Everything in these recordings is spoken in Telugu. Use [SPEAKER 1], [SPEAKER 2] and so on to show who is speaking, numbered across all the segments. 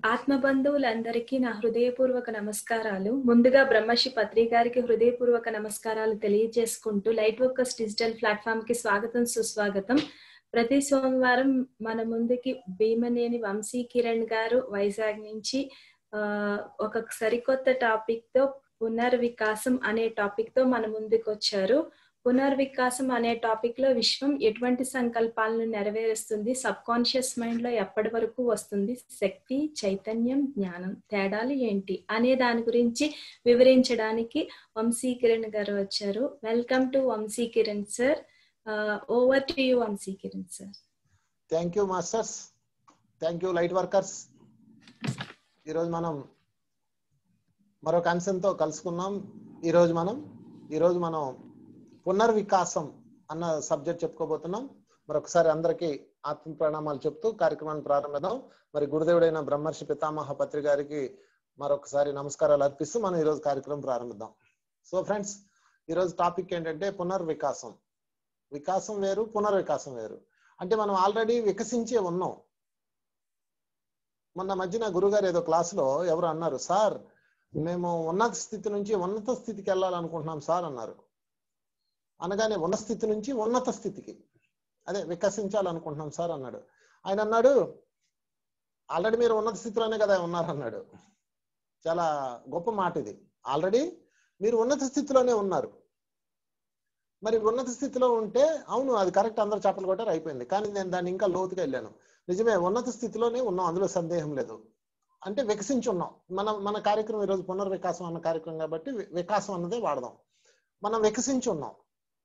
[SPEAKER 1] ఆత్మబంధువులందరికీ నా హృదయపూర్వక నమస్కారాలు. ముందుగా బ్రహ్మశ్రీ పత్రి గారికి హృదయపూర్వక నమస్కారాలు తెలియజేసుకుంటూ లైట్ వర్కర్స్ డిజిటల్ ప్లాట్‌ఫార్మ్ కి స్వాగతం, సుస్వాగతం. ప్రతి సోమవారం మన ముందుకి భీమనేని వంశీ కిరణ్ గారు వైజాగ్ నుంచి ఒక సరికొత్త టాపిక్‌తో పునర్వికాసం అనే టాపిక్‌తో మన ముందుకొచ్చారు. పునర్వికాసం అనే టాపిక్ లో విశ్వం ఎటువంటి సంకల్పాలను నెరవేరుస్తుంది, సబ్ కాన్షియస్ మైండ్ లో ఎప్పటి వరకు వస్తుంది, శక్తి, చైతన్యం, జ్ఞానం తేడాలు ఏంటి అనే దాని గురించి వివరించడానికి వంశీ కిరణ్ గారు వచ్చారు. Welcome to Vamsi Kiran sir. Over to you Vamsi Kiran sir.
[SPEAKER 2] Thank you masters, thank you light workers. ఈరోజు మనం మరొక అంశంతో కలుసుకున్నాం. ఈరోజు మనం పునర్వికాసం అన్న సబ్జెక్ట్ చెప్పుకోబోతున్నాం. మరొకసారి అందరికీ ఆత్మ ప్రణామాలు చెప్తూ కార్యక్రమాన్ని ప్రారంభిద్దాం. మరి గురుదేవుడైన బ్రహ్మర్షి పితామహ పత్రి గారికి మరొకసారి నమస్కారాలు అర్పిస్తూ మనం ఈరోజు కార్యక్రమం ప్రారంభిద్దాం. సో ఫ్రెండ్స్, ఈరోజు టాపిక్ ఏంటంటే పునర్వికాసం. వికాసం వేరు, పునర్వికాసం వేరు. అంటే మనం ఆల్రెడీ వికసించే ఉన్నాం. మొన్న మధ్యన గురుగారు ఏదో క్లాసులో ఎవరు అన్నారు, సార్ మేము ఉన్నత స్థితి నుంచి ఉన్నత స్థితికి వెళ్ళాలనుకుంటున్నాం సార్ అన్నారు. అనగానే ఉన్న స్థితి నుంచి ఉన్నత స్థితికి అదే వికసించాలనుకుంటున్నాం సార్ అన్నాడు. ఆయన అన్నాడు, ఆల్రెడీ మీరు ఉన్నత స్థితిలోనే కదా ఉన్నారన్నాడు. చాలా గొప్ప మాట ఇది. ఆల్రెడీ మీరు ఉన్నత స్థితిలోనే ఉన్నారు. మరి ఉన్నత స్థితిలో ఉంటే అవును, అది కరెక్ట్, అందరూ చప్పలు కొట్టారు, అయిపోయింది. కానీ నేను దాన్ని ఇంకా లోతుగా వెళ్ళాను. నిజమే, ఉన్నత స్థితిలోనే ఉన్నాం, అందులో సందేహం లేదు. అంటే వికసించి ఉన్నాం. మన కార్యక్రమం ఈరోజు పునర్వికాసం అన్న కార్యక్రమం కాబట్టి వికాసం అన్నదే వాడదాం. మనం వికసించి ఉన్నాం.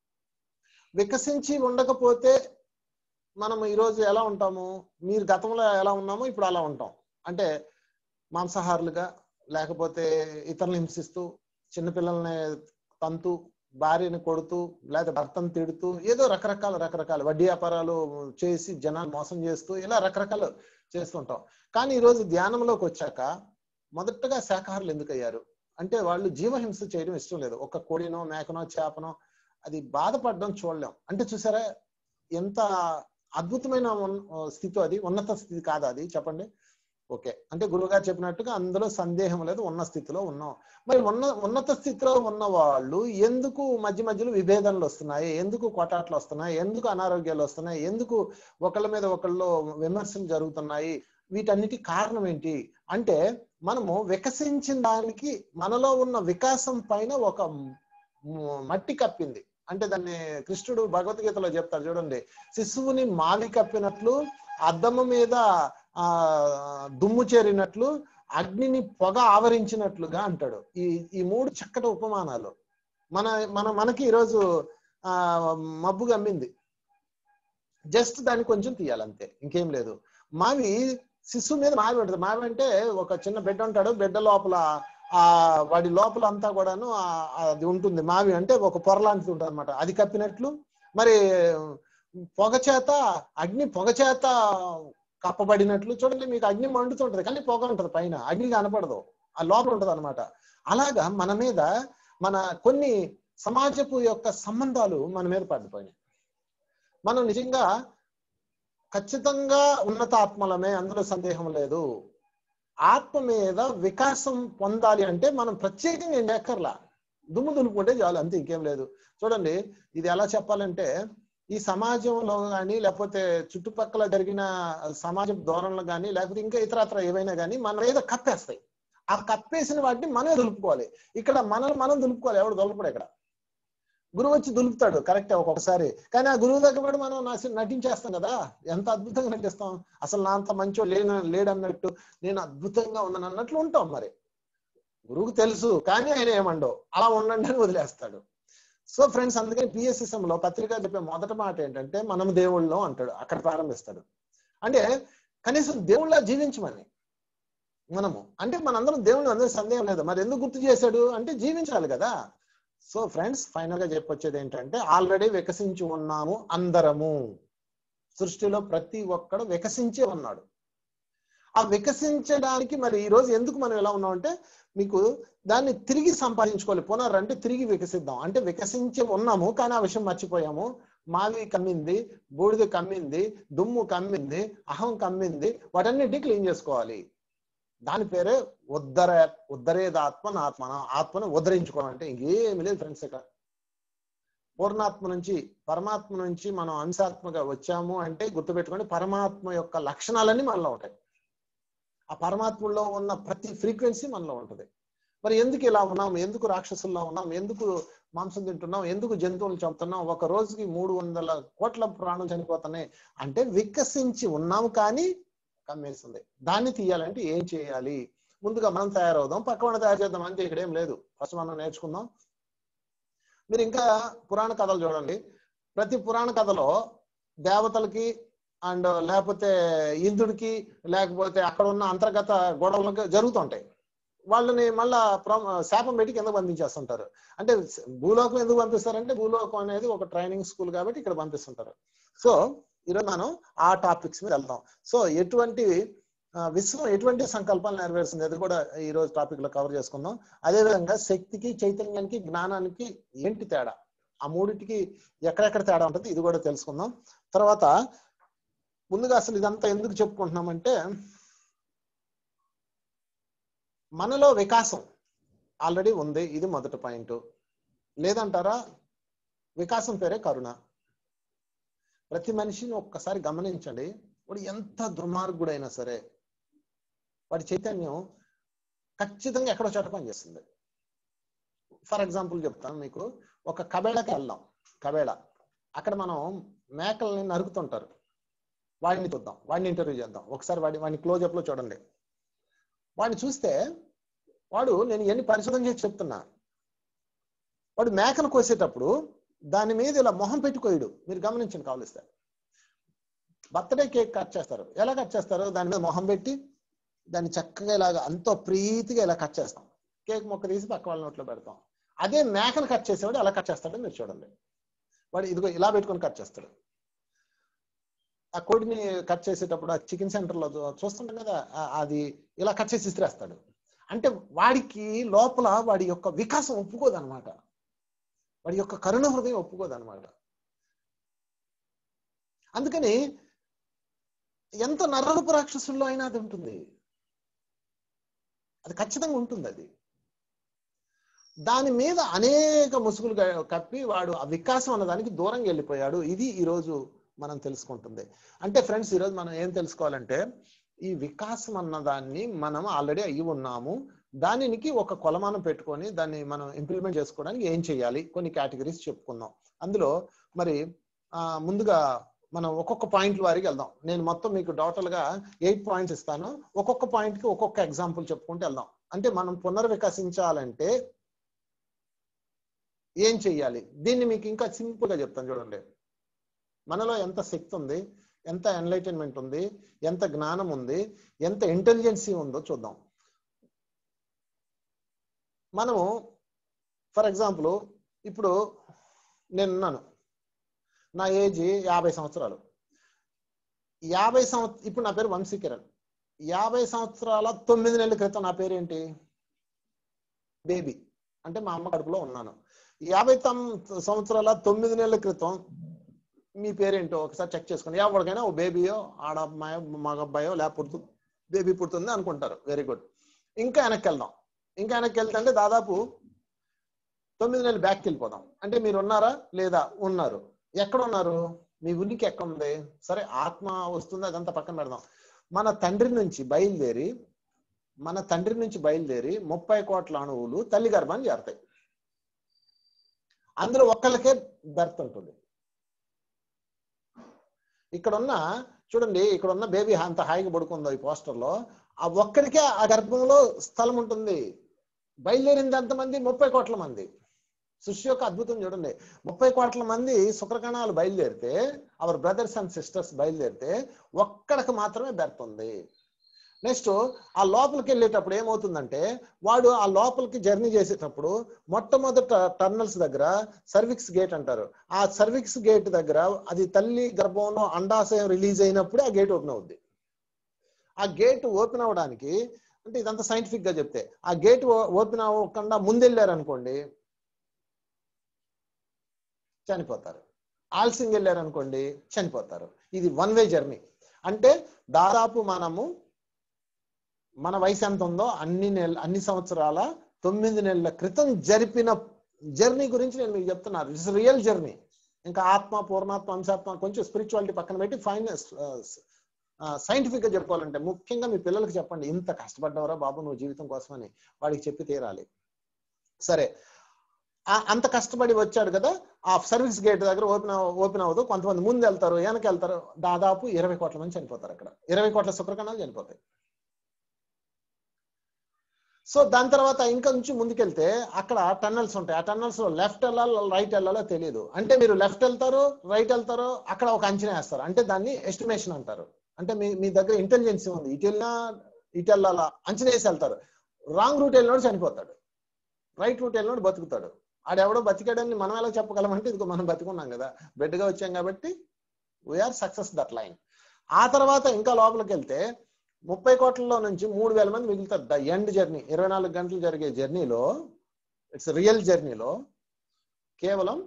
[SPEAKER 2] వికసించి ఉండకపోతే మనం ఈరోజు ఎలా ఉంటాము, మీరు గతంలో ఎలా ఉన్నామో ఇప్పుడు అలా ఉంటాం. అంటే మాంసాహారులుగా, లేకపోతే ఇతరులను హింసిస్తూ, చిన్నపిల్లల్ని తంతూ, భార్యని కొడుతూ, లేదా భర్తను తిడుతూ, ఏదో రకరకాల వడ్డీ వ్యాపారాలు చేసి జనాలు మోసం చేస్తూ, ఇలా రకరకాలు చేస్తుంటాం. కానీ ఈరోజు ధ్యానంలోకి వచ్చాక మొదటగా శాకాహారులు ఎందుకు అయ్యారు అంటే వాళ్ళు జీవహింస చేయడం ఇష్టం లేదు. ఒక కోడినో, మేకనో, చేపనో అది బాధపడడం చూడలేం. అంటే చూసారా ఎంత అద్భుతమైన స్థితి, అది ఉన్నత స్థితి కాదా అది, చెప్పండి. ఓకే, అంటే గురువుగారు చెప్పినట్టుగా అందులో సందేహం లేదు, ఉన్న స్థితిలో ఉన్నాం. మరి ఉన్నత స్థితిలో ఉన్న వాళ్ళు ఎందుకు మధ్యలో విభేదాలు వస్తున్నాయి, ఎందుకు కొటాట్లు వస్తున్నాయి, ఎందుకు అనారోగ్యాలు వస్తున్నాయి, ఎందుకు ఒకళ్ళ మీద ఒకళ్ళు విమర్శలు జరుగుతున్నాయి, వీటన్నిటి కారణం ఏంటి అంటే మనము వికసించిన దానికి మనలో ఉన్న వికాసం పైన ఒక మట్టి కప్పింది. అంటే దాన్ని కృష్ణుడు భగవద్గీతలో చెప్తాడు చూడండి, శిశువుని మావి కప్పినట్లు, అద్దము మీద దుమ్ము చేరినట్లు, అగ్నిని పొగ ఆవరించినట్లుగా అంటాడు. ఈ మూడు చక్కటి ఉపమానాలు మనకి ఈరోజు మబ్బు గమ్మింది, జస్ట్ దాన్ని కొంచెం తీయాలంతే, ఇంకేం లేదు. మావి శిశువు మీద మావి ఉంటుంది. మావి అంటే ఒక చిన్న బిడ్డ ఉంటాడు, బిడ్డ లోపల వాడి లోపల అంతా కూడాను అది ఉంటుంది. మావి అంటే ఒక పొర లాంటిది ఉంటుంది అనమాట. అది కప్పినట్లు మరి అగ్ని పొగ చేత కప్పబడినట్లు, చూడండి మీకు అగ్ని మండుతుంటది కానీ పొగ ఉంటది పైన, అగ్ని కనపడదు, ఆ లోపల ఉంటది అనమాట. అలాగా మన మీద కొన్ని సమాజపు యొక్క సంబంధాలు మన మీద పడిపోయినాయి. మనం నిజంగా ఖచ్చితంగా ఉన్నత ఆత్మలమే, అందులో సందేహం లేదు. ఆత్మ మీద వికాసం పొందాలి అంటే మనం ప్రత్యేకంగా ఏం ఎక్కర్లా, దుమ్ము దులుపుకుంటే చాలు, అంతే, ఇంకేం లేదు. చూడండి, ఇది ఎలా చెప్పాలంటే ఈ సమాజంలో కానీ, లేకపోతే చుట్టుపక్కల జరిగిన సమాజ ధోరణులు కానీ, లేకపోతే ఇంకా ఇతరత్ర ఏవైనా కానీ మన మీద కప్పేస్తాయి. ఆ కప్పేసిన వాటిని మనమే దులుపుకోవాలి. ఇక్కడ మనం దులుపుకోవాలి, ఎవడు దులుపుడు. ఇక్కడ గురువు వచ్చి దులుపుతాడు, కరెక్టే ఒక్కొక్కసారి, కానీ ఆ గురువు దగ్గర కూడా మనం నటించేస్తాం కదా. ఎంత అద్భుతంగా నటిస్తాం, అసలు నా అంత మంచో లేడన్నట్టు, నేను అద్భుతంగా ఉన్నాను అన్నట్లు ఉంటాం. మరి గురువుకు తెలుసు, కానీ ఆయన ఏమండో అలా ఉండండి అని వదిలేస్తాడు. సో ఫ్రెండ్స్, అందుకని పిఎస్ఎస్ఎంలో పత్రిక చెప్పే మొదటి మాట ఏంటంటే మనం దేవుళ్ళం అంటాడు. అక్కడ ప్రారంభిస్తాడు. అంటే కనీసం దేవుళ్ళ జీవించమని మనము, అంటే మనందరం దేవుళ్ళు, అందరూ సందేహం లేదు. మరి ఎందుకు గుర్తు చేశాడు అంటే జీవించాలి కదా. సో ఫ్రెండ్స్, ఫైనల్ గా చెప్పొచ్చేది ఏంటంటే ఆల్రెడీ వికసించి ఉన్నాము అందరము. సృష్టిలో ప్రతి ఒక్కడు వికసించే ఉన్నాడు. ఆ వికసించడానికి మరి ఈ రోజు ఎందుకు మనం ఎలా ఉన్నామంటే మీకు దాన్ని తిరిగి సంపాదించుకోవాలి. అంటే తిరిగి వికసిద్దాం అంటే వికసించి ఉన్నాము, కానీ ఆ విషయం మర్చిపోయాము. మావి కమ్మింది, బూడిద కమ్మింది, దుమ్ము కమ్మింది, అహం కమ్మింది, వాటన్నిటిని క్లీన్ చేసుకోవాలి. దాని పేరే ఉద్ధరేదాత్మ ఆత్మన. ఆత్మను ఉద్ధరించుకోవడం అంటే ఇంకేమి లేదు ఫ్రెండ్స్. ఇక్కడ పూర్ణాత్మ నుంచి పరమాత్మ నుంచి మనం అంశాత్మగా వచ్చాము అంటే గుర్తుపెట్టుకోండి, పరమాత్మ యొక్క లక్షణాలన్నీ మనలో ఉంటాయి. ఆ పరమాత్మలో ఉన్న ప్రతి ఫ్రీక్వెన్సీ మనలో ఉంటుంది. మరి ఎందుకు ఇలా ఉన్నాం, ఎందుకు రాక్షసుల్లో ఉన్నాం, ఎందుకు మాంసం తింటున్నాం, ఎందుకు జంతువులు చంపుతున్నాం, ఒక రోజుకి 300 కోట్ల ప్రాణులు చనిపోతున్నాయి అంటే వికసించి ఉన్నాము కానీ కమ్మేస్తుంది. దాన్ని తీయాలంటే ఏం చేయాలి? ముందుగా మనం తయారవుదాం, పక్కన తయారు చేద్దాం అంటే ఇక్కడ ఏం లేదు. ఫస్ట్ మనం నేర్చుకుందాం. మీరు ఇంకా పురాణ కథలు చూడండి. ప్రతి పురాణ కథలో దేవతలకి అండ్ లేకపోతే ఇంద్రుడికి లేకపోతే అక్కడ ఉన్న అంతర్గత గొడవలకి జరుగుతుంటాయి. వాళ్ళని మళ్ళా శాపం పెట్టి కింద పంపించేస్తుంటారు. అంటే భూలోకం ఎందుకు పంపిస్తారంటే భూలోకం అనేది ఒక ట్రైనింగ్ స్కూల్ కాబట్టి ఇక్కడ పంపిస్తుంటారు. సో ఈరోజు మనం ఆ టాపిక్స్ మీద వెళ్తాం. సో ఎటువంటి విశ్వం ఎటువంటి సంకల్పాలు నెరవేరుస్తుంది అది కూడా ఈ రోజు టాపిక్ లో కవర్ చేసుకుందాం. అదేవిధంగా శక్తికి, చైతన్యానికి, జ్ఞానానికి ఏంటి తేడా, ఆ మూడింటికి ఎక్కడెక్కడ తేడా ఉంటుంది ఇది కూడా తెలుసుకుందాం. తర్వాత ముందుగా అసలు ఇదంతా ఎందుకు చెప్పుకుంటున్నామంటే మనలో వికాసం ఆల్రెడీ ఉంది, ఇది మొదటి పాయింట్. లేదంటారా? వికాసం పేరే కరుణ. ప్రతి మనిషిని ఒక్కసారి గమనించండి, వాడు ఎంత దుర్మార్గుడైనా సరే వాడి చైతన్యం ఖచ్చితంగా ఎక్కడో చోట పనిచేస్తుంది. ఫర్ ఎగ్జాంపుల్ చెప్తాను మీకు. ఒక కబేళకి వెళ్దాం. కబేళ అక్కడ మనం మేకల్ని నరుకుతుంటారు. వాడిని చూద్దాం, వాడిని ఇంటర్వ్యూ చేద్దాం. ఒకసారి వాడిని క్లోజ్అప్ లో చూడండి. వాడిని చూస్తే వాడు, నేను ఎన్ని పరిశోధన చేసి చెప్తున్నా, వాడు మేకను కోసేటప్పుడు దాని మీద ఇలా మొహం పెట్టుకోయడు. మీరు గమనించండి కావలిస్తే. బర్త్డే కేక్ కట్ చేస్తారు, ఎలా కట్ చేస్తారు? దాని మీద మొహం పెట్టి దాన్ని చక్కగా ఇలాగా ఎంతో ప్రీతిగా ఇలా కట్ చేస్తాం. కేక్ మొక్క తీసి పక్క వాళ్ళ నోట్లో పెడతాం. అదే మేకను కట్ చేసేవాడు ఎలా కట్ చేస్తాడో మీరు చూడండి. వాడు ఇదిగో ఇలా పెట్టుకొని కట్ చేస్తాడు. ఆ కోడిని కట్ చేసేటప్పుడు ఆ చికెన్ సెంటర్ లో చూస్తుంటాం కదా, అది ఇలా కట్ చేసి ఇసిరేస్తాడు. అంటే వాడికి లోపల వాడి యొక్క వికాసం ఒప్పుకోదనమాట, వాడి యొక్క కరుణ హృదయం ఒప్పుకోదనమాట. అందుకని ఎంత నరరూప రాక్షసుల్లో అయినా అది ఉంటుంది, అది ఖచ్చితంగా ఉంటుంది. అది దాని మీద అనేక ముసుగులు కప్పి వాడు ఆ వికాసం అన్నదానికి దూరంగా వెళ్ళిపోయాడు. ఇది ఈరోజు మనం తెలుసుకుంటుంది. అంటే ఫ్రెండ్స్, ఈరోజు మనం ఏం తెలుసుకోవాలంటే ఈ వికాసం అన్నదాన్ని మనం ఆల్రెడీ అయ్యి ఉన్నాము. దానికి ఒక కొలమానం పెట్టుకొని దాన్ని మనం ఇంప్లిమెంట్ చేసుకోవడానికి ఏం చేయాలి, కొన్ని కేటగిరీస్ చెప్పుకుందాం. అందులో మరి ముందుగా మనం ఒక్కొక్క పాయింట్ వారికి వెళ్దాం. నేను మొత్తం మీకు టోటల్ గా 8 పాయింట్స్ ఇస్తాను. ఒక్కొక్క పాయింట్ కి ఒక్కొక్క ఎగ్జాంపుల్ చెప్పుకుంటూ వెళ్దాం. అంటే మనం పునర్వికసించాలంటే ఏం చెయ్యాలి, దీన్ని మీకు ఇంకా సింపుల్ గా చెప్తాను చూడండి. మనలో ఎంత శక్తి ఉంది, ఎంత ఎన్లైటన్మెంట్ ఉంది, ఎంత జ్ఞానం ఉంది, ఎంత ఇంటెలిజెన్సీ ఉందో చూద్దాం. మనము ఫర్ ఎగ్జాంపుల్ ఇప్పుడు నేనున్నాను, నా ఏజ్ 50 సంవత్సరాలు. 50 సంవత్సరాలు ఇప్పుడు నా పేరు వంశీకిరణ్. 50 సంవత్సరాల 9 నెలల క్రితం నా పేరేంటి? బేబీ. అంటే మా అమ్మ కడుపులో ఉన్నాను. 50 సంవత్సరాల 9 నెలల క్రితం మీ పేరేంటో ఒకసారి చెక్ చేసుకోండి. ఎవరికైనా ఓ బేబీయో, ఆడ అమ్మాయో, మగ అబ్బాయో లేకపోతే బేబీ పుడుతుంది అనుకుంటారు. Very good. ఇంకా వెనక్కి వెళ్దాం. ఇంకా వెనక్కి వెళ్తే దాదాపు 9 నెలలు బ్యాక్కి వెళ్ళిపోదాం. అంటే మీరు ఉన్నారా లేదా? ఉన్నారు. ఎక్కడ ఉన్నారు? మీ ఉనికి ఎక్కడ ఉంది? సరే, ఆత్మ వస్తుంది, అదంతా పక్కన పెడదాం. మన తండ్రి నుంచి బయలుదేరి 30 కోట్ల అణువులు తల్లి గర్భాన్ని చేరుతాయి. అందులో ఒక్కళ్ళకే బెర్త్ ఉంటుంది. ఇక్కడున్న చూడండి, ఇక్కడున్న బేబీ అంత హాయిగా పడుకుందో ఈ పోస్టర్ లో, ఆ ఒక్కడికే ఆ గర్భంలో స్థలం ఉంటుంది. బయలుదేరింది ఎంతమంది? 30 కోట్ల మంది. సృష్టి యొక్క అద్భుతం చూడండి. 30 కోట్ల మంది శుక్రకణాలు బయలుదేరితే, అవర్ బ్రదర్స్ అండ్ సిస్టర్స్ బయలుదేరితే ఒక్కడికి మాత్రమే బెర్త్ ఉంది. నెక్స్ట్ ఆ లోపలికి వెళ్ళేటప్పుడు ఏమవుతుందంటే, వాడు ఆ లోపలికి జర్నీ చేసేటప్పుడు మొట్టమొదట టర్నల్స్ దగ్గర సర్విక్స్ గేట్ అంటారు. ఆ సర్విక్స్ గేట్ దగ్గర అది తల్లి గర్భంలో అండాశయం రిలీజ్ అయినప్పుడే ఆ గేట్ ఓపెన్ అవుద్ది. ఆ గేట్ ఓపెన్ అవ్వడానికి, అంటే ఇదంతా సైంటిఫిక్ గా చెప్తే, ఆ గేట్ ఓపెన్ అవ్వకుండా ముందెళ్ళారనుకోండి చనిపోతారు. ఆలస్యంగా వెళ్ళారనుకోండి చనిపోతారు. ఇది 1 వే జర్నీ. అంటే దాదాపు మనము మన వయసు ఎంత ఉందో అన్ని సంవత్సరాల 9 నెలల క్రితం జరిపిన జర్నీ గురించి నేను మీకు చెప్తున్నాను. It's real journey. ఇంకా ఆత్మ, పూర్ణాత్మ, అంశాత్మ కొంచెం స్పిరిచువాలిటీ పక్కన పెట్టి సైంటిఫిక్ గా చెప్పుకోవాలంటే ముఖ్యంగా మీ పిల్లలకి చెప్పండి, ఇంత కష్టపడ్డవరా బాబు నువ్వు జీవితం కోసమని వాడికి చెప్పి తీరాలి. సరే, అంత కష్టపడి వచ్చాడు కదా, ఆ సర్వీస్ గేట్ దగ్గర ఓపెన్ అవ్వదు. కొంతమంది ముందు వెళ్తారు, వెనక వెళ్తారు. దాదాపు 20 కోట్ల మంది చనిపోతారు అక్కడ. 20 కోట్ల శుక్రకణాలు చనిపోతాయి. సో దాని తర్వాత ఇంకా నుంచి ముందుకెళ్తే అక్కడ టన్నల్స్ ఉంటాయి. ఆ టన్నల్స్ లో లెఫ్ట్ వెళ్ళాలో రైట్ వెళ్ళాలో తెలియదు. అంటే మీరు లెఫ్ట్ వెళ్తారు, రైట్ వెళ్తారు, అక్కడ ఒక అంచనా వేస్తారు. అంటే దాన్ని ఎస్టిమేషన్ అంటారు. అంటే మీ దగ్గర ఇంటెలిజెన్స్ ఉంది, ఇటు వెళ్ళాలా అంచనా వేసి వెళ్తారు. రాంగ్ రూట్ వెళ్ళినోడు చనిపోతాడు, రైట్ రూట్ వెళ్ళినోడు బతుకుతాడు. ఆడెవడో బతికాడని మనం ఎలా చెప్పగలమంటే ఇదిగో మనం బతుకున్నాం కదా, బెడ్గా వచ్చాం కాబట్టి వీఆర్ సక్సెస్ దట్ లైన్. ఆ తర్వాత ఇంకా లోపలికి వెళ్తే 30 కోట్లలో నుంచి 3,000 మంది మిగులుతారు. ద ఎండ్ జర్నీ, 24 గంటలు జరిగే జర్నీలో, ఇట్స్ రియల్ జర్నీలో కేవలం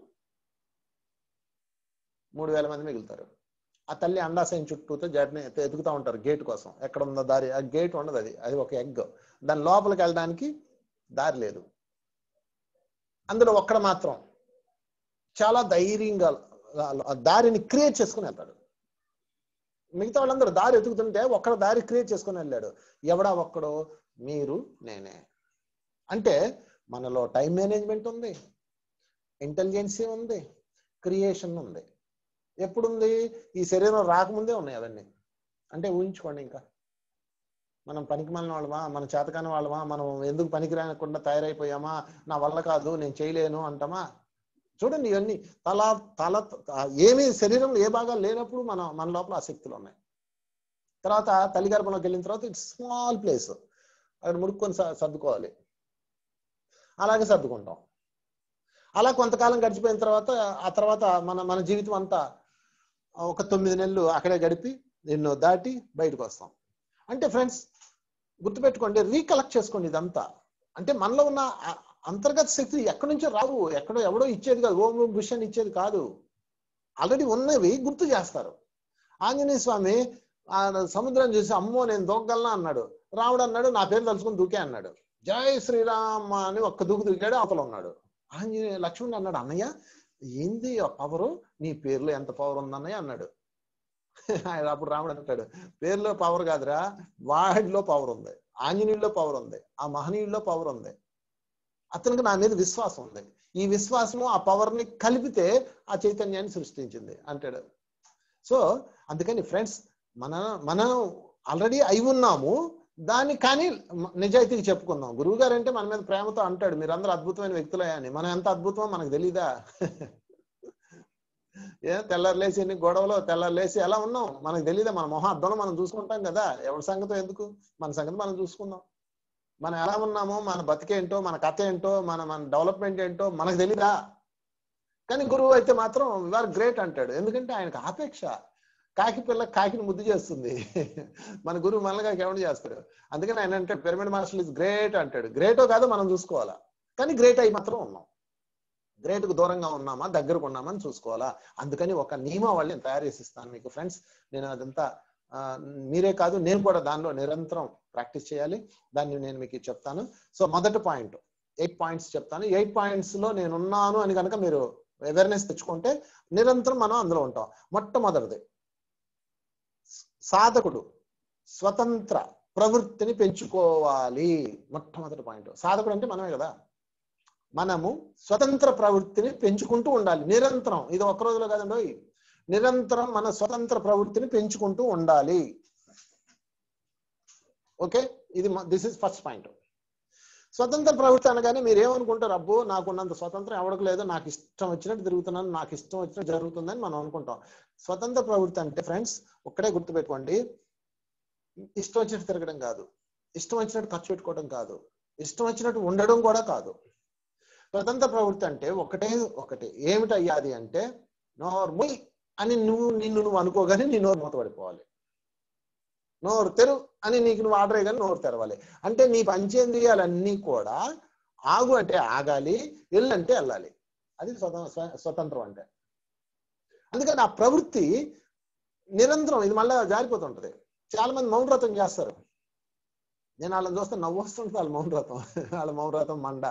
[SPEAKER 2] 3,000 మంది మిగులుతారు. ఆ తల్లి అండాశయం చుట్టూతో జర్నీ ఎదుగుతూ ఉంటారు గేట్ కోసం. ఎక్కడ ఉందో దారి, ఆ గేట్ ఉండదు, అది ఒక ఎగ్. దాని లోపలికి వెళ్ళడానికి దారి లేదు. అందులో ఒక్కడ మాత్రం చాలా ధైర్యంగా దారిని క్రియేట్ చేసుకుని వెళ్తాడు. మిగతా వాళ్ళందరూ దారి ఎదుగుతుంటే ఒక్కడ దారి క్రియేట్ చేసుకుని వెళ్ళాడు. ఎవడా ఒక్కడో? మీరు, నేనే. అంటే మనలో టైం మేనేజ్మెంట్ ఉంది, ఇంటెలిజెన్సీ ఉంది, క్రియేషన్ ఉంది. ఎప్పుడుంది? ఈ శరీరం రాకముందే ఉన్నాయి అవన్నీ. అంటే ఊహించుకోండి, ఇంకా మనం పనికిమాలిన వాళ్ళమా, మన చేతకాని వాళ్ళమా, మనం ఎందుకు పనికి రాకుండా తయారైపోయామా, నా వల్ల కాదు, నేను చేయలేను అంటామా? చూడండి, ఇవన్నీ తల ఏమీ శరీరంలో ఏ భాగాలు లేనప్పుడు మన లోపల ఆ శక్తులు ఉన్నాయి. తర్వాత తల్లి గర్భంలోకి వెళ్ళిన తర్వాత ఇట్స్ స్మాల్ ప్లేస్, అక్కడ ముడుక్కొని సర్దుకోవాలి. అలాగే సర్దుకుంటాం. అలా కొంతకాలం గడిచిపోయిన తర్వాత ఆ తర్వాత మన జీవితం అంతా ఒక 9 నెలలు అక్కడే గడిపి ఎన్నో దాటి బయటకు వస్తాం. అంటే ఫ్రెండ్స్ గుర్తుపెట్టుకోండి, రీకలెక్ట్ చేసుకోండి ఇదంతా. అంటే మనలో ఉన్న అంతర్గత శక్తి ఎక్కడి నుంచో రావు, ఎవడో ఇచ్చేది కాదు, ఓం భూషణ్ ఇచ్చేది కాదు. ఆల్రెడీ ఉన్నవి గుర్తు చేస్తారు. ఆంజనేయ స్వామి ఆ సముద్రం చూసి అమ్మో నేను దూకగలనా అన్నాడు. రాముడు అన్నాడు నా పేరు తలుచుకుని దూకే అన్నాడు. జై శ్రీరామ అని ఒక్క దూకాడు, అవతల ఉన్నాడు. లక్ష్మణుడు అన్నాడు, అన్నయ్య ఏంది ఆ పవరు, నీ పేరులో ఎంత పవర్ ఉందన్నయ్య అన్నాడు. అప్పుడు రాముడు అంటాడు, పేరులో పవర్ కాదురా, వాడిలో పవర్ ఉంది, ఆంజనేయుల్లో పవర్ ఉంది, ఆ మహనీయుల్లో పవర్ ఉంది, అతనికి నా మీద విశ్వాసం ఉంది. ఈ విశ్వాసము ఆ పవర్ ని కలిపితే ఆ చైతన్యాన్ని సృష్టించింది అంటాడు. సో అందుకని ఫ్రెండ్స్ మనం ఆల్రెడీ అయి ఉన్నాము దాన్ని, కానీ నిజాయితీకి చెప్పుకుందాం. గురువు గారు అంటే మన మీద ప్రేమతో అంటాడు, మీరందరూ అద్భుతమైన వ్యక్తులే అని. మనం ఎంత అద్భుతమో మనకు తెలీదా? తెల్లారులేసి ఎన్ని గొడవలో, తెల్లారులేసి ఎలా ఉన్నాం మనకు తెలీదా? మన మొహం అద్దంలో మనం చూసుకుంటాం కదా, ఎవరి సంగతి ఎందుకు, మన సంగతి మనం చూసుకుందాం. మనం ఎలా ఉన్నామో, మన బతికేంటో, మన కథ ఏంటో, మన డెవలప్మెంట్ ఏంటో మనకు తెలీదా? కానీ గురువు అయితే మాత్రం వీఆర్ గ్రేట్ అంటాడు. ఎందుకంటే ఆయనకు ఆపేక్ష. కాకి పిల్ల కాకిని ముద్దు చేస్తుంది, మన గురువు మనలుగా ఎవరు చేస్తాడు. అందుకని ఆయన అంటే పిరమిడ్ మాస్టర్ ఇస్ గ్రేట్ అంటాడు. గ్రేటో కాదో మనం చూసుకోవాలా, కానీ గ్రేట్ అయి మాత్రం ఉన్నాం. గ్రేట్కు దూరంగా ఉన్నామా, దగ్గరకు ఉన్నామని చూసుకోవాలా. అందుకని ఒక నియమావళి నేను తయారు చేసి ఇస్తాను మీకు ఫ్రెండ్స్. నేను అదంతా మీరే కాదు, నేను కూడా దానిలో నిరంతరం ప్రాక్టీస్ చేయాలి. దాన్ని నేను మీకు చెప్తాను. సో మొదటి పాయింట్ 8 పాయింట్స్ చెప్తాను. 8 పాయింట్స్ లో నేను ఉన్నాను అని కనుక మీరు అవేర్నెస్ తెచ్చుకుంటే నిరంతరం మనం అందులో ఉంటాం. మొట్టమొదటిది, సాధకుడు స్వతంత్ర ప్రవృత్తిని పెంచుకోవాలి. మొట్టమొదటి పాయింట్. సాధకుడు అంటే మనమే కదా. మనము స్వతంత్ర ప్రవృత్తిని పెంచుకుంటూ ఉండాలి నిరంతరం. ఇది ఒక్క రోజులో కాదండి, నిరంతరం మన స్వతంత్ర ప్రవృత్తిని పెంచుకుంటూ ఉండాలి. Okay, this is first point. స్వతంత్ర ప్రవృత్తి అనగానే మీరు ఏమనుకుంటారు, అబ్బో నాకున్నంత స్వతంత్రం ఎవరికి లేదు, నాకు ఇష్టం వచ్చినట్టు తిరుగుతున్నాను, నాకు ఇష్టం వచ్చినట్టు జరుగుతుందని మనం అనుకుంటాం. స్వతంత్ర ప్రవృత్తి అంటే ఫ్రెండ్స్ ఒక్కడే గుర్తుపెట్టుకోండి, ఇష్టం వచ్చినట్టు తిరగడం కాదు, ఇష్టం వచ్చినట్టు ఖర్చు పెట్టుకోవడం కాదు, ఇష్టం వచ్చినట్టు ఉండడం కూడా కాదు. స్వతంత్ర ప్రవృత్తి అంటే ఒకటే ఏమిటయ్యాది అంటే, నోర్ముయ్ అని నిన్ను అనుకోగానే నీ నోరు మూతపడిపోవాలి. నోరు తెరు అని నీకు నువ్వు ఆర్డర్ అయ్యగానే నోరు తెరవాలి. అంటే నీ పంచేంద్రియాలన్నీ కూడా ఆగు అంటే ఆగాలి, ఎల్లు అంటే వెళ్ళాలి. అది స్వతంత్రం అంటే. అందుకని ఆ ప్రవృత్తి నిరంతరం ఇది మళ్ళీ జారిపోతుంటది. చాలా మంది మౌనవ్రతం చేస్తారు. నేను వాళ్ళని చూస్తే నవ్వు వస్తుంటుంది. వాళ్ళ మౌనవ్రతం, వాళ్ళ మౌనవ్రతం మండ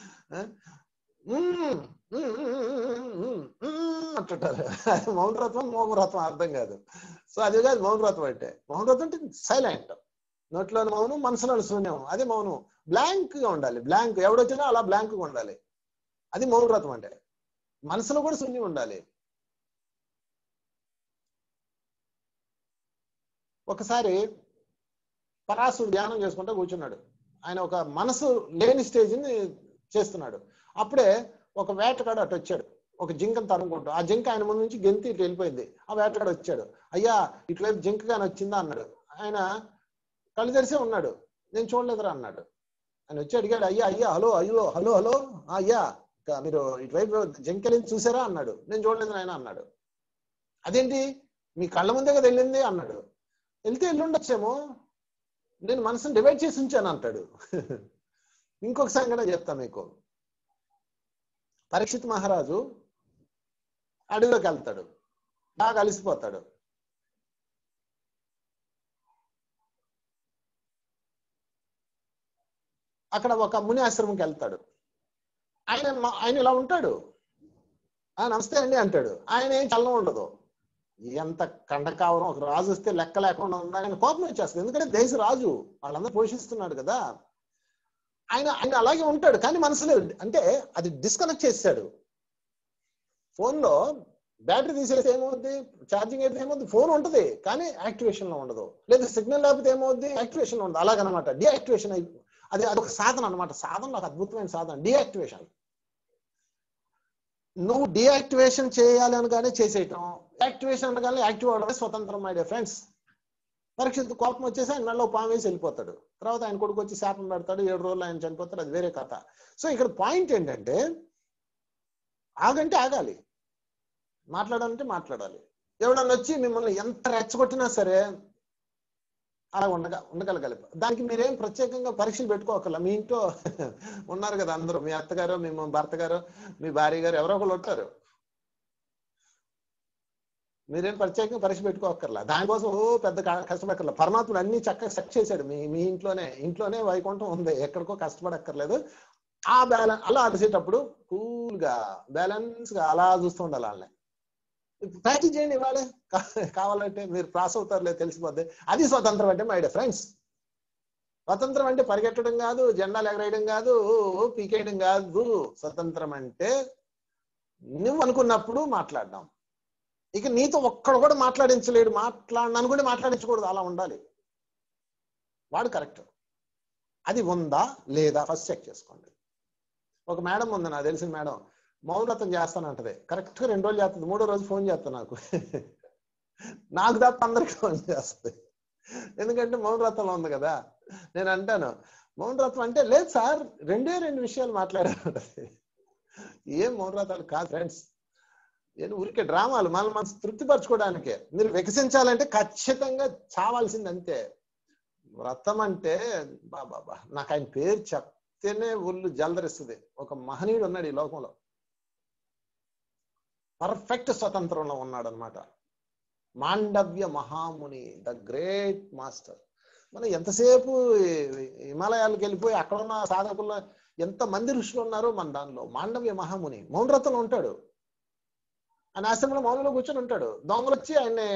[SPEAKER 2] అంటుంటారు. మౌనవ్రతం మౌనవ్రతం అర్థం కాదు. సో అది కాదు మౌనవ్రతం అంటే. మౌనవ్రతం అంటే సైలెంట్, నోట్లోని మౌనం, మనసులో శూన్యం, అది మౌనం. బ్లాంక్ గా ఉండాలి. బ్లాంక్ ఎవడొచ్చినా అలా బ్లాంక్ గా ఉండాలి. అది మౌనవ్రతం అంటే. మనసులో కూడా శూన్యం ఉండాలి. ఒకసారి పరాశుడు ధ్యానం చేసుకుంటూ కూర్చున్నాడు. ఆయన ఒక మనసు లేని స్టేజ్ని చేస్తున్నాడు. అప్పుడే ఒక వేటగాడు అటు వచ్చాడు, ఒక జింకను తరుముకుంటూ. ఆ జింక ఆయన ముందు నుంచి గెంతి ఇటు వెళ్ళిపోయింది. ఆ వేటగాడు వచ్చాడు. అయ్యా ఇటువైపు జింక కానీ వచ్చిందా అన్నాడు. ఆయన కళ్ళు తెరిసే ఉన్నాడు. నేను చూడలేదురా అన్నాడు. ఆయన వచ్చి అడిగాడు, అయ్యా అయ్యా హలో అయ్యో హలో హలో అయ్యా మీరు ఇటువైపు జింకని చూసారా అన్నాడు. నేను చూడలేదు ఆయన అన్నాడు. అదేంటి మీ కళ్ళ ముందే కదా వెళ్ళింది అన్నాడు. వెళ్తే వెళ్ళుండొచ్చేమో, నేను మనసుని డివైడ్ చేసి ఉంచాను అంటాడు. ఇంకొక సంఘటన చెప్తా మీకు. పరీక్షిత్ మహారాజు అడవిలోకి వెళ్తాడు, బాగా అలసిపోతాడు. అక్కడ ఒక ముని ఆశ్రమంకి వెళ్తాడు. ఆయన ఇలా ఉంటాడు, నమస్తే అండి అంటాడు. ఆయన ఏం చల్లం ఉండదు. ఎంత కండకావరం, ఒక రాజు వస్తే లెక్క లేకుండా ఉందా, ఆయన కోపం వచ్చేస్తుంది. ఎందుకంటే దేశ రాజు, వాళ్ళందరూ పోషిస్తున్నాడు కదా. ఆయన అలాగే ఉంటాడు, కానీ మనసులో అంటే అది డిస్కనెక్ట్ చేశాడు. ఫోన్లో బ్యాటరీ తీసేస్తే ఏమవుద్ది, ఛార్జింగ్ అయితే ఏమవుద్ది, ఫోన్ ఉంటుంది కానీ యాక్టివేషన్ లో ఉండదు. లేదా సిగ్నల్ లేకపోతే ఏమవుద్ది, యాక్టివేషన్ లో ఉండదు. అలాగనమాట డియాక్టివేషన్ అదొక సాధన అనమాట. సాధన ఒక అద్భుతమైన సాధన డియాక్టివేషన్. నువ్వు డియాక్టివేషన్ చేయాలి అనగానే చేసేయటం, యాక్టివేషన్ అనగానే యాక్టివ్ అవడమే స్వతంత్రం. మై డియర్ ఫ్రెండ్స్, పరీక్షిత్ కోపం వచ్చేసి ఆయన మెడలో పాము వేసి వెళ్ళిపోతాడు. తర్వాత ఆయన కొడుకు వచ్చి శాపం పెడతాడు, 7 రోజులు ఆయన చనిపోతాడు. అది వేరే కథ. సో ఇక్కడ పాయింట్ ఏంటంటే, ఆగంటే ఆగాలి, మాట్లాడాలంటే మాట్లాడాలి. ఎవడన్నా వచ్చి మిమ్మల్ని ఎంత రెచ్చగొట్టినా సరే అలా ఉండగలగాలి. దానికి మీరేం ప్రత్యేకంగా పరీక్షలు పెట్టుకోకర్లా. మీ ఇంట్లో ఉన్నారు కదా అందరూ, మీ అత్తగారు, మీ భర్త గారు, మీ భార్య గారు, ఎవరో ఒకళ్ళు ఉంటారు. మీరేం ప్రత్యేకంగా పరీక్ష పెట్టుకోకర్లా. దానికోసం పెద్ద కష్టపడక్కర్లా. పరమాత్ముడు అన్ని చక్కగా సెట్ చేశాడు. మీ ఇంట్లోనే వైకుంఠం ఉంది, ఎక్కడికో కష్టపడక్కర్లేదు. ఆ బ్యాలెన్స్ అలా అడిసేటప్పుడు కూల్ గా బ్యాలెన్స్ గా అలా చూస్తూ ఉండాలి. వాళ్ళని ప్రాక్టీస్ చేయండి. ఇవాళే కావాలంటే మీరు పాస్ అవుతారు లేదు తెలిసిపోద్ది. అది స్వతంత్రం అంటే. మై డియర్ ఫ్రెండ్స్, స్వతంత్రం అంటే పరిగెట్టడం కాదు, జెండాలు ఎగరేయడం కాదు, పీకేయడం కాదు. స్వతంత్రం అంటే నువ్వు అనుకున్నప్పుడు మాట్లాడడం. ఇక నీతో ఒక్కడు కూడా మాట్లాడించలేడు, అనుకుంటే మాట్లాడించకూడదు, అలా ఉండాలి. వాడు కరెక్ట్. అది ఉందా లేదా ఫస్ట్ చెక్ చేసుకోండి. ఒక మేడం ఉంది, నాకు తెలిసిన మేడం, మౌనవ్రతం చేస్తానంటది. కరెక్ట్ గా 2 రోజులు చేస్తుంది. 3వ రోజు ఫోన్ చేస్తాను నాకు తప్ప అందరికి ఫోన్ చేస్తుంది. ఎందుకంటే మౌనవ్రతంలో ఉంది కదా. నేను అంటాను, మౌనవ్రతం అంటే లేదు సార్, 2 విషయాలు మాట్లాడాలంటది. ఏం మౌనవ్రతాలు కాదు ఫ్రెండ్స్, ఊరికే డ్రామాలు, మనం తృప్తిపరచుకోవడానికే. మీరు వికసించాలంటే ఖచ్చితంగా చావాల్సింది అంతే. వ్రతం అంటే బాబా, నాకు ఆయన పేరు చెప్తేనే ఒళ్ళు జలదరిస్తుంది. ఒక మహనీయుడు ఉన్నాడు ఈ లోకంలో, పర్ఫెక్ట్ స్వతంత్రంలో ఉన్నాడు అనమాట. మాండవ్య మహాముని, ద గ్రేట్ మాస్టర్. మనం ఎంతసేపు హిమాలయాలకు వెళ్ళిపోయి అక్కడ ఉన్న సాధకుల్లో ఎంతమంది ఋషులు ఉన్నారో మన దానిలో. మాండవ్య మహాముని మౌనవ్రతంలో ఉంటాడు. ఆయన ఆశ్రమంలో మౌనంలో కూర్చొని ఉంటాడు. దొంగలు వచ్చి ఆయన్ని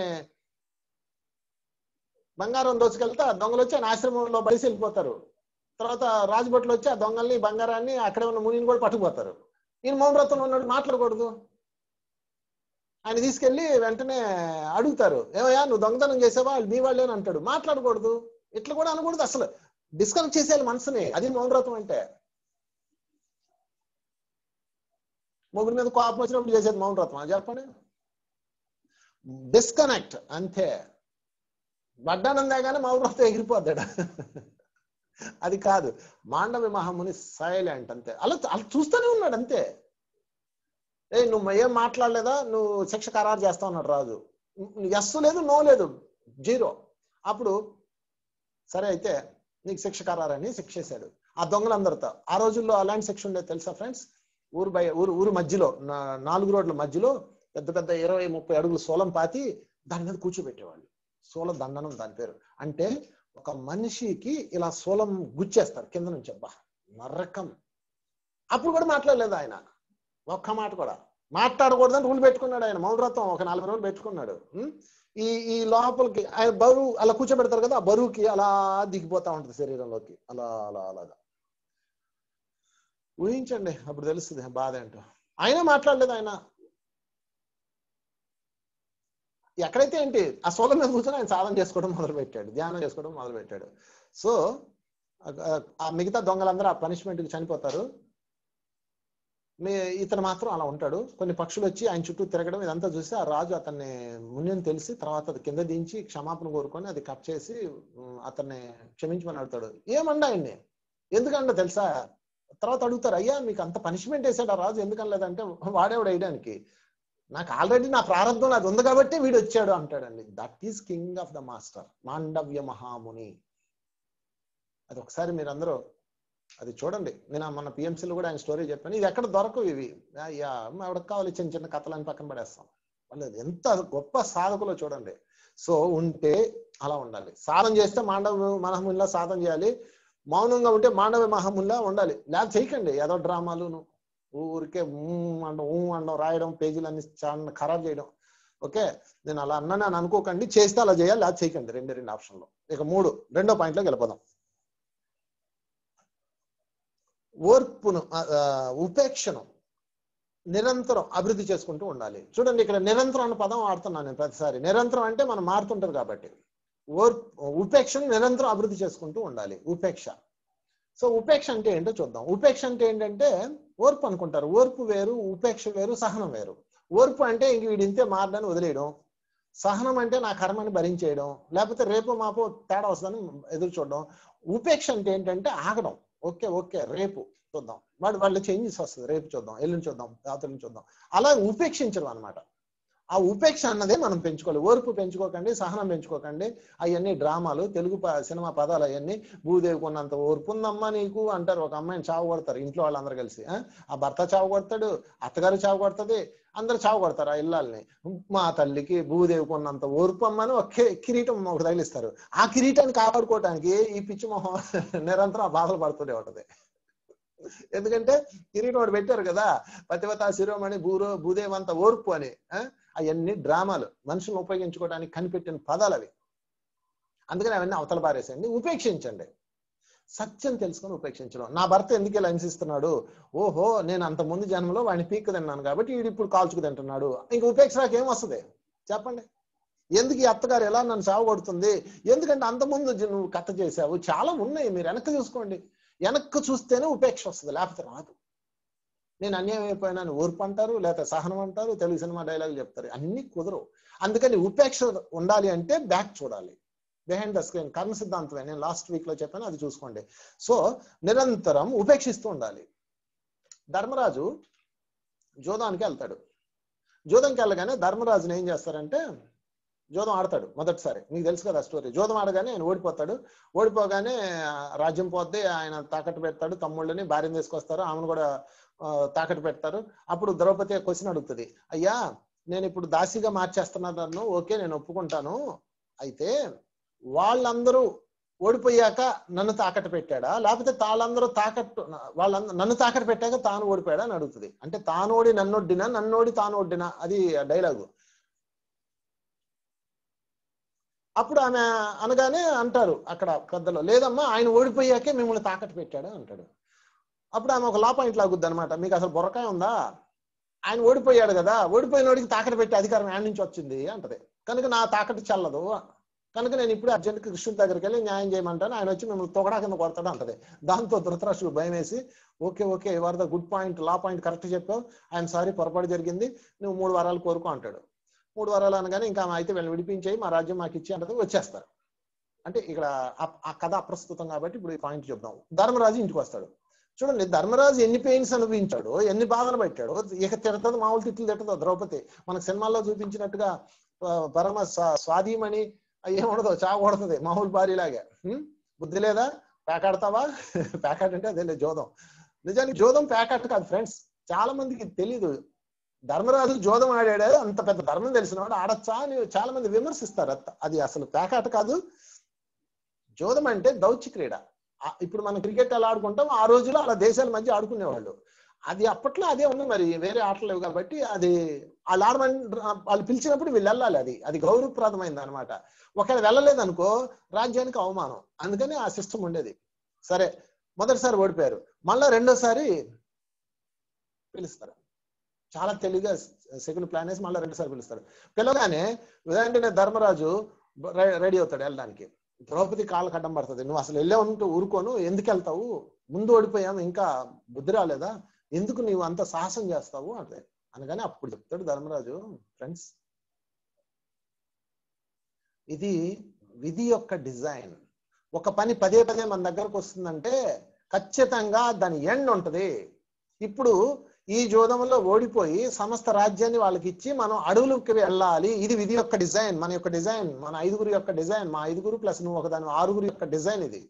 [SPEAKER 2] బంగారం దోచుకెళ్తే ఆ దొంగలు వచ్చి ఆయన ఆశ్రమంలో బలిసి వెళ్ళిపోతారు. తర్వాత రాజభట్లు వచ్చి ఆ దొంగల్ని, బంగారాన్ని, అక్కడే ఉన్న మునిని కూడా పట్టుకుపోతారు. ఈయన మౌనవ్రతంలో ఉన్నాడు, మాట్లాడకూడదు. ఆయన తీసుకెళ్లి వెంటనే అడుగుతారు, ఏమయ్యా నువ్వు దొంగతనం చేసావా, మీ వాళ్ళేని అంటాడు. మాట్లాడకూడదు, ఇట్లా కూడా అనకూడదు. అసలు డిస్కనెక్ట్ చేసేయాలి మనసుని. అది మౌనవ్రతం అంటే. మొగుడి మీద కోపం వచ్చినప్పుడు చేసేది మౌనవ్రతం చెప్పండి. డిస్కనెక్ట్ అంతే. వడ్డానందాగానే మౌనవ్రతం ఎగిరిపోతాడు. అది కాదు. మాండవ్య మహాముని సైలెంట్ అంతే. అలా చూస్తూనే ఉన్నాడు అంతే. నువ్వు ఏం మాట్లాడలేదా, నువ్వు శిక్ష ఖరారు చేస్తా ఉన్నాడు రాజు. ఎస్ లేదు, నో లేదు, 0. అప్పుడు సరే అయితే నీకు శిక్ష ఖరారని శిక్ష చేశాడు. ఆ దొంగలందరితో. ఆ రోజుల్లో అలాంటి శిక్ష ఉండేది తెలుసా ఫ్రెండ్స్? ఊరు మధ్యలో 4 రోడ్ల మధ్యలో పెద్ద పెద్ద 20-30 అడుగులు సోలం పాతి దాని మీద కూర్చోబెట్టేవాళ్ళు. సోల దండనం దాని పేరు. అంటే ఒక మనిషికి ఇలా శూలం గుచ్చేస్తారు కింద నుంచి, అబ్బా నరకం. అప్పుడు కూడా మాట్లాడలేదు ఆయన, ఒక్క మాట కూడా మాట్లాడకూడదని రూల్ పెట్టుకున్నాడు ఆయన. మౌనవ్రతం ఒక 40 రోజులు పెట్టుకున్నాడు. ఈ లోపలికి ఆయన బరువు అలా కూర్చోబెడతారు కదా, ఆ బరువుకి అలా దిగిపోతా ఉంటుంది శరీరంలోకి, అలా అలా అలాగా. ఊహించండి, అప్పుడు తెలుస్తుంది బాధ ఏంటో. ఆయన మాట్లాడలేదు ఆయన. ఎక్కడైతే ఏంటి ఆ శూలం మీద కూర్చొని ఆయన సాధన చేసుకోవడం మొదలు పెట్టాడు, ధ్యానం చేసుకోవడం మొదలు పెట్టాడు. సో ఆ మిగతా దొంగలందరూ ఆ పనిష్మెంట్కి చనిపోతారు. ఇతను మాత్రం అలా ఉంటాడు. కొన్ని పక్షులు వచ్చి ఆయన చుట్టూ తిరగడం ఇదంతా చూసి ఆ రాజు అతన్ని మున్యం తెలిసి తర్వాత అది కింద దించి క్షమాపణ కోరుకొని అది కట్ చేసి అతన్ని క్షమించమని అడుగుతాడు. ఏమండ ఆయన్ని ఎందుకంటే తెలుసా, తర్వాత అడుగుతారు, అయ్యా మీకు అంత పనిష్మెంట్ వేసాడు ఆ రాజు ఎందుకనలేదంటే, వాడేవాడు వేయడానికి, నాకు ఆల్రెడీ నా ప్రారంభం అది ఉంది కాబట్టి వీడు వచ్చాడు అంటాడండి. That is king of the master, Mandavya మహాముని. అది ఒకసారి మీరందరూ అది చూడండి. నేను మన పిఎంసీలో కూడా ఆయన స్టోరీ చెప్పాను. ఇది ఎక్కడ దొరకవు ఇవి. అయ్యా ఎవరికి కావాలి చిన్న చిన్న కథలని పక్కన పడేస్తాం. వాళ్ళు ఎంత గొప్ప సాధకులో చూడండి. సో ఉంటే అలా ఉండాలి. సాధన చేస్తే మాండవ మహామునిలా సాధన చేయాలి. మౌనంగా ఉంటే మాండవ మహామునిలా ఉండాలి. లేదా చేయకండి ఏదో డ్రామాలు, ఊరికే అండం రాయడం, పేజీలన్నీ ఖరాబ్ చేయడం. ఓకే, నేను అలా అన్నాను అని అనుకోకండి. చేస్తే అలా చేయాలి, లేదా చేయకండి. రెండు ఆప్షన్లో. ఇక రెండో పాయింట్లోకి వెళ్ళిపోదాం. ఓర్పును, ఉపేక్షను నిరంతరం అభివృద్ధి చేసుకుంటూ ఉండాలి. చూడండి, ఇక్కడ నిరంతరం అన్న పదం వాడుతున్నాను నేను ప్రతిసారి. నిరంతరం అంటే మనం మారుతుంటారు కాబట్టి. ఉపేక్షను నిరంతరం అభివృద్ధి చేసుకుంటూ ఉండాలి. ఉపేక్ష. సో ఉపేక్ష అంటే ఏంటో చూద్దాం. ఉపేక్ష అంటే ఏంటంటే ఓర్పు అనుకుంటారు. ఓర్పు వేరు, ఉపేక్ష వేరు, సహనం వేరు. ఓర్పు అంటే ఇంక వీడి ఇంతే మారడాన్ని వదిలేయడం. సహనం అంటే నా కర్మని భరించేయడం, లేకపోతే రేపు మాపో తేడా వస్తుందని ఎదురు చూడడం. ఉపేక్ష అంటే ఏంటంటే ఆగడం. ఓకే రేపు చూద్దాం, వాళ్ళు చేంజెస్ వస్తుంది, రేపు చూద్దాం, ఎల్లుండి చూద్దాం, రాత్రి చూద్దాం, అలా ఉపేక్షించడం అనమాట. ఆ ఉపేక్ష అన్నదే మనం పెంచుకోవాలి. ఓర్పు పెంచుకోకండి, సహనం పెంచుకోకండి. అవన్నీ డ్రామాలు, తెలుగు సినిమా పదాలు అవన్నీ. భూదేవి కొన్నంత ఓర్పు ఉందమ్మా నీకు అంటారు. ఒక అమ్మాయిని చావు కొడతారు ఇంట్లో వాళ్ళందరూ కలిసి. ఆ భర్త చావు కొడతాడు, అత్తగారు చావు కొడుతుంది, అందరు చావు కొడతారు ఆ ఇళ్ళని. మా తల్లికి భూదేవి కొన్నంత ఓర్పు అమ్మని ఒక కిరీటం ఒకటి తగిలిస్తారు. ఆ కిరీటాన్ని కాపాడుకోవటానికి ఈ పిచ్చి మొహం నిరంతరం ఆ బాధలు పడుతూనే ఉంటది. ఎందుకంటే కిరీటం ఒకటి పెట్టారు కదా, పతివత శిరోమణి భూదేవంత ఓర్పు అని. అవన్నీ డ్రామాలు, మనుషులను ఉపయోగించుకోవడానికి కనిపెట్టిన పదాలు అవి. అందుకని అవన్నీ అవతల పారేసేయండి. ఉపేక్షించండి. సత్యం తెలుసుకొని ఉపేక్షించడం. నా భర్త ఎందుకు ఇలా హింసిస్తున్నాడు, ఓహో నేను అంత ముందు జన్మలో వాడిని పీక్కు తిన్నాను కాబట్టి వీడు ఇప్పుడు కాల్చుకు తింటున్నాడు. ఇంక ఉపేక్ష నాకేం వస్తుంది చెప్పండి? ఎందుకు ఈ అత్తగారు ఎలా నన్ను సాగు కొడుతుంది, ఎందుకంటే అంతకుముందు నువ్వు కథ చేసావు. చాలా ఉన్నాయి, మీరు వెనక్కి చూసుకోండి. వెనక్కి చూస్తేనే ఉపేక్ష వస్తుంది, లేకపోతే రాదు. నేను అన్యాయం అయిపోయినాను ఓర్పు అంటారు, లేకపోతే సహనం అంటారు, తెలుగు సినిమా డైలాగులు చెప్తారు. అన్ని కుదరవు. అందుకని ఉపేక్ష ఉండాలి అంటే బ్యాక్ చూడాలి, బిహైండ్ ద స్క్రీన్. కర్మ సిద్ధాంతమే, నేను లాస్ట్ వీక్ లో చెప్పాను, అది చూసుకోండి. సో నిరంతరం ఉపేక్షిస్తూ ఉండాలి. ధర్మరాజు జోదానికి వెళ్తాడు. జోదంకి వెళ్ళగానే ధర్మరాజుని ఏం చేస్తారంటే, జోదం ఆడతాడు మొదటిసారి, మీకు తెలుసు కదా స్టోరీ. జోదం ఆడగానే ఆయన ఓడిపోతాడు. ఓడిపోగానే రాజ్యం పోద్ది, ఆయన తాకట్టు పెడతాడు, తమ్ముళ్ళని భార్యను తీసుకొస్తారు, ఆమెను కూడా తాకట్టు పెడతారు. అప్పుడు ద్రౌపది క్వశ్చన్ అడుగుతుంది, అయ్యా నేను ఇప్పుడు దాసిగా మార్చేస్తున్నాను, ఓకే నేను ఒప్పుకుంటాను, అయితే వాళ్ళందరూ ఓడిపోయాక నన్ను తాకట్టు పెట్టాడా, లేకపోతే వాళ్ళందరూ నన్ను తాకట్టు పెట్టాక తాను ఓడిపోయాడా అని అడుగుతుంది. అంటే తానోడి నన్నొడ్డినా, నన్నోడి తాను ఒడ్డినా, అది డైలాగు. అప్పుడు ఆమె అనగానే అంటారు అక్కడ పెద్దలు, లేదమ్మా ఆయన ఓడిపోయాకే మిమ్మల్ని తాకట్టు పెట్టాడు అంటాడు. అప్పుడు ఆమె ఒక లా పాయింట్ లాగుద్ది అనమాట, మీకు అసలు బుర్రకాయ ఉందా, ఆయన ఓడిపోయాడు కదా, ఓడిపోయినోడికి తాకట్టు పెట్టే అధికారం యాడ్ నుంచి వచ్చింది అంటది. కనుక నా తాకట్టు చల్లదు, కనుక నేను ఇప్పుడు అర్జెంట్ కృష్ణుడి దగ్గరికి వెళ్ళి న్యాయం చేయమంటాను, ఆయన వచ్చి మిమ్మల్ని తొగడా కింద కొడతాడు అంటది. దాంతో ధృతరాష్ట్రుడు భయం వేసి, okay your the good point, law point correct చెప్పావు, ఐఎమ్ సారీ పొరపాటు జరిగింది, నువ్వు 3 వారాలు కోరుకో అంటాడు. 3 వారాలు అనగానే ఇంకా అయితే వీళ్ళని విడిపించేయి, మా రాజ్యం మాకు ఇచ్చి అంటది, వచ్చేస్తారు. అంటే ఇక్కడ ఆ కథ అప్రస్తుతం కాబట్టి ఇప్పుడు ఈ పాయింట్ చెప్దాం. ధర్మరాజు ఇంటికి వస్తాడు. చూడండి, ధర్మరాజు ఎన్ని పెయిన్స్ అనుభవించాడు, ఎన్ని బాధలు పెట్టాడు. ఇక తిడతది, మామూలు తిట్లు తిట్టదు ద్రౌపది. మనకు సినిమాల్లో చూపించినట్టుగా పరమ స్వాధీమని ఏముండదు, చావకూడదు మామూలు భార్యలాగా. బుద్ధి లేదా, పేకాడతావా? పేకాట అంటే అదే జోదం. నిజానికి జోదం పేకాట కాదు ఫ్రెండ్స్, చాలా మందికి తెలీదు. ధర్మరాజు జోదం ఆడాడు, అంత పెద్ద ధర్మం తెలిసిన వాడు ఆడచ్చా అని చాలా మంది విమర్శిస్తారు. అది అసలు పేకాట కాదు, జోదం అంటే దౌత్య క్రీడ. ఇప్పుడు మనం క్రికెట్ ఎలా ఆడుకుంటాం, ఆ రోజుల్లో అలా దేశాల మధ్య ఆడుకునేవాళ్ళు. అది అప్పట్లో అదే ఉంది, మరి వేరే ఆటలు లేవు కాబట్టి అది వాళ్ళు ఆడమని వాళ్ళు పిలిచినప్పుడు వీళ్ళు వెళ్ళాలి. అది గౌరవప్రదమైంది అనమాట. ఒకవేళ వెళ్ళలేదనుకో రాజ్యానికి అవమానం. అందుకని ఆ సిస్టమ్ ఉండేది. సరే, మొదటిసారి ఓడిపోయారు, మళ్ళా రెండోసారి పిలుస్తారు. చాలా తెలివిగా సెకండ్ ప్లాన్ వేసి మళ్ళీ రెండోసారి పిలుస్తారు. పిలవగానే వెంటనే ధర్మరాజు రెడీ అవుతాడు వెళ్ళడానికి. ద్రౌపది కాళ్ళకు అడ్డం పడుతుంది. నువ్వు అసలు వెళ్ళే ఉంటూ ఊరుకోను, ఎందుకు వెళ్తావు, ముందు ఓడిపోయాము, ఇంకా బుద్ధి రాలేదా, ఎందుకు నీవు అంత సాహసం చేస్తావు అంటే. అనగానే అప్పుడు చెప్తాడు ధర్మరాజు, ఫ్రెండ్స్, ఇది విధి యొక్క డిజైన్. ఒక పని పదే పదే మన దగ్గరకు వస్తుందంటే ఖచ్చితంగా దాని ఎండ్ ఉంటది. ఇప్పుడు ఈ జోదంలో ఓడిపోయి సమస్త రాజ్యాన్ని వాళ్ళకి ఇచ్చి మనం అడవులకు వెళ్ళాలి. ఇది విధి యొక్క డిజైన్, మన యొక్క డిజైన్, మన 5గురు యొక్క డిజైన్, మా 5గురు ప్లస్ నువ్వు ఒకదాని 6గురు యొక్క డిజైన్ ఇది.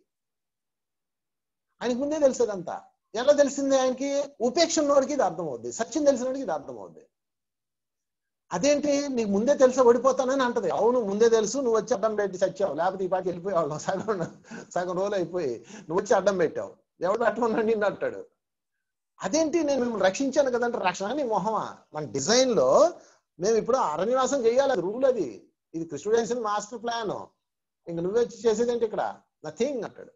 [SPEAKER 2] ఆయనకు ముందే తెలిసేదంతా. ఎలా తెలిసింది ఆయనకి? ఉపేక్ష ఉన్నవాడికి ఇది అర్థమవుద్ది, సత్యం తెలిసినవాడికి ఇది అర్థమవుద్ది. అదేంటి నీకు ముందే తెలిసి ఓడిపోతానని అంటది. అవును, ముందే తెలుసు, నువ్వు వచ్చి అడ్డం పెట్టి చచ్చావు, లేకపోతే ఈ పాటి వెళ్ళిపోయేవాళ్ళం, సగం రోజులు అయిపోయి నువ్వు వచ్చి అడ్డం పెట్టావు, ఎవడు పెట్టమన్నాడు నిన్ను అంటాడు. అదేంటి నేను మిమ్మల్ని రక్షించాను కదంటే, రక్షణ నీ మొహమా? మన డిజైన్ లో మేము ఇప్పుడు అరణ్యవాసం చేయాలి, అది రూల్, అది ఇది కృష్ణుడు వేసిన మాస్టర్ ప్లాన్. ఇంక నువ్వే చేసేదేంటి ఇక్కడ, నథింగ్ అంటాడు.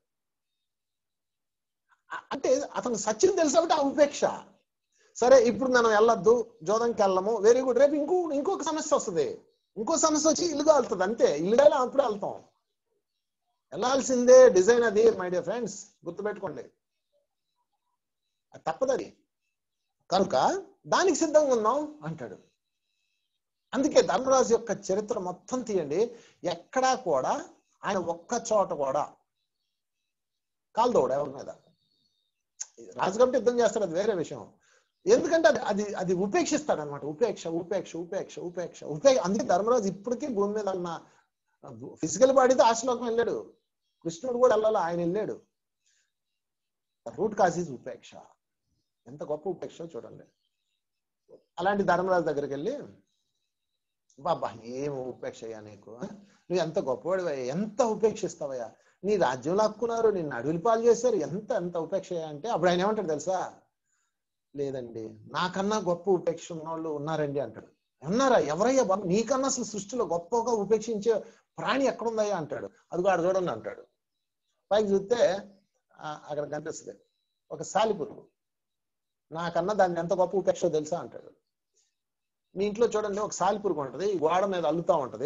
[SPEAKER 2] అంటే అతను సత్యం తెలుసు కాబట్టి ఆ ఉపేక్ష. సరే, ఇప్పుడు మనం వెళ్ళొద్దు, జోదంకి వెళ్ళము, వెరీ గుడ్, రేపు ఇంకొక సమస్య వస్తుంది, ఇంకో సమస్య వచ్చి ఇల్లు కాలుతుంది, అంతే. ఇల్లు కాలి అప్పుడు వెళ్తాం, వెళ్ళాల్సిందే. డిజైన్ అది మై డియర్ ఫ్రెండ్స్, గుర్తుపెట్టుకోండి, తప్పదు అది. కనుక దానికి సిద్ధంగా ఉన్నాం అంటాడు. అందుకే ధర్మరాజు యొక్క చరిత్ర మొత్తం తీయండి, ఎక్కడా కూడా ఆయన ఒక్క చోట కూడా కాల్దోడు ఎవరి మీద. రాజు కాబట్టి యుద్ధం చేస్తాడు, అది వేరే విషయం. ఎందుకంటే అది ఉపేక్షిస్తాడు అనమాట. ఉపేక్ష ఉపేక్ష ఉపేక్ష ఉపేక్ష ఉపేక్ష. అందుకే ధర్మరాజు ఇప్పటికీ భూమి మీద ఉన్న ఫిజికల్ బాడీతో ఆశ్లోకం వెళ్ళాడు, కృష్ణుడు కూడా వెళ్ళాలి, ఆయన వెళ్ళాడు. రూట్ కాజ్ ఈజ్ ఉపేక్ష. ఎంత గొప్ప ఉపేక్ష చూడండి. అలాంటి ధర్మరాజు దగ్గరికి వెళ్ళి, బాబా ఏం ఉపేక్ష అయ్యా నీకు, నువ్వు ఎంత గొప్పవాడివయ్యా, ఎంత ఉపేక్షిస్తావయ్యా, నీ రాజ్యం లాక్కున్నారు, నిన్ను అడవులు పాలు చేశారు, ఎంత ఉపేక్ష అయ్యా అంటే, అప్పుడు ఆయన ఏమంటాడు తెలుసా? లేదండి, నాకన్నా గొప్ప ఉపేక్ష ఉన్న వాళ్ళు ఉన్నారండి అంటాడు. ఉన్నారా? ఎవరయ్యా బాబు, నీకన్నా అసలు సృష్టిలో గొప్పగా ఉపేక్షించే ప్రాణి ఎక్కడుందయ్యా అంటాడు. అదిగో ఆడ చూడండి అంటాడు. పైకి చూస్తే అక్కడ కనిపిస్తుంది ఒక సాలిపురుగు. నాకన్నా దాన్ని ఎంత గొప్ప ఉపేక్ష తెలుసా అంటాడు. మీ ఇంట్లో చూడండి ఒక సాలిపురుగు ఉంటుంది, గోడ మీద అల్లుతా ఉంటది.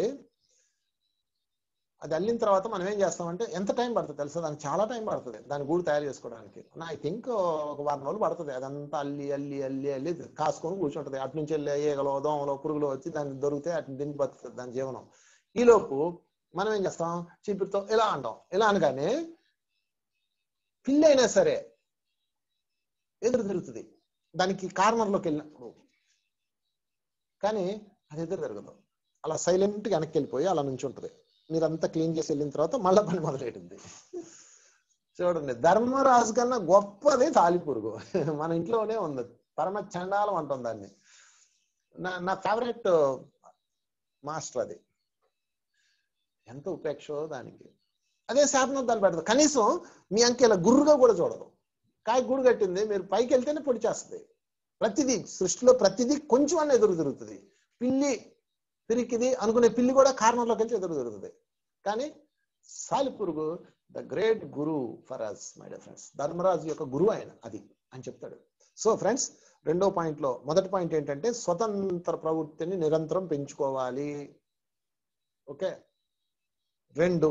[SPEAKER 2] అది అల్లిన తర్వాత మనం ఏం చేస్తామంటే, ఎంత టైం పడుతుంది తెలుసా? దానికి చాలా టైం పడుతుంది దాని గూడు తయారు చేసుకోవడానికి. ఐ థింక్ ఒక 1 రోజులు పడుతుంది. అదంతా అల్లి అల్లి అల్లి అల్లి కాసుకొని కూర్చుంటది. అటు నుంచి వెళ్ళి ఈగలో దోమలో పురుగులు వచ్చి దాన్ని దొరికితే అటు దీనికి బతుకుతుంది దాని జీవనం. ఈలోపు మనం ఏం చేస్తాం, చీపురుతో ఇలా అంటాం. ఇలా అనగానే పిల్లి అయినా సరే ఎదురు తిరుగుతుంది దానికి కార్నర్లోకి వెళ్ళినప్పుడు, కానీ అది ఎదురు తిరగదు. అలా సైలెంట్గా వెనక్కి వెళ్ళిపోయి అలా నుంచి ఉంటుంది. మీరంతా క్లీన్ చేసి వెళ్ళిన తర్వాత మళ్ళీ పని మొదలెట్టింది. చూడండి, ధర్మరాజు కన్నా గొప్పది సాలిపురుగు మన ఇంట్లోనే ఉంది. పరమ చండాలం అంటాం దాన్ని. నా ఫేవరెట్ మాస్టర్ అది. ఎంత ఉపేక్షో దానికి. అదే శాపనం దాన్ని పెడతారు. కనీసం మీ అంకె ఇలా గుర్రుగా కూడా చూడదు. కాయ గూడు కట్టింది, మీరు పైకి వెళ్తేనే పొడి చేస్తుంది. ప్రతిదీ సృష్టిలో ప్రతిదీ కొంచెం అన్న ఎదురు తిరుగుతుంది. పిల్లి పిరికిది అనుకునే పిల్లి కూడా కార్నర్లోకి వెళ్తే ఎదురు తిరుగుతుంది. కానీ సాలిపురుగు the great guru for us my dear friends. Dharmaraju యొక్క గురువు ఆయన అది అని చెప్తాడు. సో ఫ్రెండ్స్, రెండో పాయింట్ లో మొదటి పాయింట్ ఏంటంటే స్వతంత్ర ప్రవృత్తిని నిరంతరం పెంచుకోవాలి. ఓకే. 2,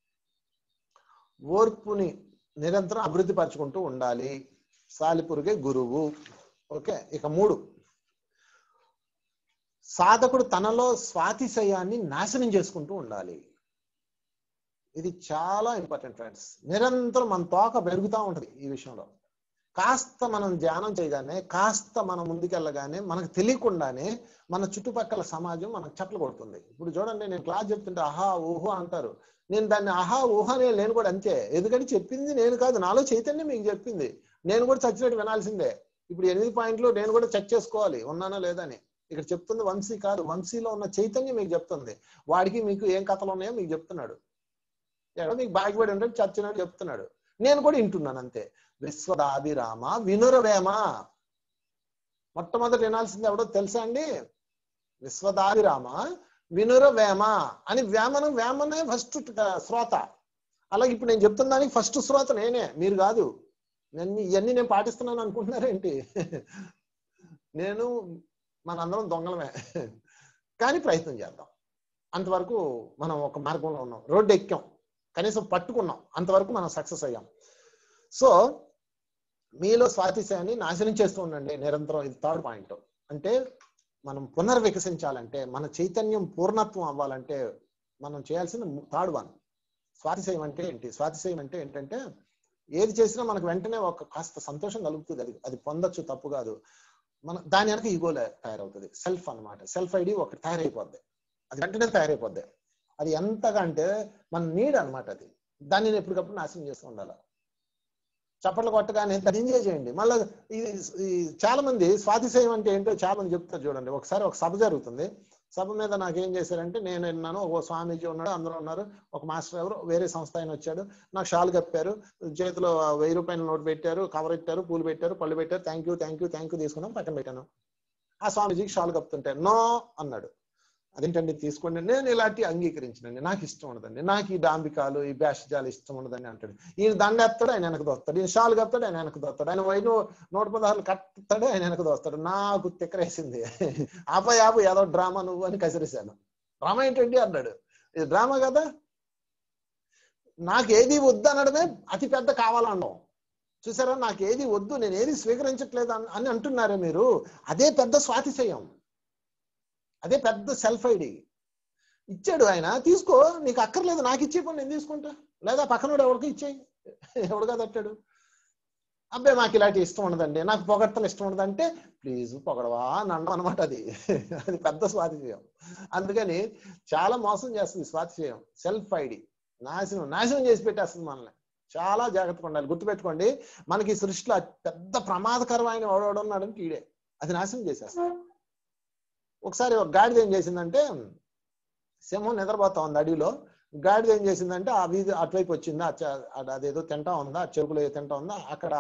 [SPEAKER 2] ఓర్పుని నిరంతరం అభివృద్ధి పరచుకుంటూ ఉండాలి. సాలిపురుగే గురువు. ఓకే. ఇక 3, సాధకుడు తనలో స్వాతిశయాన్ని నాశనం చేసుకుంటూ ఉండాలి. ఇది చాలా ఇంపార్టెంట్ ఫ్రెండ్స్. నిరంతరం మన తోక పెరుగుతూ ఉంటది ఈ విషయంలో. కాస్త మనం ధ్యానం చేయగానే, కాస్త మనం ముందుకెళ్ళగానే మనకు తెలియకుండానే మన చుట్టుపక్కల సమాజం మనకు చప్పలు కొడుతుంది. ఇప్పుడు చూడండి, నేను క్లాస్ చెప్తుంటే ఆహా ఊహో అంటారు. నేను దాన్ని ఆహా ఊహనే నేను కూడా అంతే. ఎందుకంటే చెప్పింది నేను కాదు, నాలో చైతన్యం మీకు చెప్పింది. నేను కూడా చచ్చినట్టు వినాల్సిందే. ఇప్పుడు 8 పాయింట్లు నేను కూడా చెక్ చేసుకోవాలి ఉన్నానా లేదని. ఇక్కడ చెప్తుంది వంశీ కాదు, వంశీలో ఉన్న చైతన్యం మీకు చెప్తుంది. వాడికి మీకు ఏం కథలు ఉన్నాయో మీకు చెప్తున్నాడు. ఎక్కడ మీకు బాగిపడి ఉంటాడు చచ్చినాడు చెప్తున్నాడు, నేను కూడా వింటున్నాను అంతే. విశ్వదాభిరామ వినురవేమ. మొట్టమొదటి వినాల్సింది ఎవడో తెలుసా అండి? విశ్వదాభిరామ వినురవేమ అని. వేమనే ఫస్ట్ శ్రోత. అలాగే ఇప్పుడు నేను చెప్తున్న దానికి ఫస్ట్ శ్రోత నేనే, మీరు కాదు. ఇవన్నీ నేను పాటిస్తున్నాను అనుకుంటున్నారేంటి? నేను మనందరం దొంగలమే, కానీ ప్రయత్నం చేద్దాం. అంతవరకు మనం ఒక మార్గంలో ఉన్నాం, రోడ్డు ఎక్కాం, కనీసం పట్టుకున్నాం, అంతవరకు మనం సక్సెస్ అయ్యాం. సో మీలో స్వాతిశయాన్ని నాశనం చేస్తూ ఉండండి నిరంతరం. ఇది థర్డ్ పాయింట్. అంటే మనం పునర్వికసించాలంటే, మన చైతన్యం పూర్ణత్వం అవ్వాలంటే మనం చేయాల్సిన థర్డ్ వన్. స్వాతిశయం అంటే ఏంటి? స్వాతిశయం అంటే ఏంటంటే ఏది చేసినా మనకు వెంటనే ఒక కాస్త సంతోషం కలుగుతుంది. అది పొందొచ్చు, తప్పు కాదు. దాని వెనక ఈగోలో తయారవుతుంది. సెల్ఫ్ అన్నమాట. సెల్ఫ్ ఐడి ఒకటి తయారైపోద్ది, అది వెంటనే తయారైపోద్ది. అది ఎంతగా అంటే మన నీడ్ అనమాట. అది దాన్ని నేను ఎప్పటికప్పుడు నాశనం చేస్తూ ఉండాలి. చప్పట్లు కొట్టగానే దాన్ని ఎంజాయ్ చేయండి. మళ్ళీ చాలా మంది స్వాతిశయం అంటే ఏంటో చాలా మంది చెప్తారు చూడండి. ఒకసారి ఒక సభ జరుగుతుంది, సభ మీద నాకేం చేశారంటే, నేను విన్నాను, ఒక స్వామీజీ ఉన్నాడు, అందరూ ఉన్నారు, ఒక మాస్టర్ ఎవరు వేరే సంస్థ ఆయన వచ్చాడు, నాకు షాల్ కప్పారు, చేతిలో 1000 రూపాయల నోట్ పెట్టారు, కవర్ పెట్టారు, పూలు పెట్టారు, పళ్ళు పెట్టారు, థ్యాంక్ యూ తీసుకున్నాం, పక్కన పెట్టాను. ఆ స్వామీజీకి షాల్ కప్పుతుంటే నో అన్నాడు. అదేంటండి తీసుకోండి, నేను ఇలాంటి అంగీకరించనండి, నాకు ఇష్టం ఉండదండి, నాకు ఈ డాంబికాలు ఈ బ్యాషజాలు ఇష్టం ఉండదండి అంటాడు. ఈయన దండ ఎత్తాడు, ఆయన వెనక దోస్తాడు, ఈయన షాల్ కప్తాడు, ఆయన వెనక దోస్తాడు, ఆయన 116 కట్టుతాడు, ఆయన వెనక దోస్తాడు. నాకు తిక్కరేసింది. ఆపయాపు ఏదో డ్రామా నువ్వు అని కసిరేశాను. డ్రామా ఏంటండి అన్నాడు. ఇది డ్రామా కదా, నాకు ఏది వద్దు అనడమే అతి పెద్ద కావాలన్నాం. చూసారా, నాకు ఏది వద్దు, నేను ఏది స్వీకరించట్లేదు అని అంటున్నారే మీరు. అదే పెద్ద స్వాతిశయం, అదే పెద్ద సెల్ఫ్ ఐడి. ఇచ్చాడు ఆయన, తీసుకో, నీకు అక్కర్లేదు నాకు ఇచ్చే పని నేను తీసుకుంటా, లేదా పక్కనోడు ఎవరికి ఇచ్చేయి, ఎవడుగా తట్టాడు. అబ్బాయి మాకు ఇలాంటి ఇష్టం ఉండదండి, నాకు పొగడ్తలు ఇష్టం ఉండదంటే ప్లీజ్ పొగడవా నన్ను అనమాట. అది పెద్ద స్వాతిశయం. అందుకని చాలా మోసం చేస్తుంది స్వాతిశయం. సెల్ఫ్ ఐడి నాశనం చేసి పెట్టేస్తుంది మనల్ని. చాలా జాగ్రత్తగా ఉండాలి. గుర్తుపెట్టుకోండి, మనకి ఈ సృష్టిలో పెద్ద ప్రమాదకరమైన ఉన్నాడంటే ఈడే. అది నాశనం చేసేస్తాం. ఒకసారి ఒక గాడిద ఏం చేసిందంటే, సింహం నిద్రపోతా ఉంది అడవిలో. గాడిద ఏం చేసిందంటే ఆ వీధి అటువైపు వచ్చిందా, అదేదో తింటా ఉందా, చెరుకులు ఏదో తింటా ఉందా, అక్కడ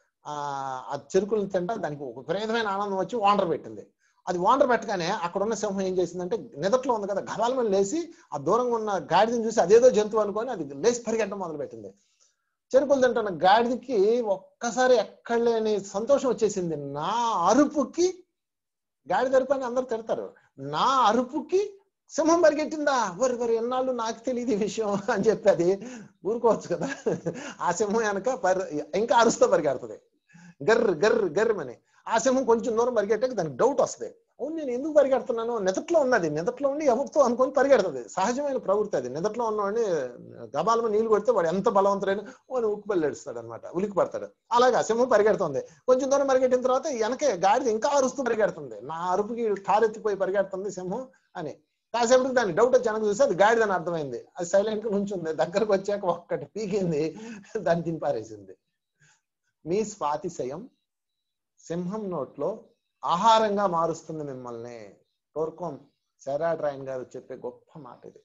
[SPEAKER 2] ఆ చెరుకులు తింటా దానికి ఒక విపరీతమైన ఆనందం వచ్చి వాండర్ పెట్టింది. అది వాండర్ పెట్టగానే అక్కడ ఉన్న సింహం ఏం చేసిందంటే, నిదట్లో ఉంది కదా, గబాలమని లేచి ఆ దూరంగా ఉన్న గాడిదని చూసి అదేదో జంతువు అనుకొని అది లేచి పరిగెట్టడం మొదలు పెట్టింది. చెరుకులు తింటున్న గాడిదకి ఒక్కసారి ఎక్కడ లేని సంతోషం వచ్చేసింది. నా అరుపుకి, గాడిద అరుపు అని అందరు తిడతారు, నా అరుపుకి సింహం పరిగెట్టిందా, వరి ఎన్నాళ్ళు నాకు తెలియదు ఈ విషయం అని చెప్పి అది ఊరుకోవచ్చు కదా. ఆ సింహం వెనక ఇంకా అరుస్తూ పరిగెడుతుంది, గర్రమని. ఆ సింహం కొంచెం దూరం పరిగెట్టాక దానికి డౌట్ వస్తుంది, అవును నేను ఎందుకు పరిగెడుతున్నాను, నిదట్లో ఉన్నది, నిదట్లో ఉండి ఎవరితో అనుకొని పరిగెడుతుంది. సహజమైన ప్రవృత్తి అది. నిదట్లో ఉన్నవాడిని గబాలమ నీళ్లు కొడితే వాడు ఎంత బలవంతుడైనా వాడు ఉక్కుబల్లి ఏడుస్తాడు అనమాట, ఉలికి పడతాడు. అలాగే సింహం పరిగెడుతుంది. కొంచెం దూరం పరిగెట్టిన తర్వాత వెనకే గాడిద ఇంకా అరుస్తూ పరిగెడుతుంది, నా అరుపుకి ఠారెత్తిపోయి పరిగెడుతుంది సింహం అని. కాసేపటికి దాన్ని డౌట్ వచ్చి వెనక చూస్తే అది గాడిదని అర్థమైంది. అది సైలెంట్ గా నుంచుంది. దగ్గరకు వచ్చాక ఒక్కటి పీకింది, దాన్ని తినిపారేసింది. మీ స్వాతిశయం సింహం నోట్లో ఆహారంగా మారుస్తుంది మిమ్మల్ని. టోర్కోమ్ సెరాడ్రాయన్ గారు చెప్పే గొప్ప మాట ఇది.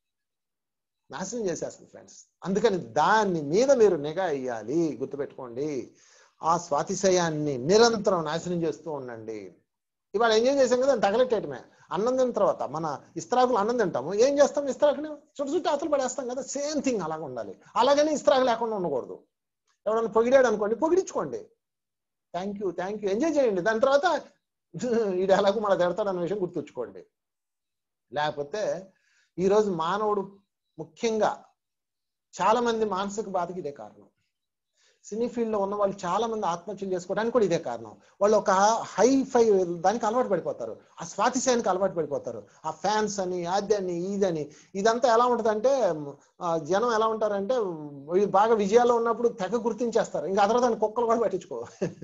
[SPEAKER 2] నాశనం చేసేస్తుంది ఫ్రెండ్స్. అందుకని దాని మీద మీరు నిఘా ఇయ్యాలి. గుర్తుపెట్టుకోండి, ఆ స్వాతిశయాన్ని నిరంతరం నాశనం చేస్తూ ఉండండి. ఇవాళ ఎంజాయ్ చేసాం కదా, తగలెట్టేయటమే. అన్నం తిన్న తర్వాత మన ఇస్త్రాకులు అన్నం తింటాము, ఏం చేస్తాం, ఇస్త్రాకుని చుట్టూ అతలు పడేస్తాం కదా. సేమ్ థింగ్ అలాగ ఉండాలి. అలాగని ఇస్త్రాకు లేకుండా ఉండకూడదు. ఎవరైనా పొగిడాడు అనుకోండి, పొగిడించుకోండి, థ్యాంక్ యూ ఎంజాయ్ చేయండి. దాని తర్వాత ఇది ఎలాగో మన తిడతాడు అన్న విషయం గుర్తుంచుకోండి. లేకపోతే ఈరోజు మానవుడు ముఖ్యంగా చాలా మంది మానసిక బాధకి ఇదే కారణం. సినీ ఫీల్డ్ లో ఉన్న వాళ్ళు చాలా మంది ఆత్మహత్యలు చేసుకోవడానికి కూడా ఇదే కారణం. వాళ్ళు ఒక హై-ఫై దానికి అలవాటు పడిపోతారు, ఆ స్వాతిశయానికి అలవాటు పడిపోతారు. ఆ ఫ్యాన్స్ అని, అదని, ఇదని. ఇదంతా ఎలా ఉంటదంటే, జనం ఎలా ఉంటారంటే బాగా విజయాల్లో ఉన్నప్పుడు తెగ గుర్తించేస్తారు, ఇంకా అదర్ దాన్ని కుక్కలు కూడా పట్టించుకో.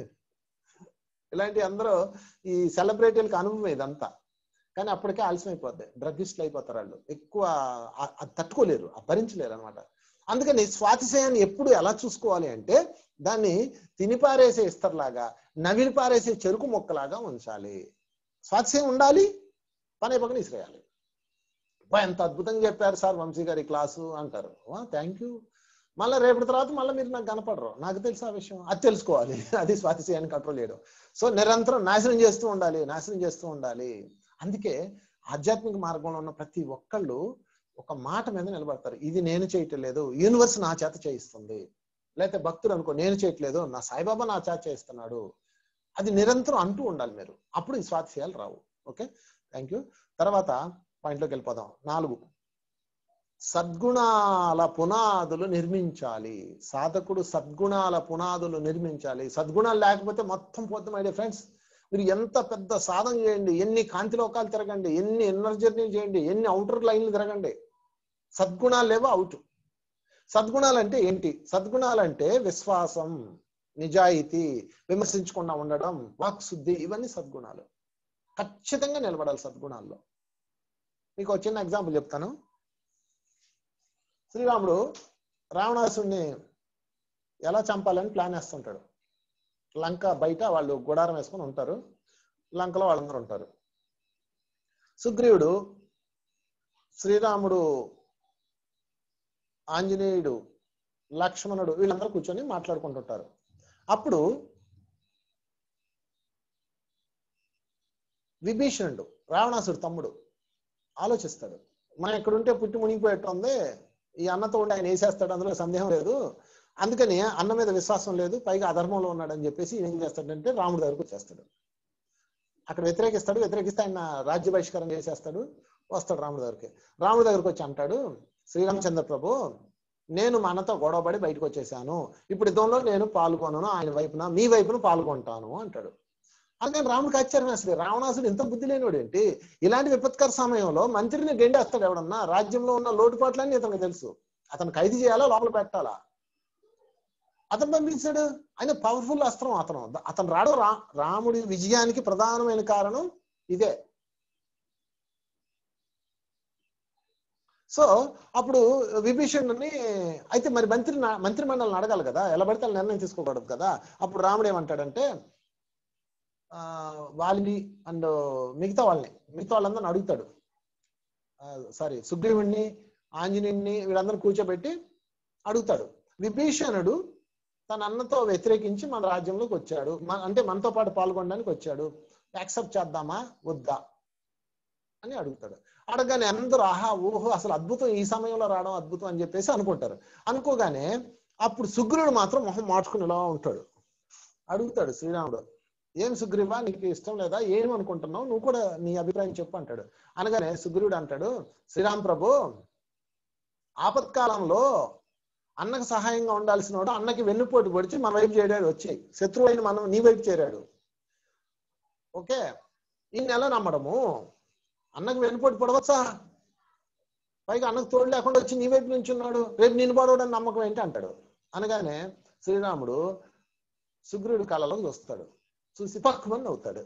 [SPEAKER 2] ఇలాంటి అందరూ ఈ సెలబ్రిటీలకు అనుభవం ఇదంతా. కానీ అప్పటికే ఆలస్యం అయిపోద్ది, డ్రగ్గిస్టులు అయిపోతారు వాళ్ళు. ఎక్కువ తట్టుకోలేరు, భరించలేరు అనమాట. అందుకని స్వాతిశయాన్ని ఎప్పుడు ఎలా చూసుకోవాలి అంటే, దాన్ని తినిపారేసే ఇస్తర్లాగా, నవిలి పారేసే చెరుకు మొక్కలాగా ఉంచాలి. స్వాతిశయం ఉండాలి, పనే పక్కన ఇసిరేయాలి. ఎంత అద్భుతంగా చెప్పారు సార్ వంశీ గారి క్లాసు అంటారు. Thank you. మళ్ళీ రేపటి తర్వాత మళ్ళీ మీరు నాకు కనపడరు. నాకు తెలుసు ఆ విషయం, అది తెలుసుకోవాలి. అది స్వాతిశయాన్ని కంట్రోల్ చేయడం. సో నిరంతరం నాశనం చేస్తూ ఉండాలి. అందుకే ఆధ్యాత్మిక మార్గంలో ఉన్న ప్రతి ఒక్కళ్ళు ఒక మాట మీద నిలబడతారు. ఇది నేను చేయటం లేదు, యూనివర్స్ నా చేత చేయిస్తుంది. లేకపోతే భక్తులు అనుకో, నేను చేయట్లేదు, నా సాయిబాబా నా చేత చేయిస్తున్నాడు. అది నిరంతరం అంటూ ఉండాలి మీరు. అప్పుడు ఈ స్వాతిశయాలు రావు. Okay, thank you. తర్వాత పాయింట్లోకి వెళ్ళిపోదాం. 4, సద్గుణాల పునాదులు నిర్మించాలి. సాధకుడు సద్గుణాల పునాదులు నిర్మించాలి. సద్గుణాలు లేకపోతే మొత్తం పోతాం. ఐడియా ఫ్రెండ్స్, మీరు ఎంత పెద్ద సాధన చేయండి, ఎన్ని కాంతిలోకాలు తిరగండి, ఎన్ని ఇన్నర్ జర్నీ చేయండి, ఎన్ని అవుటర్ లైన్లు తిరగండి, సద్గుణాలు లేవో అవుట్. సద్గుణాలు అంటే ఏంటి? సద్గుణాలు అంటే విశ్వాసం, నిజాయితీ, విమర్శించకుండా ఉండడం, వాక్శుద్ధి, ఇవన్నీ సద్గుణాలు. ఖచ్చితంగా నిలబడాలి సద్గుణాల్లో. మీకు ఒక చిన్న ఎగ్జాంపుల్ చెప్తాను. శ్రీరాముడు రావణాసుడిని ఎలా చంపాలని ప్లాన్ వేస్తుంటాడు. లంక బయట వాళ్ళు గుడారం వేసుకొని ఉంటారు, లంకలో వాళ్ళందరూ ఉంటారు. సుగ్రీవుడు, శ్రీరాముడు, ఆంజనేయుడు, లక్ష్మణుడు వీళ్ళందరూ కూర్చొని మాట్లాడుకుంటుంటారు. అప్పుడు విభీషణుడు, రావణాసుడు తమ్ముడు, ఆలోచిస్తాడు. మనం ఎక్కడుంటే పుట్టి మునిగిపోయేట్టు ఉంది, ఈ అన్నతో ఉండి ఆయన వేసేస్తాడు, అందులో సందేహం లేదు, అందుకని అన్న మీద విశ్వాసం లేదు, పైగా అధర్మంలో ఉన్నాడని చెప్పేసి ఏం చేస్తాడంటే రాముడి దగ్గరకు వచ్చేస్తాడు. అక్కడ వ్యతిరేకిస్తే ఆయన రాజ్య బహిష్కరణ చేసేస్తాడు. వస్తాడు రాముడి దగ్గరికి. రాముడి దగ్గరకు వచ్చి అంటాడు, శ్రీరామచంద్ర ప్రభు, నేను మా అన్నతో గొడవపడి బయటకు వచ్చేసాను, ఇప్పుడు యుద్ధంలో నేను పాల్గొనను, ఆయన వైపున మీ వైపున పాల్గొంటాను అంటాడు. అందుకని రాముడికి ఆశ్చర్యం వేస్తుంది. రావణాసుడు ఇంత బుద్ధి లేనివాడు ఏంటి? ఇలాంటి విపత్కర సమయంలో మంత్రిని గెండేస్తాడు ఎవడన్నా? రాజ్యంలో ఉన్న లోటుపాట్లన్నీ ఇతనికి తెలుసు. అతను ఖైదు చేయాలా, లోపల పెట్టాలా? అతను పంపించాడు. ఆయన పవర్ఫుల్ అస్త్రం. అతను రాడు. రాముడి విజయానికి ప్రధానమైన కారణం ఇదే. సో అప్పుడు విభీషణుని అయితే మరి మంత్రి మండలిని అడగాలి కదా, ఎలా పడితే నిర్ణయం తీసుకోకూడదు కదా. అప్పుడు రాముడు ఏమంటాడంటే, వాలిని అండ్ మిగతా వాళ్ళందరిని అడుగుతాడు. సుగ్రీవుడిని, ఆంజనేయుడిని వీళ్ళందరూ కూర్చోబెట్టి అడుగుతాడు. విభీషణుడు తన అన్నతో వ్యతిరేకించి మన రాజ్యంలోకి వచ్చాడు, అంటే మనతో పాటు పాల్గొనడానికి వచ్చాడు, యాక్సెప్ట్ చేద్దామా వద్దా అని అడుగుతాడు. అడగగానే అందరూ ఆహా ఊహో అసలు అద్భుతం, ఈ సమయంలో రావడం అద్భుతం అని చెప్పేసి అనుకుంటారు. అనుకోగానే అప్పుడు సుగ్రీవుడు మాత్రం మొహం మార్చుకుని ఇలా ఉంటాడు. అడుగుతాడు శ్రీరాముడు, ఏం సుగ్రీవా, నీకు ఇష్టం లేదా, ఏమనుకుంటున్నావు, నువ్వు కూడా నీ అభిప్రాయం చెప్పు అంటాడు. అనగానే సుగ్రీవుడు అంటాడు, శ్రీరామ్ ప్రభు, ఆపత్కాలంలో అన్నకు సహాయంగా ఉండాల్సిన వాడు అన్నకి వెన్నుపోటు పొడిచి మన వైపు చేయడాడు, వచ్చి శత్రువు అయిన మనం నీ వైపు చేరాడు. ఓకే, ఈ నెల నమ్మడము, అన్నకు వెన్నుపోటు పొడవచ్చా, పైగా అన్నకు తోడు లేకుండా వచ్చి నీ వైపు నుంచి ఉన్నాడు, రేపు నేను పడవడని నమ్మకం ఏంటి అంటాడు. అనగానే శ్రీరాముడు సుగ్రీవుడి కళ్ళలో చూస్తాడు. చూసి పక్కుమని నవ్వుతాడు.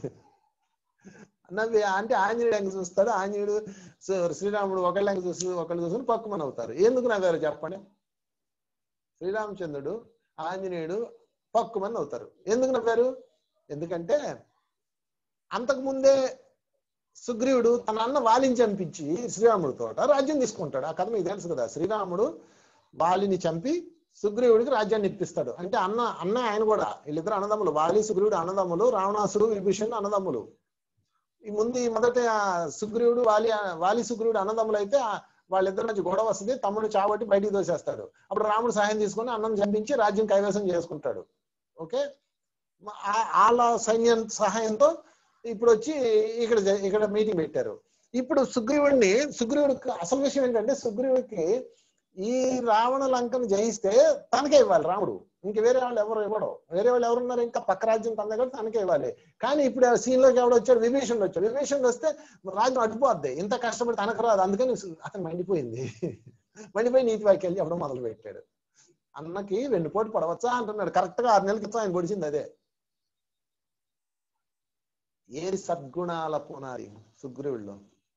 [SPEAKER 2] నవ్వి అంటే ఆంజనేయుడు ఎంక చూస్తాడు. ఆంజనేయుడు శ్రీరాముడు ఒకళ్ళు చూసుకుని పక్కుమని అవుతారు. ఎందుకు నవ్వారు చెప్పండి? శ్రీరామచంద్రుడు, ఆంజనేయుడు పక్కుమని అవుతారు. ఎందుకు నవ్వారు? ఎందుకంటే అంతకుముందే సుగ్రీవుడు తన అన్న వాలిని చంపించి శ్రీరాముడితో రాజ్యం తీసుకుంటాడు. ఆ కథ మీకు తెలుసు కదా. శ్రీరాముడు వాలిని చంపి సుగ్రీవుడికి రాజ్యాన్ని ఇప్పిస్తాడు. అంటే అన్న ఆయన కూడా, వీళ్ళిద్దరు అన్నదమ్ములు, వాలి సుగ్రీవుడు అన్నదమ్ములు, రావణాసుడు విభీషణుడు అన్నదమ్ములు. ఈ మొదట సుగ్రీవుడు వాలి సుగ్రీవుడు అన్నదమ్ములు అయితే వాళ్ళిద్దరి మధ్య గొడవ వస్తుంది, తమ్ముడు చావట్టి బయటికి దోసేస్తాడు. అప్పుడు రాముడు సహాయం తీసుకొని అన్నం చంపించి రాజ్యం కైవసం చేసుకుంటాడు. ఓకే, వాళ్ళ సైన్యం సహాయంతో ఇప్పుడు వచ్చి ఇక్కడ మీటింగ్ పెట్టారు. ఇప్పుడు సుగ్రీవుడికి అసలు విషయం ఏంటంటే, సుగ్రీవుడికి ఈ రావణ లంకను జయిస్తే తనకే ఇవ్వాలి రాముడు, ఇంక వేరే వాళ్ళు ఎవరు ఇవ్వడం. వేరే వాళ్ళు ఎవరున్నారు, ఇంకా పక్క రాజ్యం తన దగ్గర తనకే ఇవ్వాలి. కానీ ఇప్పుడు సీన్ లోకి ఎవడు వచ్చాడు? విభీషణుడు వస్తే రాజ్యం అడ్డుపోద్ది, ఇంత కష్టపడి తనకు రాదు. అందుకని అతను మండిపోయి నీతి వాక్యాలు ఎవడో మొదలు పెట్టాడు. అన్నకి వెన్నుపోటు పడవచ్చా అంటున్నాడు. కరెక్ట్ గా 6 నెలల క్రితం ఆయన పొడిచింది అదే. ఏది సద్గుణాల పునాది? సుగ్రీవుల్లో,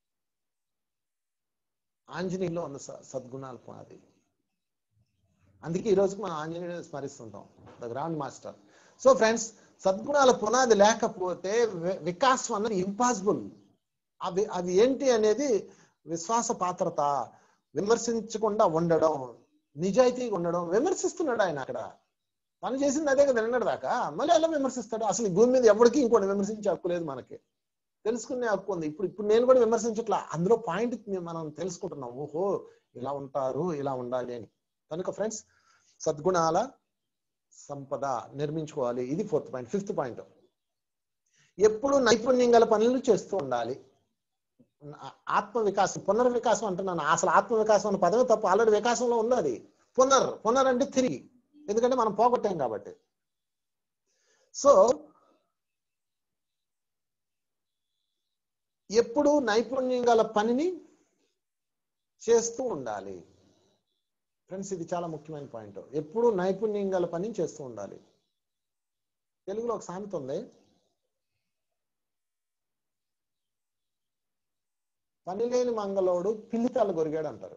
[SPEAKER 2] ఆంజనేయుల్లో ఉన్న సద్గుణాల పునాది. అందుకే ఈ రోజుకి మనం ఆంజనేయుని స్మరిస్తుంటాం, the grand master. So friends, సద్గుణాల పునాది లేకపోతే వికాసం అన్నది ఇంపాసిబుల్. అవి ఏంటి అనేది విశ్వాస పాత్రత, విమర్శించకుండా ఉండడం, నిజాయితీగా ఉండడం. విమర్శిస్తున్నాడు ఆయన అక్కడ, తను చేసింది అదే కదా నిన్నటి దాకా, మళ్ళీ ఎలా విమర్శిస్తాడు? అసలు ఈ భూమి మీద ఎవరికి ఇంకోటి విమర్శించే హక్కు లేదు, మనకి తెలుసుకునే హక్కు ఉంది. ఇప్పుడు నేను కూడా విమర్శించట్లా, అందులో పాయింట్ మనం తెలుసుకుంటున్నాం. ఓహో ఇలా ఉంటారు, ఇలా ఉండాలి అని. కనుక ఫ్రెండ్స్, సద్గుణాల సంపద నిర్మించుకోవాలి. ఇది 4th పాయింట్. 5th పాయింట్, ఎప్పుడు నైపుణ్యం గల పనులు చేస్తూ ఉండాలి. ఆత్మ వికాసం, పునర్వికాసం అంటున్నాను. అసలు ఆత్మ వికాసం అనే పదవి తప్పు, ఆల్రెడీ వికాసంలో ఉన్నది. పునర్ అంటే తిరిగి, ఎందుకంటే మనం పోగొట్టాం కాబట్టి. సో ఎప్పుడు నైపుణ్యం గల పనిని చేస్తూ ఉండాలి ఫ్రెండ్స్, ఇది చాలా ముఖ్యమైన పాయింట్. ఎప్పుడు నైపుణ్యం గల పని చేస్తూ ఉండాలి. తెలుగులో ఒక సామెత ఉంది, పని లేని మంగళోడు పిల్లితాలు గొరిగాడు అంటారు.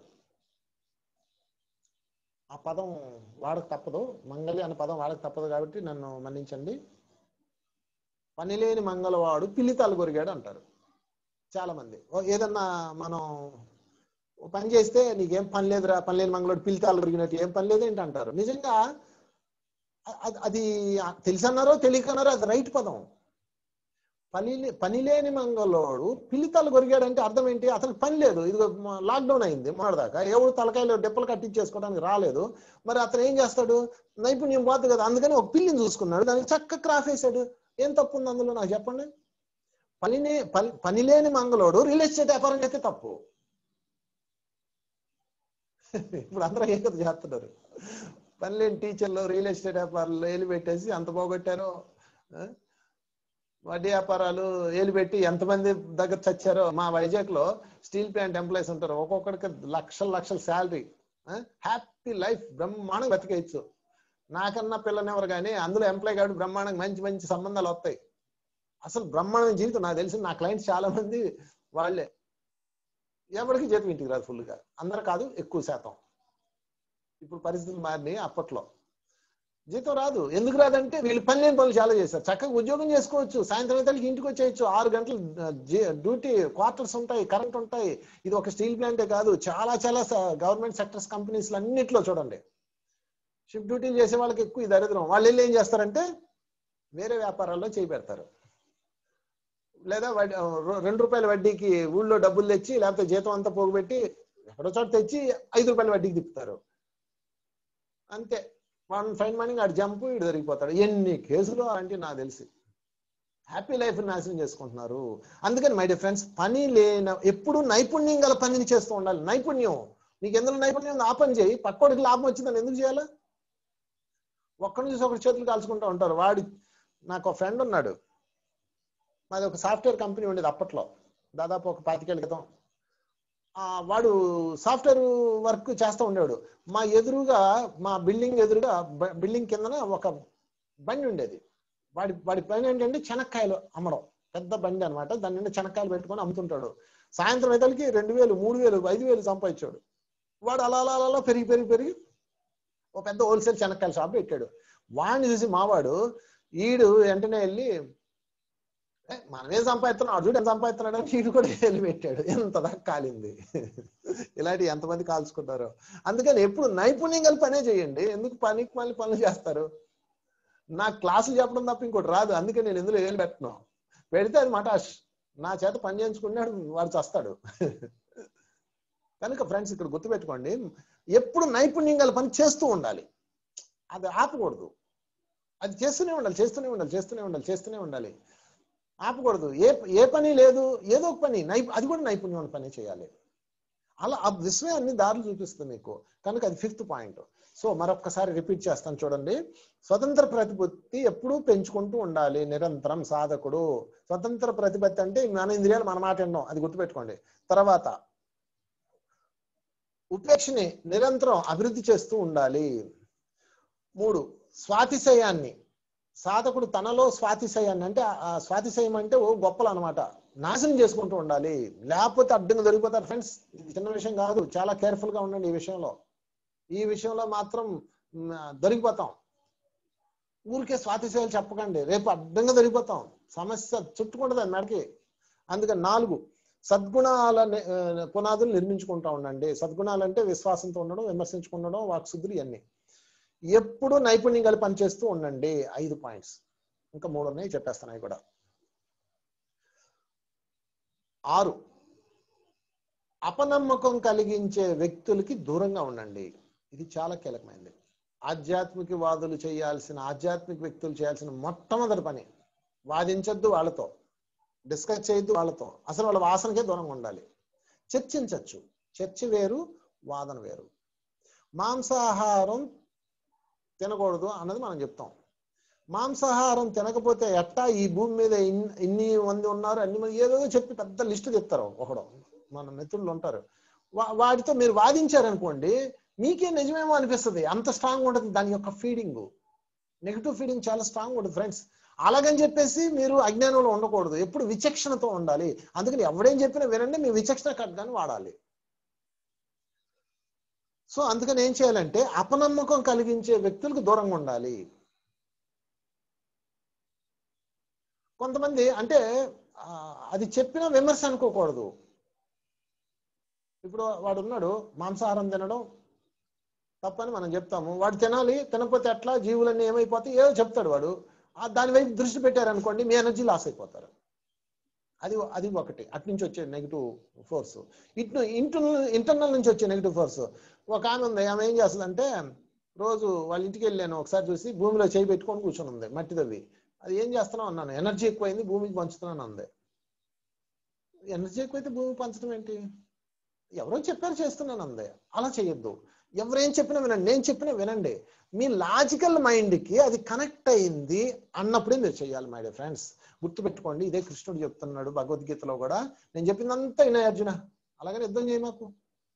[SPEAKER 2] ఆ పదం వాడక తప్పదు, మంగళి అనే పదం వాడక తప్పదు కాబట్టి నన్ను మన్నించండి. పని లేని మంగళవాడు పిల్లితాలు గొరిగాడు అంటారు చాలా మంది. ఏదన్నా మనం పని చేస్తే నీకేం పని లేదురా, పని లేని మంగళోడు పిల్లితాలు గొరిగినట్టు ఏం పని లేదు ఏంటి అంటారు. నిజంగా అది తెలుసన్నారో తెలియకన్నారో అది రైట్ పదం. పని లేని మంగళోడు పిల్లితాలు గొరిగాడంటే అర్థం ఏంటి? అతనికి పని లేదు. ఇది లాక్డౌన్ అయింది మొన్నటిదాకా, ఎవరు తలకాయలు డెప్పలు కట్టించేసుకోవడానికి రాలేదు. మరి అతను ఏం చేస్తాడు? నైపుణ్యం పోతుంది కదా, అందుకని ఒక పిల్లిని చూసుకున్నాడు, దానికి చక్కగా క్రాఫ్ వేసాడు. ఏం తప్పు ఉంది అందులో నాకు చెప్పండి? పని లేని మంగళోడు రియల్ ఎస్టేట్ వ్యాపారం చేస్తే తప్పు. ఇప్పుడు అందరూ ఏ కదా చేస్తున్నారు, పని లేని టీచర్లు రియల్ ఎస్టేట్ వ్యాపారాలు ఏలు పెట్టేసి అంత పోగొట్టారో, వడ్డీ వ్యాపారాలు ఏలు పెట్టి ఎంతమంది దగ్గర చచ్చారో. మా వైజాగ్ లో స్టీల్ ప్లాంట్ ఎంప్లాయీస్ ఉంటారు, ఒక్కొక్కడికి లక్షల శాలరీ, హ్యాపీ లైఫ్, బ్రహ్మాండంగా బతికేయచ్చు. నాకన్నా పిల్లనెవరు కానీ అందులో ఎంప్లాయ్ కాబట్టి బ్రహ్మాండంగా మంచి సంబంధాలు వస్తాయి. అసలు బ్రహ్మాండమైన జీవితం. నాకు తెలిసి నా క్లయింట్స్ చాలా మంది వాళ్ళే. ఎవరికి జీతం ఇంటికి రాదు ఫుల్గా, అందరు కాదు, ఎక్కువ శాతం. ఇప్పుడు పరిస్థితులు మారినాయి. అప్పట్లో జీతం రాదు. ఎందుకు రాదంటే వీళ్ళు పని లేని పనులు చాలా చేశారు. చక్కగా ఉద్యోగం చేసుకోవచ్చు, సాయంత్రం అయితే ఇంటికి వచ్చేయచ్చు, 6 గంటలు డ్యూటీ, క్వార్టర్స్ ఉంటాయి, కరెంట్ ఉంటాయి. ఇది ఒక స్టీల్ ప్లాంటే కాదు, చాలా గవర్నమెంట్ సెక్టర్స్ కంపెనీస్ అన్నిట్లో చూడండి, షిఫ్ట్ డ్యూటీలు చేసే వాళ్ళకి ఎక్కువ ఈ దరిద్రం. వాళ్ళు వెళ్ళి ఏం చేస్తారంటే వేరే వ్యాపారాల్లో చేయి పెడతారు, లేదా ₹2 వడ్డీకి ఊళ్ళో డబ్బులు తెచ్చి, లేకపోతే జీతం అంతా పోగుపెట్టి ఎక్కడో చోట తెచ్చి ₹5 వడ్డీకి తిప్పుతారు. అంతే, వన్ ఫైన్ మార్నింగ్ ఆడు జంపు, ఇటు దొరికిపోతాడు. ఎన్ని కేసులు అంటే నాకు తెలిసి హ్యాపీ లైఫ్ నాశనం చేసుకుంటున్నారు. అందుకని మై డియర్ ఫ్రెండ్స్, పని ఎప్పుడు నైపుణ్యం గల పనిని చేస్తూ ఉండాలి. నైపుణ్యం, నీకు ఎందులో నైపుణ్యం ఆ పని చేయి. పక్కోడికి లాభం వచ్చిందని ఎందుకు చేయాలా? ఒక్కడి నుంచి ఒకటి చేతులు కాల్చుకుంటూ ఉంటారు. నాకు ఒక ఫ్రెండ్ ఉన్నాడు, మాది ఒక సాఫ్ట్వేర్ కంపెనీ ఉండేది అప్పట్లో, దాదాపు ఒక 25 ఏళ్ల క్రితం. వాడు సాఫ్ట్వేర్ వర్క్ చేస్తూ ఉండేవాడు. మా బిల్డింగ్ ఎదురుగా, బిల్డింగ్ కిందన ఒక బండి ఉండేది. వాడి పని ఏంటంటే చెనక్కాయలు అమ్మడం, పెద్ద బండి అనమాట. దాని నుండి చెనక్కాయలు పెట్టుకొని అమ్ముతుంటాడు. సాయంత్రం అయితే 2000, 3000, 5000 సంపాదించాడు. వాడు అలా పెరిగి ఒక పెద్ద హోల్సేల్ చెనక్కాయల షాప్ పెట్టాడు. వాడిని చూసి మావాడు ఈడు వెంటనే వెళ్ళి, మనమే సంపాదిస్తున్నాం, అర్జుడు ఎంత సంపాదిస్తున్నాడు అని వీడు కూడా వెళ్ళి పెట్టాడు. ఎంత దాకా కాలింది. ఇలాంటి ఎంతమంది కాల్చుకుంటారో. అందుకని ఎప్పుడు నైపుణ్యం గల పనే చేయండి. ఎందుకు పనికి మళ్ళీ పనులు చేస్తారు? నాకు క్లాసులు చెప్పడం తప్ప ఇంకోటి రాదు, అందుకే నేను ఎందులో ఏళ్ళు పెట్టను. పెడితే అది మటాష్, నా చేత పని చేయించుకున్నాడు, వాడు చస్తాడు. కనుక ఫ్రెండ్స్, ఇక్కడ గుర్తుపెట్టుకోండి, ఎప్పుడు నైపుణ్యం గల పని చేస్తూ ఉండాలి, అది ఆపకూడదు. అది చేస్తూనే ఉండాలి, ఆపకూడదు. ఏ పని లేదు, ఏదో ఒక పని, అది కూడా నైపుణ్యం పని చేయాలి. అలా ఆ విశ్వమే అన్ని దారులు చూపిస్తుంది మీకు. కనుక అది 5th పాయింట్. సో మరొకసారి రిపీట్ చేస్తాను చూడండి. స్వతంత్ర ప్రతిపత్తి ఎప్పుడూ పెంచుకుంటూ ఉండాలి నిరంతరం సాధకుడు. స్వతంత్ర ప్రతిపత్తి అంటే మన ఇంద్రియాలు మన మాట వినడం, అది గుర్తుపెట్టుకోండి. తర్వాత ఉపేక్షని నిరంతరం అభివృద్ధి చేస్తూ ఉండాలి. 3, స్వాతిశయాన్ని, సాధకుడు తనలో స్వాతిశయాన్ని, అంటే ఆ స్వాతిశయం అంటే ఓ గొప్పలు అనమాట, నాశనం చేసుకుంటూ ఉండాలి. లేకపోతే అడ్డంగా దొరికిపోతారు ఫ్రెండ్స్. ఇది చిన్న విషయం కాదు, చాలా కేర్ఫుల్ గా ఉండండి ఈ విషయంలో మాత్రం దొరికిపోతాం. ఊరికే స్వాతిశయాలు చెప్పకండి, రేపు అడ్డంగా దొరికిపోతాం, సమస్య చుట్టుకుంటుంది మెడకి. అందుకని 4, సద్గుణాల పునాదులు నిర్మించుకుంటా ఉండండి. సద్గుణాలు అంటే విశ్వాసంతో ఉండడం, విమర్శించుకుండడం, వాక్శుద్ధులు ఇవన్నీ. ఎప్పుడు నైపుణ్యం కలిపి పనిచేస్తూ ఉండండి. 5 పాయింట్స్. ఇంకా 3 ఉన్నాయి, చెప్పేస్తాను అవి కూడా. 6, అపనమ్మకం కలిగించే వ్యక్తులకి దూరంగా ఉండండి. ఇది చాలా కీలకమైనది. ఆధ్యాత్మికవాదులు చేయాల్సిన, ఆధ్యాత్మిక వ్యక్తులు చేయాల్సిన మొట్టమొదటి పని, వాదించొద్దు వాళ్ళతో, డిస్కస్ చేయొద్దు వాళ్ళతో, అసలు వాళ్ళ వాసనకే దూరంగా ఉండాలి. చర్చించవచ్చు, చర్చ వేరు, వాదన వేరు. మాంసాహారం తినకూడదు అన్నది మనం చెప్తాం. మాంసాహారం తినకపోతే ఎట్టా ఈ భూమి మీద ఇన్ని మంది ఉన్నారు, అన్ని మంది ఏదో చెప్పి పెద్ద లిస్టు చెప్తారు. ఒకడు మన మిత్రులు ఉంటారు, వాటితో మీరు వాదించారనుకోండి, మీకే నిజమేమో అనిపిస్తుంది. అంత స్ట్రాంగ్ ఉంటుంది దాని యొక్క ఫీడింగ్. నెగిటివ్ ఫీడింగ్ చాలా స్ట్రాంగ్ ఉంటుంది ఫ్రెండ్స్. అలాగని చెప్పేసి మీరు అజ్ఞానంలో ఉండకూడదు, ఎప్పుడు విచక్షణతో ఉండాలి. అందుకని ఎవడేం చెప్పినా వినండి, మీ విచక్షణ ఖడ్గాన్ని వాడాలి. సో అందుకని ఏం చేయాలంటే అపనమ్మకం కలిగించే వ్యక్తులకు దూరంగా ఉండాలి. కొంతమంది అంటే అది చెప్పినా విమర్శ అనుకోకూడదు. ఇప్పుడు వాడు ఉన్నాడు, మాంసాహారం తినడం తప్పని మనం చెప్తాము, వాడు తినాలి, తినకపోతే ఎట్లా, జీవులన్నీ ఏమైపోతాయి, ఏదో చెప్తాడు వాడు. దాని వైపు దృష్టి పెట్టారనుకోండి, మీ ఎనర్జీ లాస్ అయిపోతారు. అది ఒకటి అటు నుంచి వచ్చే నెగిటివ్ ఫోర్స్. ఇంటర్నల్ నుంచి వచ్చే నెగిటివ్ ఫోర్స్. ఒక ఆమె ఉంది, ఆమె ఏం చేస్తుందంటే, రోజు వాళ్ళ ఇంటికి వెళ్ళాను, ఒకసారి చూసి భూమిలో చేయి పెట్టుకొని కూర్చొని ఉంది, మట్టి తవ్వి. అది ఏం చేస్తున్నావు అన్నాను. ఎనర్జీ ఎక్కువైంది, భూమికి పంచుతున్నాను అంది. ఎనర్జీ ఎక్కువైతే భూమికి పంచడం ఏంటి, ఎవరో చెప్పారు చేస్తున్నాను అంది. అలా చేయొద్దు. ఎవరేం చెప్పినా వినండి, నేను చెప్పినా వినండి. మీ లాజికల్ మైండ్కి అది కనెక్ట్ అయింది అన్నప్పుడే మీరు చెయ్యాలి. మై డియర్ ఫ్రెండ్స్, గుర్తుపెట్టుకోండి. ఇదే కృష్ణుడు చెప్తున్నాడు భగవద్గీతలో కూడా. నేను చెప్పిందంతా వినయ్ అర్జున, అలాగని యుద్ధం చేయి మాకు.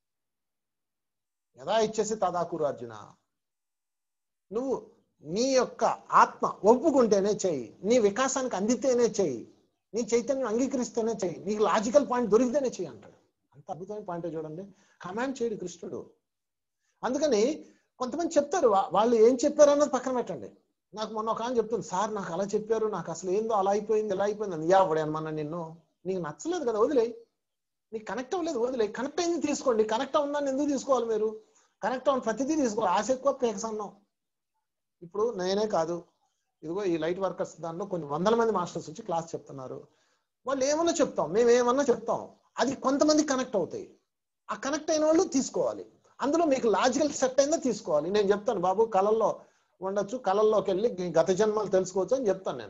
[SPEAKER 2] యదా ఇచ్చేసి తదాకురు అర్జున. నువ్వు నీ యొక్క ఆత్మ ఒప్పుకుంటేనే చెయ్యి, నీ వికాసానికి అందితేనే చెయ్యి, నీ చైతన్యం అంగీకరిస్తేనే చెయ్యి, నీకు లాజికల్ పాయింట్ దొరికితేనే చెయ్యి అంటాడు. అంత అద్భుతమైన పాయింట్ చూడండి. కమాండ్ చేయడు కృష్ణుడు. అందుకని కొంతమంది చెప్తారు, వాళ్ళు ఏం చెప్పారు అన్నది పక్కన పెట్టండి. నాకు మొన్న ఒక ఆయన చెప్తుంది, సార్ నాకు అలా చెప్పారు, నాకు అసలు ఏందో అలా అయిపోయింది, ఇలా అయిపోయింది అని. ఎవడేమన్నా నిన్ను, నీకు నచ్చలేదు కదా వదిలేయి, నీకు కనెక్ట్ అవ్వలేదు వదిలేయి. కనెక్ట్ అయింది తీసుకోండి. కనెక్ట్ అవుందని ఎందుకు తీసుకోవాలి మీరు? కనెక్ట్ అవ్వని ప్రతిదీ తీసుకోవాలి. ఆశ ఎక్కువ, పేకసన్నం. ఇప్పుడు నేనే కాదు, ఇదిగో ఈ లైట్ వర్కర్స్ దానిలో కొన్ని వందల మంది మాస్టర్స్ వచ్చి క్లాస్ చెప్తున్నారు. వాళ్ళు ఏమన్నా చెప్తాం, మేము ఏమన్నా చెప్తాం, అది కొంతమంది కనెక్ట్ అవుతాయి. ఆ కనెక్ట్ అయిన వాళ్ళు తీసుకోవాలి. అందులో మీకు లాజికల్ సెట్ అయిందో తీసుకోవాలి. నేను చెప్తాను, బాబు కళల్లో ఉండొచ్చు, కళల్లోకి వెళ్ళి గత జన్మలు తెలుసుకోవచ్చు అని చెప్తాను.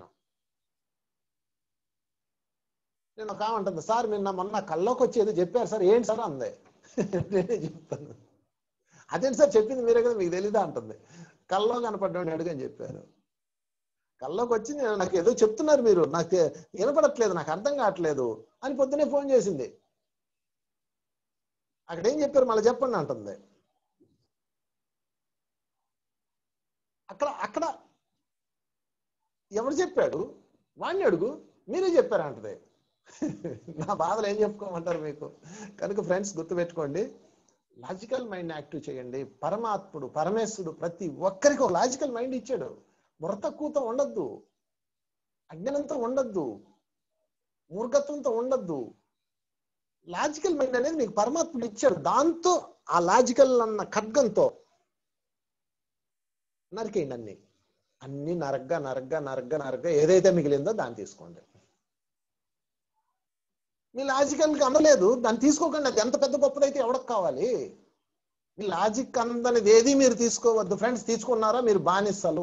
[SPEAKER 2] నేను ఒక ఉంటుంది, సార్ మీరు మొన్న కళ్ళలోకి వచ్చేది చెప్పారు సార్, ఏంటి సార్ అందే. నేనే చెప్తాను, అదేంటి సార్ చెప్పింది మీరే కదా, మీకు తెలీదా అంటుంది. కళ్ళలో కనపడ్డాడు అడుగని చెప్పారు. కళ్ళలోకి వచ్చి నాకు ఏదో చెప్తున్నారు మీరు, నాకు వినపడట్లేదు, నాకు అర్థం కావట్లేదు అని పొద్దునే ఫోన్ చేసింది. అక్కడ ఏం చెప్పారు మళ్ళీ చెప్పండి అంటుంది. అక్కడ ఎవరు చెప్పాడు వాడిని అడుగు, మీరే చెప్పారు అంటది. నా బాధలు ఏం చెప్పుకోమంటారు మీకు? కనుక ఫ్రెండ్స్ గుర్తుపెట్టుకోండి, లాజికల్ మైండ్ యాక్టివ్ చేయండి. పరమాత్ముడు, పరమేశ్వరుడు ప్రతి ఒక్కరికి ఒక లాజికల్ మైండ్ ఇచ్చాడు. తక్కువతో ఉండద్దు, అజ్ఞానంతో ఉండద్దు, మూర్ఖత్వంతో ఉండద్దు. లాజికల్ మైండ్ అనేది మీకు పరమాత్ముడు ఇచ్చాడు. దాంతో ఆ లాజికల్ అన్న ఖడ్గంతో నరికేయండి. అన్ని నరగ్గా ఏదైతే మిగిలిందో దాన్ని తీసుకోండి. మీ లాజికల్కి అందలేదు దాన్ని తీసుకోకండి. అది ఎంత పెద్ద గొప్పదైతే ఎవరికి కావాలి? మీ లాజిక్ అందనేది ఏది మీరు తీసుకోవద్దు ఫ్రెండ్స్. తీసుకున్నారా మీరు బానిసలు.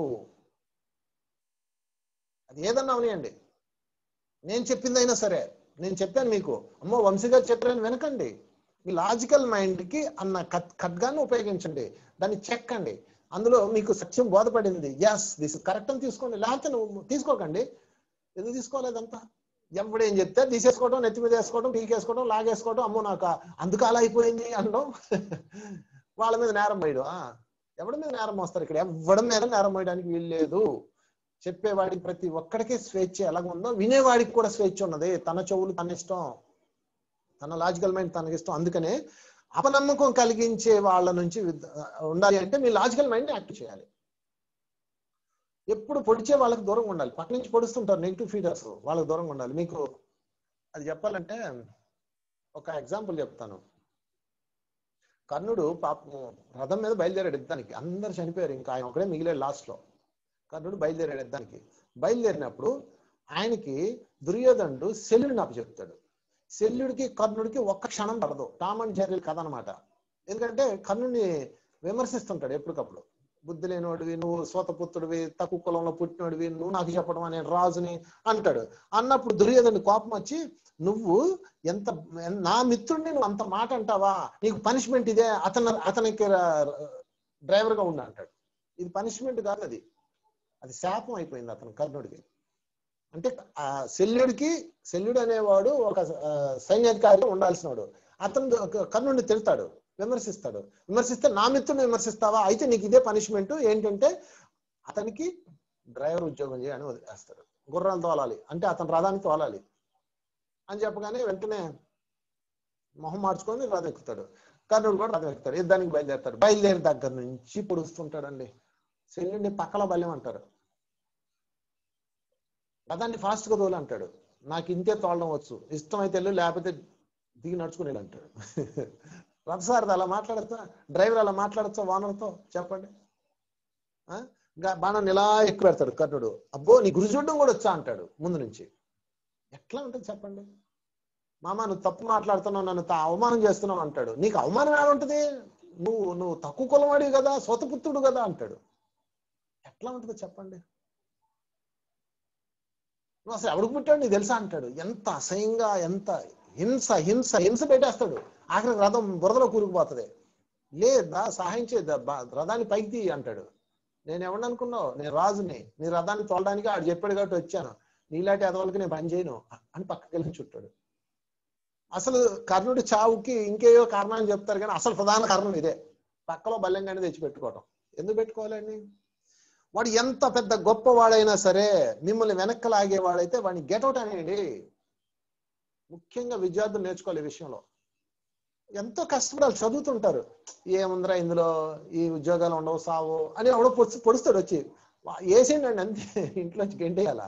[SPEAKER 2] అది ఏదన్నా అవనియండి, నేను చెప్పిందైనా సరే. నేను చెప్పాను మీకు, అమ్మో వంశీ గారు చెప్పారని వినకండి. మీ లాజికల్ మైండ్కి అన్న ఖడ్గాన్ని ఉపయోగించండి, దాన్ని చెక్కండి. అందులో మీకు సత్యం బోధపడింది, ఎస్ దిస్ కరెక్ట్ అని తీసుకోండి. లేకపోతే నువ్వు తీసుకోకండి. ఎందుకు తీసుకోలేదంతా? ఎవడేం చెప్తే తీసేసుకోవడం, నెత్తి మీద వేసుకోవడం, పీకేసుకోవడం, లాగేసుకోవడం, అమ్మో నాకు అందుకు అలా అయిపోయింది అనడం, వాళ్ళ మీద నేరం వేయడం. ఎవడి మీద నేరం మోస్తారు? ఇక్కడ ఎవడి మీద నేరం వేయడానికి వీలు లేదు. చెప్పేవాడికి ప్రతి ఒక్కడికి స్వేచ్ఛ ఎలాగ ఉందో వినేవాడికి కూడా స్వేచ్ఛ ఉన్నది. తన చెవులు తన ఇష్టం, తన లాజికల్ మైండ్ తనకి ఇష్టం. అందుకనే అపనమ్మకం కలిగించే వాళ్ళ నుంచి ఉండాలి అంటే మీ లాజికల్ మైండ్ యాక్టివ్ చేయాలి. ఎప్పుడు పొడిచే వాళ్ళకి దూరంగా ఉండాలి. పక్క నుంచి పొడుస్తుంటారు నెగిటివ్ ఫీడర్స్, వాళ్ళకి దూరంగా ఉండాలి. మీకు అది చెప్పాలంటే ఒక ఎగ్జాంపుల్ చెప్తాను. కర్ణుడు పాపం రథం మీద బయలుదేరాడు యుద్ధానికి, అందరు చనిపోయారు, ఇంకా ఆయన ఒకడే మిగిలాడు లాస్ట్ లో. కర్ణుడు బయలుదేరాడు యుద్ధానికి. బయలుదేరినప్పుడు ఆయనకి దుర్యోధనుడు శల్యుడిని అప్పచెప్తాడు. శల్యుడికి కర్ణుడికి ఒక్క క్షణం పడదు. టామ్ అండ్ జెర్రీ కథ అనమాట. ఎందుకంటే కర్ణుడిని విమర్శిస్తుంటాడు ఎప్పటికప్పుడు. బుద్ధి లేనివాడివి, నువ్వు సోతపుత్రుడివి, తక్కువ కులంలో పుట్టినోడివి, నువ్వు నాకు చెప్పడం అనే రాజుని అంటాడు. అన్నప్పుడు దుర్యోధనుడి కోపం వచ్చి, నువ్వు ఎంత నా మిత్రుడిని నువ్వు అంత మాట అంటావా, నీకు పనిష్మెంట్ ఇదే, అతనికి డ్రైవర్ గా ఉండి అంటాడు. ఇది పనిష్మెంట్ కాదు, అది శాపం అయిపోయింది అతను కర్ణుడికి. అంటే ఆ శల్యుడు అనేవాడు ఒక సైన్యాధికారిగా ఉండాల్సిన వాడు. అతను కర్ణుడిని తిడతాడు, విమర్శిస్తే నా మిత్రుని విమర్శిస్తావా, అయితే నీకు ఇదే పనిష్మెంట్, ఏంటంటే అతనికి డ్రైవర్ ఉద్యోగం చేయని వదిలేస్తాడు. గుర్రాలు తోలాలి అంటే అతను రథాన్ని తోలాలి అని చెప్పగానే వెంటనే మొహం మార్చుకొని రథం ఎక్కుతాడు. కర్ణుడు కూడా రథం ఎక్కుతాడు, యుద్ధానికి బయలుదేరుతాడు. బయలుదేరి దగ్గర నుంచి పొడుస్తుంటాడండి. శల్యుడిని పక్కల బల్యం అంటారు. రథాన్ని ఫాస్ట్ గా తోలు అంటాడు. నాకు ఇంతే తోలడం వచ్చు, ఇష్టమైతే వెళ్ళు, లేకపోతే దిగి నడుచుకుని వెళ్ళు అంటాడు. రథసారథి అలా మాట్లాడతా, డ్రైవర్ అలా మాట్లాడచ్చా వానర్తో చెప్పండి? బాణాన్ని ఇలా ఎక్కువ పెడతాడు కర్ణుడు. అబ్బో నీ గురి చూడడం కూడా వచ్చా అంటాడు ముందు నుంచి. ఎట్లా ఉంటుంది చెప్పండి? మామ నువ్వు తప్పు మాట్లాడుతున్నావు, నన్ను అవమానం చేస్తున్నావు అంటాడు. నీకు అవమానం ఎలా ఉంటుంది? నువ్వు తక్కువ కులవాడివి కదా, సోతపుత్రుడు కదా అంటాడు. ఎట్లా ఉంటుంది చెప్పండి? నువ్వు అసలు ఎవడికి పుట్టాడు నీకు తెలుసా అంటాడు. ఎంత అసహ్యంగా, ఎంత హింస హింస హింస పెట్టేస్తాడు. ఆఖరికి రథం బురదలో కూరుకుపోతుంది. లేదా సహాయం చేద్దా, రథాన్ని పైకి తీ అంటాడు. నేను ఎవరిని అనుకున్నావు, నేను రాజుని, నీ రథాన్ని తోలడానికి ఆడు చెప్పాడు కాబట్టి వచ్చాను, నీలాంటి అదవులకి నేను పని చేయను అని పక్కకి వెళ్ళి చుట్టాడు. అసలు కర్ణుడి చావుకి ఇంకేయో కారణాలు చెప్తారు, కానీ అసలు ప్రధాన కారణం ఇదే, పక్కలో బల్యంగానే తెచ్చిపెట్టుకోవటం. ఎందుకు పెట్టుకోవాలండి? వాడు ఎంత పెద్ద గొప్పవాడైనా సరే మిమ్మల్ని వెనక్కి లాగేవాడైతే వాడిని గెట్అవుట్ అనేయండి. ముఖ్యంగా విద్యార్థులు నేర్చుకోవాలి ఈ విషయంలో. ఎంతో కష్టపడాలి, చదువుతుంటారు, ఏముందిరా ఇందులో, ఈ ఉద్యోగాలు ఉండవు, సావు అని ఎవడో పొడుస్తాడు వచ్చి, వేసేయండి అంతే, ఇంట్లోంచి గెంటేయాల.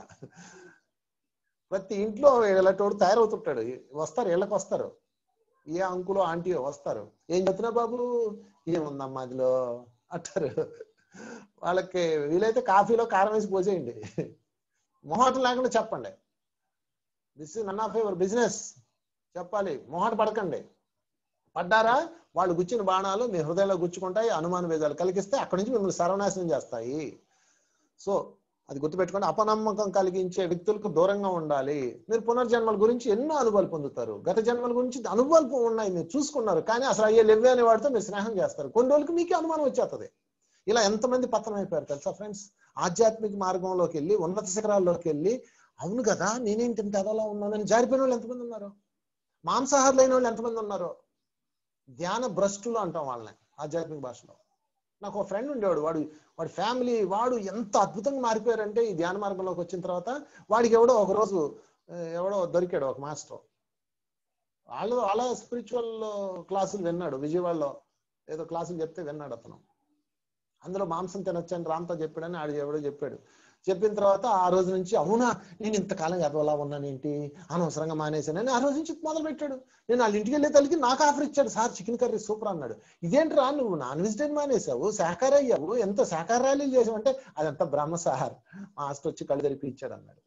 [SPEAKER 2] ప్రతి ఇంట్లో ఇలాంటి తయారవుతుంటాడు. వస్తారు, ఇళ్ళకి వస్తారు, ఏ అంకులో ఆంటీయో వస్తారు, ఏం చెప్తున్నా బాబు, ఏముందమ్మా అదిలో అంటారు. వాళ్ళకి వీలైతే కాఫీలో కారం వేసి పోసేయండి, మొహాటం లేకుండా చెప్పండి. This is none of your business చెప్పాలి, మొహాట పడకండి. పడ్డారా వాళ్ళు గుచ్చిన బాణాలు మీ హృదయంలో గుచ్చుకుంటాయి, అనుమాన వేదాలు కలిగిస్తే అక్కడి నుంచి మిమ్మల్ని సర్వనాశనం చేస్తాయి. సో అది గుర్తుపెట్టుకోండి. అపనమ్మకం కలిగించే వ్యక్తులకు దూరంగా ఉండాలి. మీరు పునర్జన్మల గురించి ఎన్నో అనుభవాలు పొందుతారు, గత జన్మల గురించి అనుభవాలు ఉన్నాయి, మీరు చూసుకున్నారు, కానీ అసలు అయ్యే లెవ్వే అనే వాడితో మీరు స్నేహం చేస్తారు. కొన్ని రోజులకి మీకే అనుమానం వచ్చేస్తుంది. ఇలా ఎంతమంది పతనం అయిపోయారు తెలుసా ఫ్రెండ్స్? ఆధ్యాత్మిక మార్గంలోకి వెళ్ళి, ఉన్నత శిఖరాల్లోకి వెళ్ళి, అవును కదా నేనేంటి ఇంత అదలా ఉన్నానని జారిపోయిన వాళ్ళు ఎంతమంది ఉన్నారు? మాంసాహారులైన వాళ్ళు ఎంతమంది ఉన్నారు? ధ్యాన భ్రష్టులు అంటాం వాళ్ళని ఆధ్యాత్మిక భాషలో. నాకు ఒక ఫ్రెండ్ ఉండేవాడు, వాడి ఫ్యామిలీ వాడు ఎంత అద్భుతంగా మారిపోయారంటే ఈ ధ్యాన మార్గంలోకి వచ్చిన తర్వాత. వాడికి ఒకరోజు దొరికాడు ఒక మాస్టర్. వాళ్ళ స్పిరిచువల్ క్లాసులు విన్నాడు, విజయవాడలో ఏదో క్లాసులు చెప్తే విన్నాడు అతను. అందులో మాంసం తినొచ్చని రామ్తో చెప్పాడని ఆడు ఎవడో చెప్పాడు. చెప్పిన తర్వాత ఆ రోజు నుంచి, అవునా నేను ఇంతకాలం ఎదవలా ఉన్నానేంటి, అనవసరంగా మానేశానని ఆ రోజు నుంచి మొదలు పెట్టాడు. నేను వాళ్ళ ఇంటికి వెళ్ళే తల్లికి నాకు ఆఫర్ ఇచ్చాడు, సార్ చికెన్ కర్రీ సూపర్ అన్నాడు. ఇదేంట్రా నువ్వు నాన్ వెజిటేరియన్ మానేసావు, శాఖాహారి అయ్యావు, ఎంత శాఖాహార ర్యాలీలు చేసావంటే అదంతా బ్రహ్మసాహార్, మాస్టర్ వచ్చి కళ్ళు తెరిపించాడు అన్నాడు.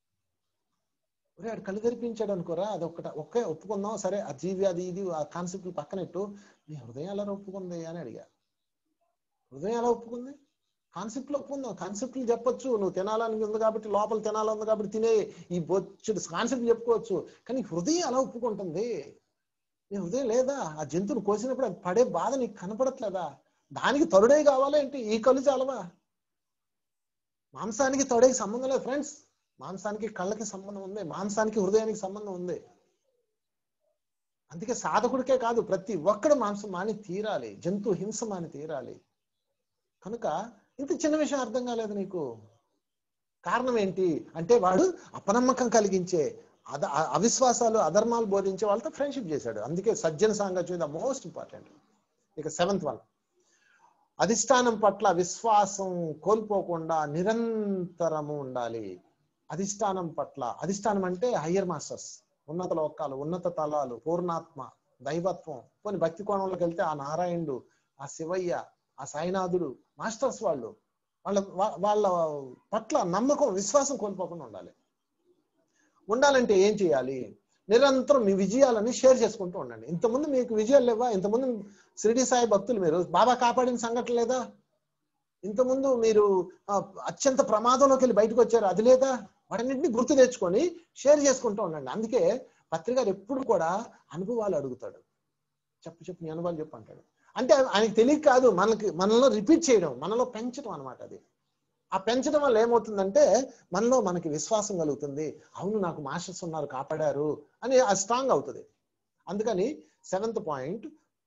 [SPEAKER 2] వాడు కళ్ళు తెరిపించాడు అనుకోరా, ఒకే ఒప్పుకుందాం సరే, ఆ జీవి అది ఇది ఆ కాన్సెప్ట్ పక్కనెట్టు, నీ హృదయం ఎలా ఒప్పుకుంది అని అడిగా. హృదయం ఎలా ఒప్పుకుంది? కాన్సెప్ట్లు ఒప్పుకుందాం, కాన్సెప్ట్లు చెప్పొచ్చు, నువ్వు తినాలని ఉంది కాబట్టి, లోపల తినాలని ఉంది కాబట్టి తినే, ఈ బొచ్చుడు కాన్సెప్ట్ చెప్పుకోవచ్చు, కానీ హృదయం ఎలా ఒప్పుకుంటుంది? నీ హృదయం లేదా? ఆ జంతువును కోసినప్పుడు అది పడే బాధ నీకు కనపడట్లేదా? దానికి తరుడే కావాలా ఏంటి? ఈ కళ్ళు చాలవా? మాంసానికి తొడకి సంబంధం లేదు ఫ్రెండ్స్, మాంసానికి కళ్ళకి సంబంధం ఉంది, మాంసానికి హృదయానికి సంబంధం ఉంది. అందుకే సాధకుడికే కాదు ప్రతి ఒక్కడు మాంసం మాని తీరాలి, జంతు హింస మాని తీరాలి. కనుక ఇంత చిన్న విషయం అర్థం కాలేదు నీకు? కారణం ఏంటి అంటే వాడు అపనమ్మకం కలిగించే అవిశ్వాసాలు అధర్మాలు బోధించే వాళ్ళతో ఫ్రెండ్షిప్ చేశాడు. అందుకే సజ్జన సాంగత్యం ద మోస్ట్ ఇంపార్టెంట్. ఇక 7th వన్, అధిష్టానం పట్ల విశ్వాసం కోల్పోకుండా నిరంతరము ఉండాలి. అధిష్టానం పట్ల, అధిష్టానం అంటే హయ్యర్ మాస్టర్స్, ఉన్నత లోకాలు, ఉన్నత తలాలు, పూర్ణాత్మ, దైవత్వం. కొన్ని భక్తి కోణంలోకి వెళ్తే ఆ నారాయణుడు, ఆ శివయ్య, ఆ సాయినాథుడు మాస్టర్స్ వాళ్ళు. వాళ్ళ పట్ల నమ్మకం, విశ్వాసం కోల్పోకుండా ఉండాలంటే ఏం చేయాలి? నిరంతరం మీ విజయాలని షేర్ చేసుకుంటూ ఉండండి. ఇంతకుముందు మీకు విజయాలు లేవా? ఇంతకుముందు షిరిడి సాయి భక్తులు మీరు బాబా కాపాడిన సంఘటన లేదా? ఇంతకుముందు మీరు అత్యంత ప్రమాదంలోకి వెళ్ళి బయటకు వచ్చారు, అది లేదా? వాటన్నింటినీ గుర్తు తెచ్చుకొని షేర్ చేసుకుంటూ ఉండండి. అందుకే పత్రికారు ఎప్పుడు కూడా అనుభవాలు అడుగుతాడు. చెప్పు నీ అనుభవాలు చెప్పు అంటాడు. అంటే ఆయనకి తెలియక కాదు, మనలో రిపీట్ చేయడం, మనలో పెంచడం అనమాట. అది ఆ పెంచడం వల్ల ఏమవుతుందంటే మనకి విశ్వాసం కలుగుతుంది. అవును, నాకు మాస్టర్స్ ఉన్నారు, కాపాడారు అని అది స్ట్రాంగ్ అవుతుంది. అందుకని 7th పాయింట్,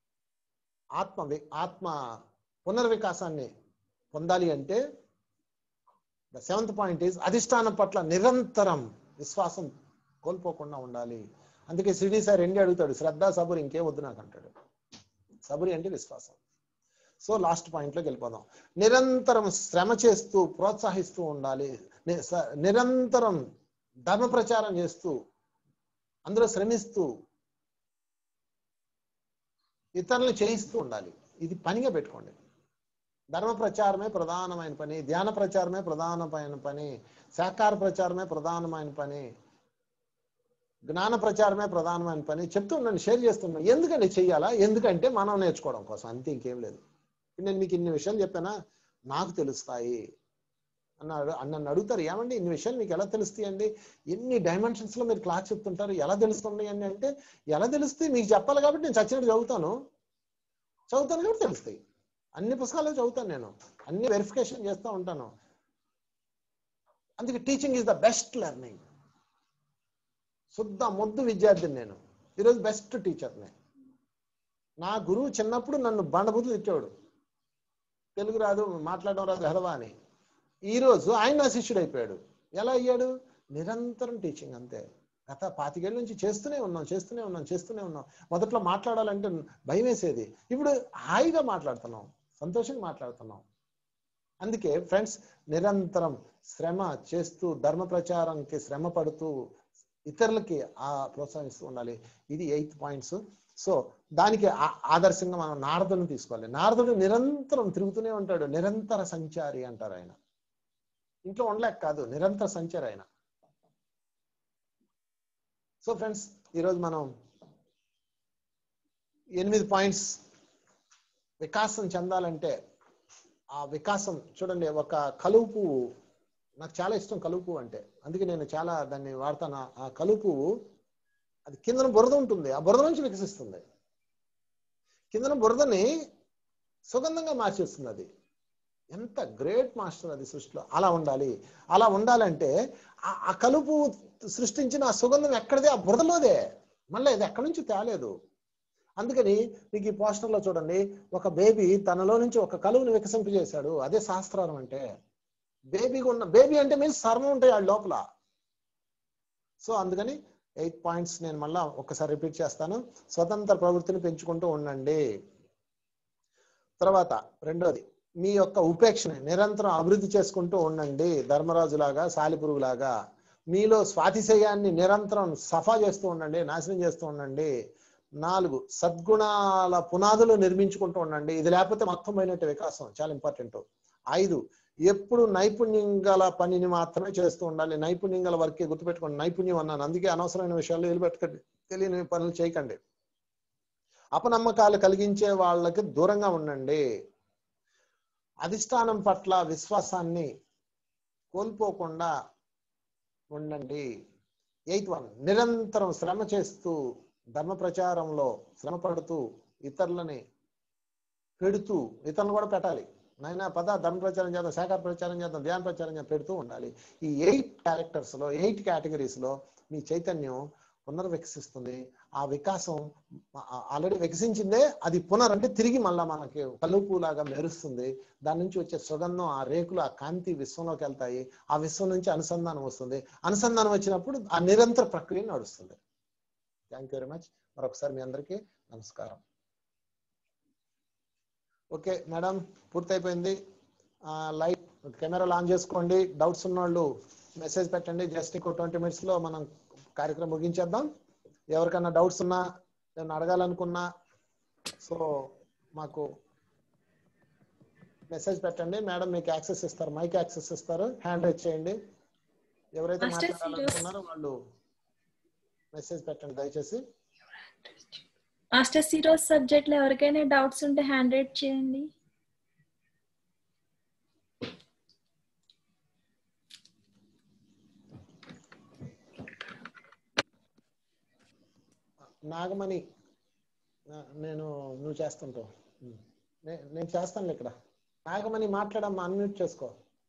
[SPEAKER 2] ఆత్మ పునర్వికాసాన్ని పొందాలి అంటే ద 7th పాయింట్ ఈజ్ అధిష్టానం పట్ల నిరంతరం విశ్వాసం కోల్పోకుండా ఉండాలి. అందుకే షిరిడి సాయి రెండే అడుగుతాడు, శ్రద్ధ, సబురి, ఇంకేం వద్దు నాకు అంటాడు. సబురి అంటే విశ్వాసం. సో లాస్ట్ పాయింట్ లోకి వెళ్ళిపోదాం. నిరంతరం శ్రమ చేస్తూ ప్రోత్సహిస్తూ ఉండాలి. నిరంతరం ధర్మ ప్రచారం చేస్తూ, అందులో శ్రమిస్తూ, ఇతరులు చేయిస్తూ ఉండాలి. ఇది పనిగా పెట్టుకోండి. ధర్మ ప్రచారమే ప్రధానమైన పని, ధ్యాన ప్రచారమే ప్రధానమైన పని, సహకార ప్రచారమే ప్రధానమైన పని, జ్ఞాన ప్రచారమే ప్రధానమైన పని. చెప్తూ ఉండండి, షేర్ చేస్తున్నాను. ఎందుకంటే చెయ్యాలా? ఎందుకంటే మనం నేర్చుకోవడం కోసం, అంతే, ఇంకేం లేదు. నేను మీకు ఇన్ని విషయాలు చెప్పానా, నాకు తెలుస్తాయి నన్ను అడుగుతారు, ఏమండి ఇన్ని విషయాలు మీకు ఎలా తెలుస్తాయండి? ఎన్ని డైమెన్షన్స్ లో మీరు క్లాస్ చెప్తుంటారు, ఎలా తెలుస్తుంది అని అంటే, ఎలా తెలుస్తాయి? మీకు చెప్పాలి కాబట్టి నేను చచ్చినట్టు చదువుతాను కాబట్టి తెలుస్తాయి. అన్ని పుస్తకాలు చదువుతాను, నేను అన్ని వెరిఫికేషన్ చేస్తూ ఉంటాను. అందుకే teaching is the best learning. శుద్ధ మొద్దు విద్యార్థిని నేను, ఈరోజు బెస్ట్ టీచర్ని. నా గురువు చిన్నప్పుడు నన్ను బండబుద్ధులు ఇచ్చాడు, తెలుగు రాదు, మాట్లాడడం రాదు, హెదవా అని. ఈరోజు ఆయన నా శిష్యుడు అయిపోయాడు. ఎలా అయ్యాడు? నిరంతరం టీచింగ్, అంతే. గత 25 ఏళ్ళ నుంచి చేస్తూనే ఉన్నాం. మొదట్లో మాట్లాడాలంటే భయం వేసేది, ఇప్పుడు హాయిగా మాట్లాడుతున్నాం, సంతోషంగా మాట్లాడుతున్నాం. అందుకే ఫ్రెండ్స్, నిరంతరం శ్రమ చేస్తూ, ధర్మ ప్రచారంకి శ్రమ పడుతూ, ఇతరులకి ప్రోత్సహిస్తూ ఉండాలి. ఇది 8 పాయింట్స్. సో దానికి ఆదర్శంగా మనం నారదుని తీసుకోవాలి. నారదుడు నిరంతరం తిరుగుతూనే ఉంటాడు, నిరంతర సంచారి అంటారు ఆయన. ఇంట్లో ఉండలేక కాదు, నిరంతర సంచారి ఆయన. సో ఫ్రెండ్స్, ఈరోజు మనం 8 పాయింట్స్ వికాసం చెందాలంటే, ఆ వికాసం చూడండి. ఒక కలువు పువ్వు, నాకు చాలా ఇష్టం కలువు పువ్వు అంటే, అందుకే నేను చాలా దాన్ని వాడతాను. ఆ కలువు పువ్వు, అది కిందన బురద ఉంటుంది, ఆ బురద నుంచి వికసిస్తుంది. కిందన బురదని సుగంధంగా మార్చేస్తుంది. అది ఎంత గ్రేట్ మాస్టర్ అది సృష్టిలో. అలా ఉండాలంటే ఆ కలుపు సృష్టించిన ఆ సుగంధం ఎక్కడిదే? ఆ బురదలోదే. మళ్ళీ ఇది ఎక్కడి నుంచి తేలేదు. అందుకని మీకు ఈ పోస్టర్లో చూడండి, ఒక బేబీ తనలో నుంచి ఒక కలువుని వికసింపజేశాడు. అదే శాస్త్రారం అంటే. బేబీ అంటే మీన్స్ సర్వం ఉంటాయి ఆ లోపల. సో అందుకని 8 పాయింట్స్ నేను మళ్ళా ఒక్కసారి రిపీట్ చేస్తాను. స్వతంత్ర ప్రవృత్తిని పెంచుకుంటూ ఉండండి. తర్వాత రెండోది, మీ యొక్క ఉపేక్షని నిరంతరం అభివృద్ధి చేసుకుంటూ ఉండండి. ధర్మరాజులాగా, సాలిపురుగులాగా మీలో స్వాతిశయాన్ని నిరంతరం సఫా చేస్తూ ఉండండి, నాశనం చేస్తూ ఉండండి. 4, సద్గుణాల పునాదులు నిర్మించుకుంటూ ఉండండి. ఇది లేకపోతే మొత్తం పోయినట్టు వికాసం, చాలా ఇంపార్టెంట్. 5, ఎప్పుడు నైపుణ్యం గల పనిని మాత్రమే చేస్తూ ఉండాలి. నైపుణ్యం గల వర్కే, గుర్తుపెట్టుకోండి. నైపుణ్యం అన్నాను, అందుకే అనవసరమైన విషయాలు వదిలిపెట్టకండి, తెలియని పనులు చేయకండి. అపనమ్మకాలు కలిగించే వాళ్ళకి దూరంగా ఉండండి. అధిష్టానం పట్ల విశ్వాసాన్ని కోల్పోకుండా ఉండండి. 8 నిరంతరం శ్రమ చేస్తూ, ధర్మ ప్రచారంలో శ్రమ పడుతూ, ఇతరులని పెడుతూ, ఇతరులను కూడా పెట్టాలి. నైనా పద ధర్మ ప్రచారం చేద్దాం, శాఖ ప్రచారం చేద్దాం, ధ్యాన ప్రచారం చేద్దాం, పెడుతూ ఉండాలి. ఈ 8 క్యారెక్టర్స్ లో, 8 కేటగిరీస్ లో మీ చైతన్యం పునర్వికసిస్తుంది. ఆ వికాసం ఆల్రెడీ వికసించిందే, అది అంటే తిరిగి మళ్ళా మనకి కలుపులాగా మెరుస్తుంది. దాని నుంచి వచ్చే సుగంధం, ఆ రేకులు, ఆ కాంతి విశ్వంలోకి వెళ్తాయి. ఆ విశ్వం నుంచి అనుసంధానం వస్తుంది. అనుసంధానం వచ్చినప్పుడు ఆ నిరంతర ప్రక్రియ నడుస్తుంది. Thank you very much. మరొకసారి మీ అందరికీ నమస్కారం. ఓకే మేడం, పూర్తయిపోయింది. లైట్ కెమెరాలు ఆన్ చేసుకోండి. డౌట్స్ ఉన్న వాళ్ళు మెసేజ్ పెట్టండి. జస్ట్ ఇంకో 20 minutes లో మనం కార్యక్రమం ముగించేద్దాం. ఎవరికైనా డౌట్స్ ఉన్నా నేను అడగాలనుకున్నా సో మాకు మెసేజ్ పెట్టండి, మేడం మీకు యాక్సెస్ ఇస్తారు, మైక్ యాక్సెస్ ఇస్తారు, హ్యాండ్ రైజ్ చేయండి. ఎవరైతే మాట్లాడాలనుకున్నారో వాళ్ళు మెసేజ్ పెట్టండి దయచేసి.
[SPEAKER 1] మాస్టర్స్ ఈరోజు సబ్జెక్ట్ లో ఎవరికైనా డౌట్స్ ఉంటే హ్యాండ్ రైజ్ చేయండి.
[SPEAKER 2] నాగమణి నువ్వు చేస్తుంటావు, నేను చేస్తాను ఇక్కడ. నాగమణి మాట్లాడమ్మా, అన్మ్యూట్ చేసుకో.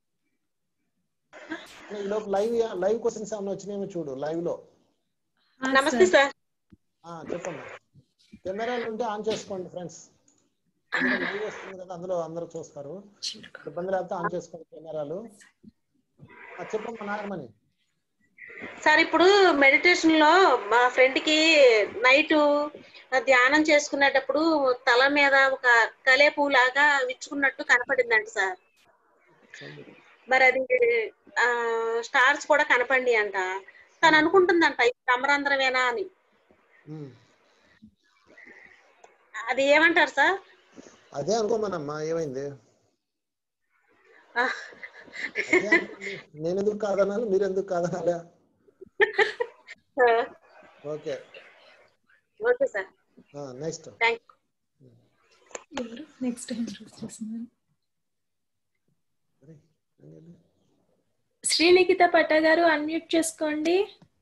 [SPEAKER 2] ఈలోపు లైవ్ క్వశ్చన్స్ ఏమైనా వచ్చినాయేమో చూడు లైవ్ లో.
[SPEAKER 3] నమస్తే సార్.
[SPEAKER 2] చెప్పమ్మా. కెమెరాలు ఉంటే ఆన్ చేసుకోండి ఫ్రెండ్స్, లైవ్ వస్తుంది కదా అందులో అందరూ చూస్తారు. ఇబ్బంది లేకపోతే ఆన్ చేసుకోండి కెమెరాలు. చెప్పమ్మా నాగమణి.
[SPEAKER 3] సార్ ఇప్పుడు మెడిటేషన్ లో మా ఫ్రెండ్ కి నైట్ ధ్యానం చేసుకునేటప్పుడు తల మీద ఒక కలేపు లాగా విచ్చుకున్నట్టు కనపడిందంట సార్. మరి అది స్టార్స్ కూడా కనపడి అంట. తను అనుకుంటుందంట ఇది భ్రమరంధ్రమేనా అని. అది ఏమంటారు సార్?
[SPEAKER 2] అదే అనుకోమనమ్మా, ఏమైంది? నేను ఎందుకు కాదనాలి, మీరు ఎందుకు కాదనాలా? Okay
[SPEAKER 3] okay sir.
[SPEAKER 2] Next
[SPEAKER 1] Srinikitha Patta గారు అన్మ్యూట్ చేసుకోండి.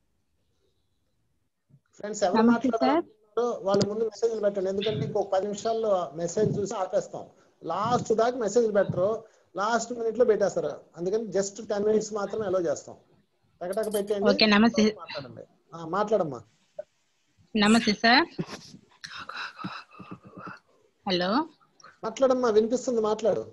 [SPEAKER 2] ఫ్రెండ్స్ ఎవరు మాట్లాడారు వాళ్ళ ముందు మెసేజ్ పెట్టండి, ఎందుకంటే ఇంకొక 10 నిమిషాల్లో మెసేజ్ చూసి ఆపేస్తాం. లాస్ట్ దాకా మెసేజ్ పెట్టరు, లాస్ట్ మినిట్ లో పెట్టేస్తారు. అందుకని జస్ట్ 10 మినిట్స్ మాత్రమే అలో చేస్తాం. టకటక పెట్టండి, మాట్లాడండి. మాట్లాడమ్మా.
[SPEAKER 4] నమస్తే సార్. హలో
[SPEAKER 2] మాట్లాడమ్మా, వినిపిస్తుంది, మాట్లాడు.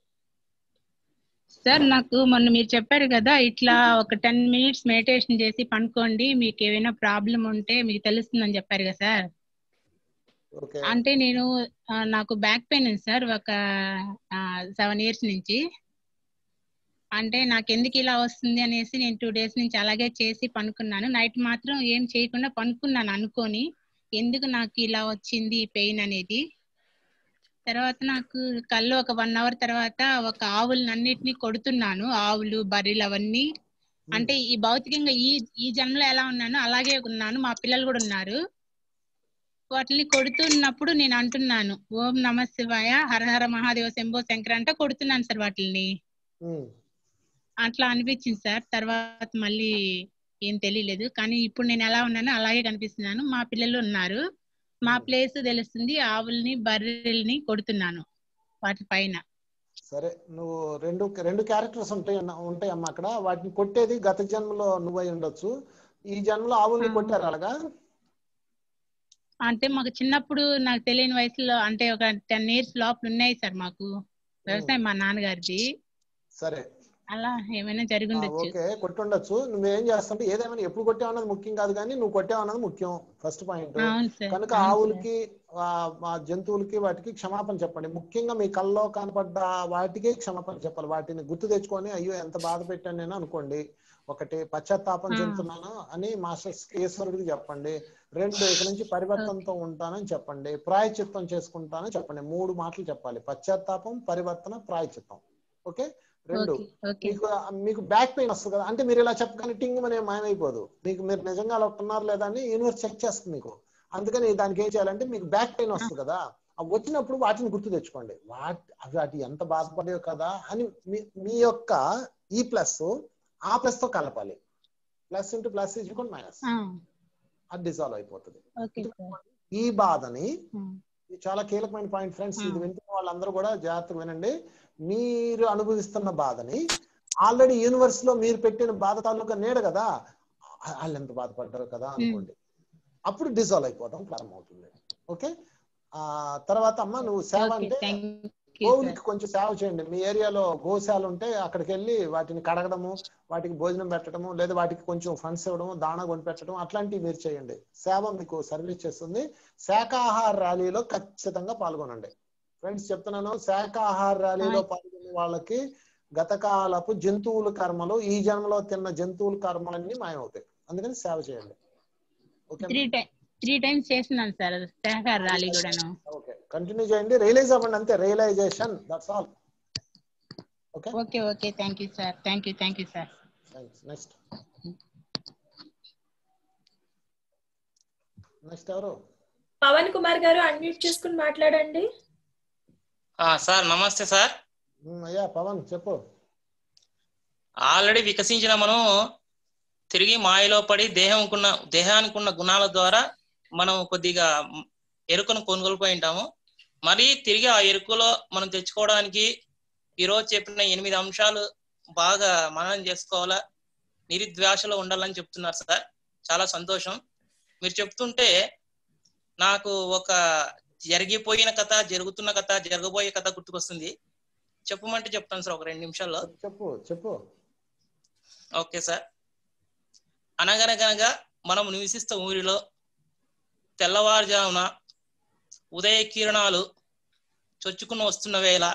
[SPEAKER 4] సార్ నాకు మొన్న మీరు చెప్పారు కదా ఇట్లా ఒక 10 మినిట్స్ మెడిటేషన్ చేసి పనుకోండి, మీకు ఏమైనా ప్రాబ్లం ఉంటే మీకు తెలుస్తుందని చెప్పారు కదా సార్. అంటే నాకు బ్యాక్ పెయిన్ ఉంది సార్, ఒక 7 years నుంచి. అంటే నాకు ఎందుకు ఇలా వస్తుంది అనేసి నేను 2 days నుంచి అలాగే చేసి పనుకున్నాను. నైట్ మాత్రం ఏం చేయకుండా పనుకున్నాను అనుకొని ఎందుకు నాకు ఇలా వచ్చింది పెయిన్ అనేది. తర్వాత నాకు కళ్ళు ఒక 1 hour తర్వాత ఒక ఆవులన్నిటినీ కొడుతున్నాను, ఆవులు బర్రెలు అవన్నీ. అంటే ఈ భౌతికంగా ఈ జన్మలో ఎలా ఉన్నానో అలాగే ఉన్నాను, మా పిల్లలు కూడా ఉన్నారు. వాటిని కొడుతున్నప్పుడు నేను అంటున్నాను ఓం నమ శివాయ, హర హర మహాదేవ శంభో శంకర అంటే కొడుతున్నాను సార్ వాటిని. అట్లా అనిపించింది సార్. తర్వాత మళ్ళీ ఏం తెలియలేదు, కానీ ఇప్పుడు నేను ఎలా ఉన్నానో అలాగే కనిపిస్తున్నాను. మా పిల్లలు ఉన్నారు, మా ప్లేస్ తెలుస్తుంది, ఆవుల్ని బర్రెల్ని కొడుతున్నాను వాటి పైన.
[SPEAKER 2] సరే, నువ్వు రెండు క్యారెక్టర్స్ ఉంటాయమ్మా అక్కడ. వాటిని కొట్టేది గత జన్మలో నువ్వై ఉండొచ్చు, ఈ జన్మలో ఆవుల్ని కొట్టారు అలాగా.
[SPEAKER 4] అంటే మాకు చిన్నప్పుడు నాకు తెలియని వయసులో అంటే ఒక 10 years లోపల ఉన్నాయి సార్ మాకు వ్యవసాయం మా నాన్నగారిది.
[SPEAKER 2] సరే,
[SPEAKER 4] అలా ఏమైనా జరిగిండొచ్చు.
[SPEAKER 2] ఓకే, కొట్టుండొచ్చు. నువ్వేం చేస్తావు, ఏదేమైనా ఎప్పుడు కొట్టావన్నది ముఖ్యం కాదు, కానీ నువ్వు కొట్టావన్నది ముఖ్యం, ఫస్ట్ పాయింట్. కనుక ఆవులకి జంతువులకి వాటికి క్షమాపణ చెప్పండి. ముఖ్యంగా మీ కల్లో కనపడ్డ వాటికి క్షమాపణ చెప్పాలి. వాటిని గుర్తు తెచ్చుకొని అయ్యో ఎంత బాధ పెట్టాను నేను అనుకోండి. ఒకటి, పశ్చాత్తాపం చెందుతున్నాను అని మాస్టర్ ఈశ్వరుడికి చెప్పండి. 2, ఇక నుంచి పరివర్తనతో ఉంటానని చెప్పండి. ప్రాయచిత్తం చేసుకుంటానని చెప్పండి. 3 మాటలు చెప్పాలి: పశ్చాత్తాపం, పరివర్తన, ప్రాయచిత్తం. ఓకే. 2, మీకు బ్యాక్ పెయిన్ వస్తుంది కదా, అంటే మీరు ఇలా చెప్పగానే టింగ్ అనే మాయమైపోదు. మీరు నిజంగా అలా ఉంటున్నారు లేదా అని యూనివర్స్ చెక్ చేస్తుంది మీకు. అందుకని దానికి ఏం చేయాలంటే, మీకు బ్యాక్ పెయిన్ వస్తుంది కదా, వచ్చినప్పుడు వాటిని గుర్తు తెచ్చుకోండి. వాటి ఎంత బాధపడేవి కదా అని మీ యొక్క ఈ ప్లస్ ఆ ప్లస్ తో కలపాలి. Plus into plus is equal minus, అది డిజాల్వ్ అయిపోతుంది. ఈ బాధని, చాలా కీలకమైన పాయింట్ ఫ్రెండ్స్, ఇది వింటున్న వాళ్ళందరూ కూడా జాగ్రత్తగా వినండి. మీరు అనుభవిస్తున్న బాధని ఆల్రెడీ యూనివర్స్ లో మీరు పెట్టిన బాధ తాలూకా నీడ కదా, వాళ్ళు ఎంత బాధపడ్డారు కదా అనుకోండి, అప్పుడు డిజాల్వ్ అయిపోవడం ప్రారంభమవుతుంది. ఓకే. తర్వాత అమ్మ, నువ్వు సేవ అంటే గోవులకి కొంచెం సేవ చేయండి. మీ ఏరియాలో గోశాల ఉంటే అక్కడికి వెళ్ళి వాటిని కడగడము, వాటికి భోజనం పెట్టడము, లేదా వాటికి కొంచెం ఫండ్స్ ఇవ్వడము, దాణా కొని పెట్టడం, అట్లాంటివి మీరు చేయండి. సేవ మీకు సర్వీస్ చేస్తుంది. శాకాహార ర్యాలీలో ఖచ్చితంగా పాల్గొనండి ఫ్రెండ్స్, చెప్తున్నాను. శాకాహార ర్యాలీలో పాల్గొనే వాళ్ళకి గతకాలపు జంతువుల కర్మలు, ఈ జన్మలో తిన్న జంతువుల కర్మలన్నీ మాయమవుతాయి. అందుకని సేవ చేయండి.
[SPEAKER 4] 3 times చేస్తున్నాను సార్ సహకార ర్యాలీ కూడాను.
[SPEAKER 2] ఓకే, కంటిన్యూ చేయండి, రియలైజ్ అవ్వండి అంతే, realisation, that's all. Okay
[SPEAKER 4] okay okay, thank you sir, thank you sir.
[SPEAKER 2] Next ఎవరు?
[SPEAKER 1] పవన్ కుమార్ గారు అన్మ్యూట్ చేసుకుని మాట్లాడండి.
[SPEAKER 5] సార్ నమస్తే సార్.
[SPEAKER 2] అయ్యా పవన్ చెప్పు.
[SPEAKER 5] ఆల్రెడీ వికసించిన మనం తిరిగి మాయలో పడి దేహానికి ఉన్న గుణాల ద్వారా మనం కొద్దిగా ఎరుకను కొనుగోలుపోయి ఉంటాము. మరి తిరిగి ఆ ఎరుకలో మనం తెచ్చుకోవడానికి ఈరోజు చెప్పిన 8 అంశాలు బాగా మననం చేసుకోవాలా, నిరుద్వేషలో ఉండాలని చెప్తున్నారు సార్. చాలా సంతోషం. మీరు చెప్తుంటే నాకు ఒక జరిగిపోయిన కథ, జరుగుతున్న కథ, జరగబోయే కథ గుర్తుకొస్తుంది. చెప్పమంటే చెప్తాను సార్ ఒక 2 నిమిషాల్లో.
[SPEAKER 2] చెప్పు.
[SPEAKER 5] Okay sir. అనగనగనగా మనం నివసిస్తున్న ఊరిలో తెల్లవారుజామున ఉదయ కిరణాలు చొచ్చుకుని వస్తున్న వేళ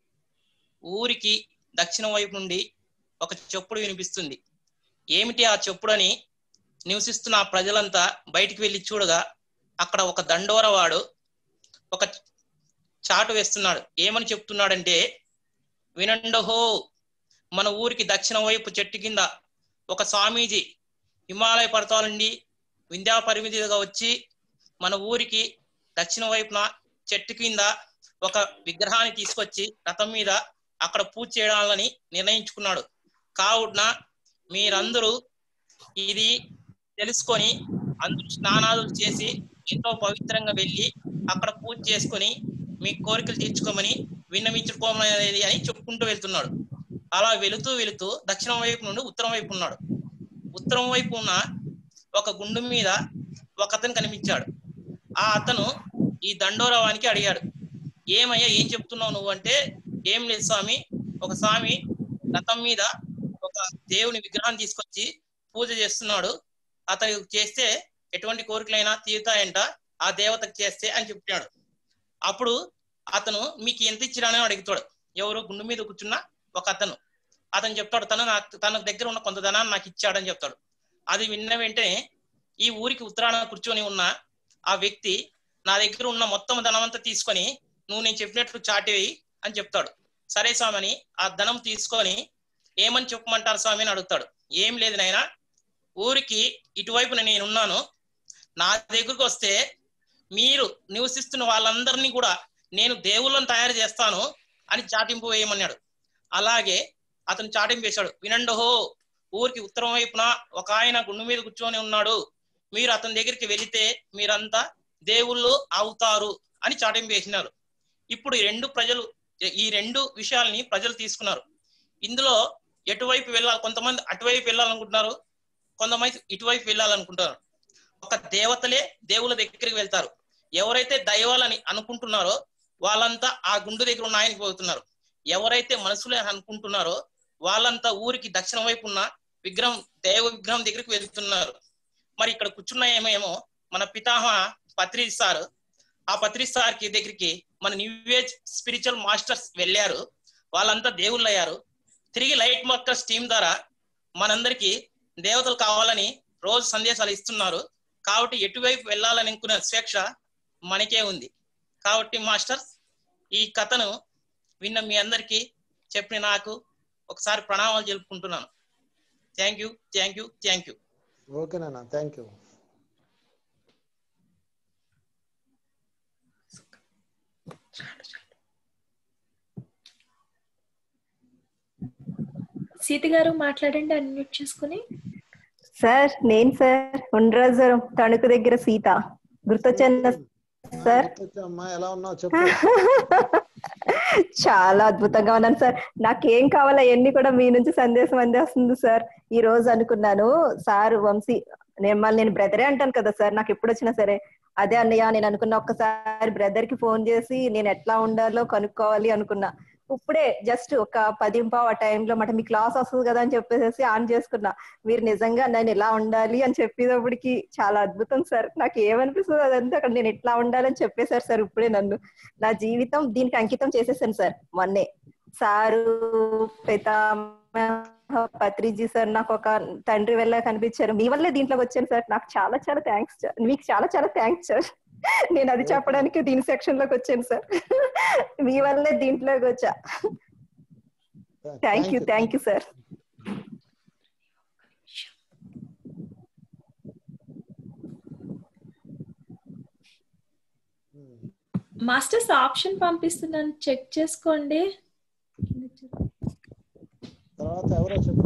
[SPEAKER 5] ఊరికి దక్షిణ వైపు నుండి ఒక చప్పుడు వినిపిస్తుంది. ఏమిటి ఆ చప్పుడని నివసిస్తున్న ఆ ప్రజలంతా బయటికి వెళ్ళి చూడగా అక్కడ ఒక దండోరవాడు ఒక చాటు వేస్తున్నాడు. ఏమని చెప్తున్నాడంటే, వినండహో, మన ఊరికి దక్షిణ వైపు చెట్టు కింద ఒక స్వామీజీ హిమాలయ పర్వతాల నుండి వింధ్యా పరిమితిగా వచ్చి మన ఊరికి దక్షిణ వైపున చెట్టు కింద ఒక విగ్రహాన్ని తీసుకొచ్చి రథం మీద అక్కడ పూజ చేయాలని నిర్ణయించుకున్నాడు. కావున మీరందరూ ఇది తెలుసుకొని అందరూ స్నానాలు చేసి ఎంతో పవిత్రంగా వెళ్ళి అక్కడ పూజ చేసుకొని మీ కోరికలు తీర్చుకోమని విన్నవించుకోమని అని చెప్పుకుంటూ వెళ్తున్నాడు. అలా వెళుతూ దక్షిణం వైపు నుండి ఉత్తరం వైపు ఉన్నాడు. ఉత్తరం వైపు ఉన్న ఒక గుండు మీద ఒక అతను కనిపించాడు. ఆ అతను ఈ దండోరావానికి అడిగాడు, ఏమయ్యా ఏం చెప్తున్నావు నువ్వు అంటే, ఏం లేదు స్వామి, ఒక స్వామి రథం మీద ఒక దేవుని విగ్రహాన్ని తీసుకొచ్చి పూజ చేస్తున్నాడు, అతను చేస్తే ఎటువంటి కోరికలైనా తీరుతాయంట ఆ దేవతకు చేస్తే అని చెప్పాడు. అప్పుడు అతను మీకు ఎంత ఇచ్చిరానని అడుగుతాడు. ఎవరు? గుండు మీద కూర్చున్న ఒక అతను చెప్తాడు, తన దగ్గర ఉన్న కొంత ధనాన్ని నాకు ఇచ్చాడని చెప్తాడు. అది విన్న వెంటనే ఈ ఊరికి ఉత్తరాన కూర్చొని ఉన్న ఆ వ్యక్తి నా దగ్గర ఉన్న మొత్తం ధనం అంతా తీసుకొని నువ్వు నేను చెప్పినట్లు చాటివేయి అని చెప్తాడు. సరే స్వామి అని ఆ ధనం తీసుకొని ఏమని చెప్పమంటారు స్వామి అని అడుగుతాడు. ఏం లేదు నాయనా, ఊరికి ఇటువైపున నేనున్నాను, నా దగ్గరకు వస్తే మీరు నివసిస్తున్న వాళ్ళందరినీ కూడా నేను దేవుళ్ళని తయారు చేస్తాను అని చాటింపు వేయమన్నాడు. అలాగే అతను చాటింపు వేశాడు. వినండహో, ఊరికి ఉత్తరం వైపున ఒక ఆయన గుండు మీద కూర్చొని ఉన్నాడు, మీరు అతని దగ్గరికి వెళితే మీరంతా దేవుళ్ళు అవుతారు అని చాటింపు వేసినారు. ఇప్పుడు ఈ రెండు విషయాల్ని ప్రజలు తీసుకున్నారు. ఇందులో ఎటువైపు వెళ్ళాలి? కొంతమంది అటువైపు వెళ్ళాలనుకుంటున్నారు, కొంతమంది ఇటువైపు వెళ్ళాలనుకుంటారు. ఒక దేవతలే దేవుళ్ళ దగ్గరికి వెళ్తారు. ఎవరైతే దైవాలని అనుకుంటున్నారో వాళ్ళంతా ఆ గుండు దగ్గర ఉన్న ఆయనకి పోతున్నారు. ఎవరైతే మనసులే అనుకుంటున్నారో వాళ్ళంతా ఊరికి దక్షిణ వైపు ఉన్న దేవ విగ్రహం దగ్గరికి వెళ్తున్నారు. మరి ఇక్కడ కూర్చున్న ఏమేమో మన పితామహ పత్రి సార్, ఆ పత్రి సార్ కి దగ్గరికి మన న్యూ ఏజ్ స్పిరిచువల్ మాస్టర్స్ వెళ్ళారు, వాళ్ళంతా దేవుళ్ళు అయ్యారు. తిరిగి లైట్ మార్కర్స్ టీం ద్వారా మనందరికి దేవతలు కావాలని రోజు సందేశాలు ఇస్తున్నారు. కాబట్టి ఎటువైపు వెళ్ళాలని అనుకునే స్వేచ్ఛ మనకే ఉంది. కాబట్టి మాస్టర్స్, ఈ కథను విన్న మీ అందరికీ చెప్పిన నాకు ఒకసారి ప్రణామాలు తెలుపుకుంటున్నాను. Thank you.
[SPEAKER 2] ఓకేనా, థ్యాంక్ యూ.
[SPEAKER 1] సీత గారు మాట్లాడండి అన్మ్యూట్ చేసుకుని.
[SPEAKER 6] సార్ నేను సార్ ఉండ్రాజరం తణుకు దగ్గర సీత. గుర్తొచ్చాను సార్.
[SPEAKER 2] ఎలా ఉన్నావు చెప్పు.
[SPEAKER 6] చాలా అద్భుతంగా ఉన్నాను సార్. నాకేం కావాలో అవన్నీ కూడా మీ నుంచి సందేశం అందేస్తుంది సార్. ఈ రోజు అనుకున్నాను సార్ వంశీ, నేను బ్రదరే అంటాను కదా సార్, నాకు ఎప్పుడు వచ్చినా సరే అదే అన్నయ్య నేను అనుకున్నా. ఒక్కసారి బ్రదర్ కి ఫోన్ చేసి నేను ఎట్లా ఉండాలో కనుక్కోవాలి అనుకున్నా. ఇప్పుడే జస్ట్ ఒక 10 ఆ టైంలో మాట మీ క్లాస్ వస్తుంది కదా అని చెప్పేసి ఆన్ చేసుకున్నా. మీరు నిజంగా నేను ఎలా ఉండాలి అని చెప్పేటప్పటికి చాలా అద్భుతం సార్. నాకు ఏమనిపిస్తుంది అదంతా అక్కడ నేను ఎట్లా ఉండాలని చెప్పేశారు సార్. ఇప్పుడే నా జీవితం దీనికి అంకితం చేసేసాను సార్. మొన్నే సారు పితామహ పత్రిజీ సార్ నాకు ఒక తండ్రి వల్ల కనిపించారు. మీ వల్లే దీంట్లోకి వచ్చాను సార్. నాకు చాలా చాలా థ్యాంక్స్ సార్. మీకు చాలా చాలా థ్యాంక్స్ సార్. నేను అది చెప్పడానికి దీని సెక్షన్ లోకి వచ్చాను సార్. మీ వల్లే దీంట్లోకి వచ్చా. Thank you sir.
[SPEAKER 1] Masters option పంపిస్తున్నాను, చెక్ చేసుకోండి.
[SPEAKER 2] తర్వాత ఎవరో చెప్పు.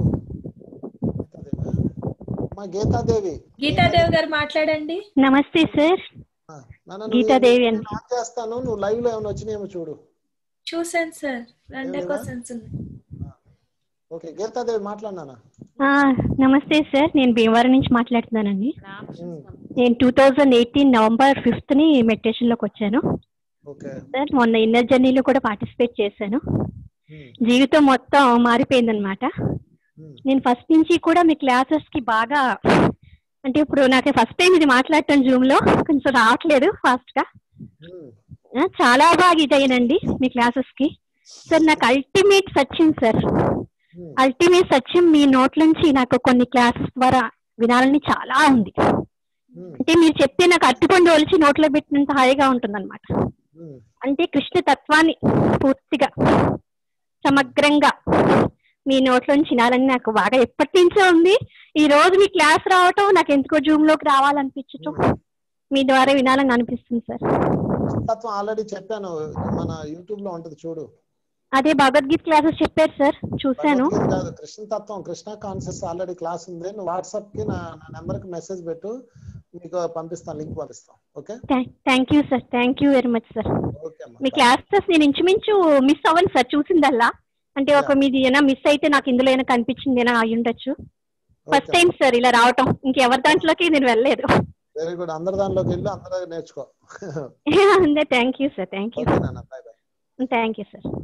[SPEAKER 2] గీతాదేవి
[SPEAKER 1] గారు మాట్లాడండి.
[SPEAKER 7] నమస్తే సార్. గీతాదేవి అని
[SPEAKER 2] చేస్తాను. నువ్వు లైవ్ లో ఏమైనా వచ్చినాయేమో చూడు.
[SPEAKER 1] చూసాను సార్, 2 క్వశ్చన్స్ ఉన్నాయి.
[SPEAKER 2] ఓకే, గీతాదేవి మాట్లాడినానా?
[SPEAKER 7] నమస్తే సార్, నేను భీమవరం నుంచి మాట్లాడుతున్నానండి. నేను 2018 నవంబర్ 5th మెడిటేషన్ లోకి వచ్చాను సార్. మొన్న ఇన్నర్ జర్నీలో కూడా పార్టిసిపేట్ చేశాను. జీవితం మొత్తం మారిపోయింది అనమాట. నేను ఫస్ట్ నుంచి కూడా మీ క్లాసెస్ కి బాగా, అంటే ఇప్పుడు నాకు ఫస్ట్ టైం ఇది మాట్లాడటం జూమ్ లో, కొంచెం రావట్లేదు ఫాస్ట్ గా. చాలా బాగా ఇదయ్యానండి మీ క్లాసెస్ కి సార్. నాకు అల్టిమేట్ సత్యం సార్, అల్టిమేట్ సత్యం మీ నోట్ల నుంచి నాకు కొన్ని క్లాసెస్ ద్వారా వినాలని చాలా ఉంది. అంటే మీరు చెప్తే నాకు అరటిపండు ఒలిచి నోట్లో పెట్టినంత హాయిగా ఉంటుంది అనమాట. అంటే కృష్ణ తత్వాన్ని పూర్తిగా సమగ్రంగా మీ నోట్లోంచి వినాలని నాకు బాగా ఎప్పటి నుంచో ఉంది. ఈ రోజు మీ క్లాస్ రావటం నాకు ఎందుకో జూమ్ లోకి రావాలనిపించటం, మీ ద్వారా వినాలని అనిపిస్తుంది సార్.
[SPEAKER 2] తత్వం ఆల్రెడీ చెప్పాను, మన యూట్యూబ్ లో ఉంటది చూడు.
[SPEAKER 7] అదే భగవద్గీత క్లాసెస్ చెప్పారు సార్, చూసాను.
[SPEAKER 2] కృష్ణ తత్వం, కృష్ణ కాన్సెప్ట్స్ ఆల్రెడీ క్లాస్ ఉంది. నువ్వు వాట్సాప్ కి నా నెంబర్ కి మెసేజ్ పెట్టు, మీకు పంపిస్తాను, లింక్ పంపిస్తాను. Okay,
[SPEAKER 7] thank you sir. Thank you very much sir. మీ క్లాసెస్ నేను ఇంచుమించు మిస్ అవ్వను సార్, చూసిందల్లా. అంటే ఒక మీది ఏమైనా మిస్ అయితే నాకు ఇందులో ఏమైనా కనిపించింది ఏమైనా అయి ఉండొచ్చు. ఫస్ట్ టైం సార్ ఇలా రావటం, ఇంకెవరి దాంట్లోకి నేను వెళ్ళలేదు.
[SPEAKER 2] వెరీ గుడ్, అందరి దాంట్లోకి వెళ్ళి అందరూ నేర్చుకో.
[SPEAKER 7] Thank you sir. Thank you, thank you sir.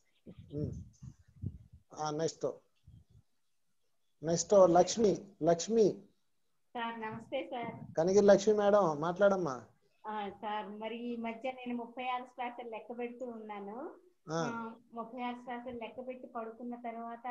[SPEAKER 2] Next Lakshmi
[SPEAKER 8] sir. నమస్తే సార్.
[SPEAKER 2] కనిగిరి లక్ష్మి మేడం మాట్లాడమ్మా.
[SPEAKER 8] సార్, మరి ఈ మధ్య నేను 36 శ్వాసలు లెక్క పెడుతూ ఉన్నాను. 36 శ్వాసలు లెక్క పెట్టి పడుకున్న తర్వాత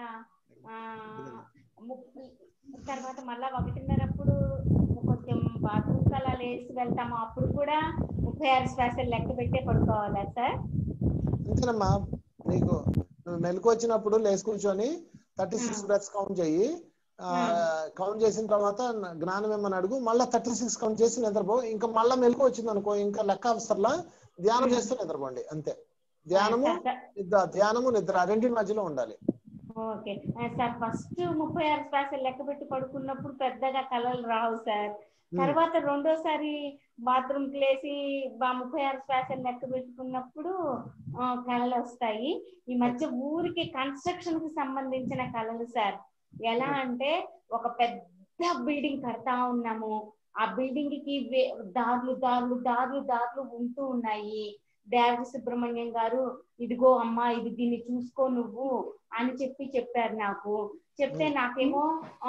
[SPEAKER 8] మళ్ళా 1:30 కొంచెం బాత్రూమ్ అలా లేచి వెళ్తాము, అప్పుడు కూడా 36 శ్వాసలు లెక్క పెట్టే పడుకోవాలా సార్?
[SPEAKER 2] అంతేనమ్మా. నీకు మెలకు వచ్చినప్పుడు లేచి కూర్చొని 36 బ్రెత్స్ కౌంట్ చెయ్యి. కౌంట్ చేసిన తర్వాత జ్ఞానం ఏమని అడుగు, మళ్ళీ 36 కౌంట్ చేసి నిద్రపో. ఇంకా మళ్ళీ మెలకు వచ్చింది అనుకో, ఇంకా లెక్క అవసరంలా ధ్యానం చేస్తూ నిద్రపోండి, అంతే. ధ్యానము నిద్ర రెండింటి మధ్యలో ఉండాలి.
[SPEAKER 8] Okay sir. ఫస్ట్ 36 శ్వాసలు లెక్క పెట్టి పడుకున్నప్పుడు పెద్దగా కలలు రావు సార్. తర్వాత రెండోసారి బాత్రూమ్ కి లేసి 36 శ్వాసలు లెక్క పెట్టుకున్నప్పుడు కళలు వస్తాయి. ఈ మధ్య ఊరికి కన్స్ట్రక్షన్ కి సంబంధించిన కళలు సార్. ఎలా అంటే ఒక పెద్ద బిల్డింగ్ కడతా ఉన్నాము, ఆ బిల్డింగ్ కి దారులు దారులు దారులు దారులు ఉంటూ ఉన్నాయి. దేవరి సుబ్రహ్మణ్యం గారు, ఇదిగో అమ్మా, ఇది దీన్ని చూసుకో నువ్వు అని చెప్పారు నాకు. చెప్తే నాకేమో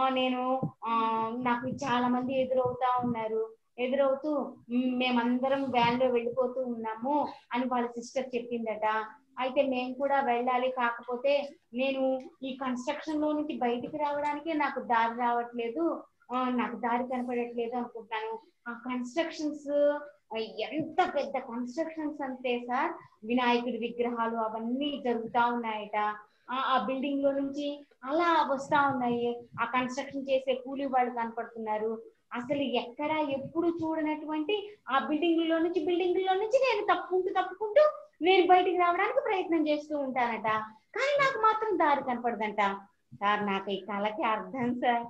[SPEAKER 8] నాకు చాలా మంది ఎదురవుతూ మేమందరం వ్యాన్ లో వెళ్ళిపోతూ ఉన్నాము అని వాళ్ళ సిస్టర్ చెప్పిందట. అయితే మేము కూడా వెళ్ళాలి, కాకపోతే నేను ఈ కన్స్ట్రక్షన్ లో నుంచి బయటికి రావడానికే నాకు దారి రావట్లేదు, నాకు దారి కనపడట్లేదు అనుకుంటాను. ఆ కన్స్ట్రక్షన్స్ ఎంత పెద్ద కన్స్ట్రక్షన్స్ అంటే సార్, వినాయకుడి విగ్రహాలు అవన్నీ జరుగుతా ఉన్నాయట. ఆ బిల్డింగ్ లో నుంచి అలా వస్తా ఉన్నాయి. ఆ కన్స్ట్రక్షన్ చేసే కూలీ వాళ్ళు కనపడుతున్నారు. అసలు ఎక్కడ ఎప్పుడు చూడనటువంటి ఆ బిల్డింగ్ లో నుంచి నేను తప్పుకుంటూ నేను బయటికి రావడానికి ప్రయత్నం చేస్తూ ఉంటానట. కానీ నాకు మాత్రం దారి కనపడదంట సార్. నాకు ఈ కళకి అర్థం సార్.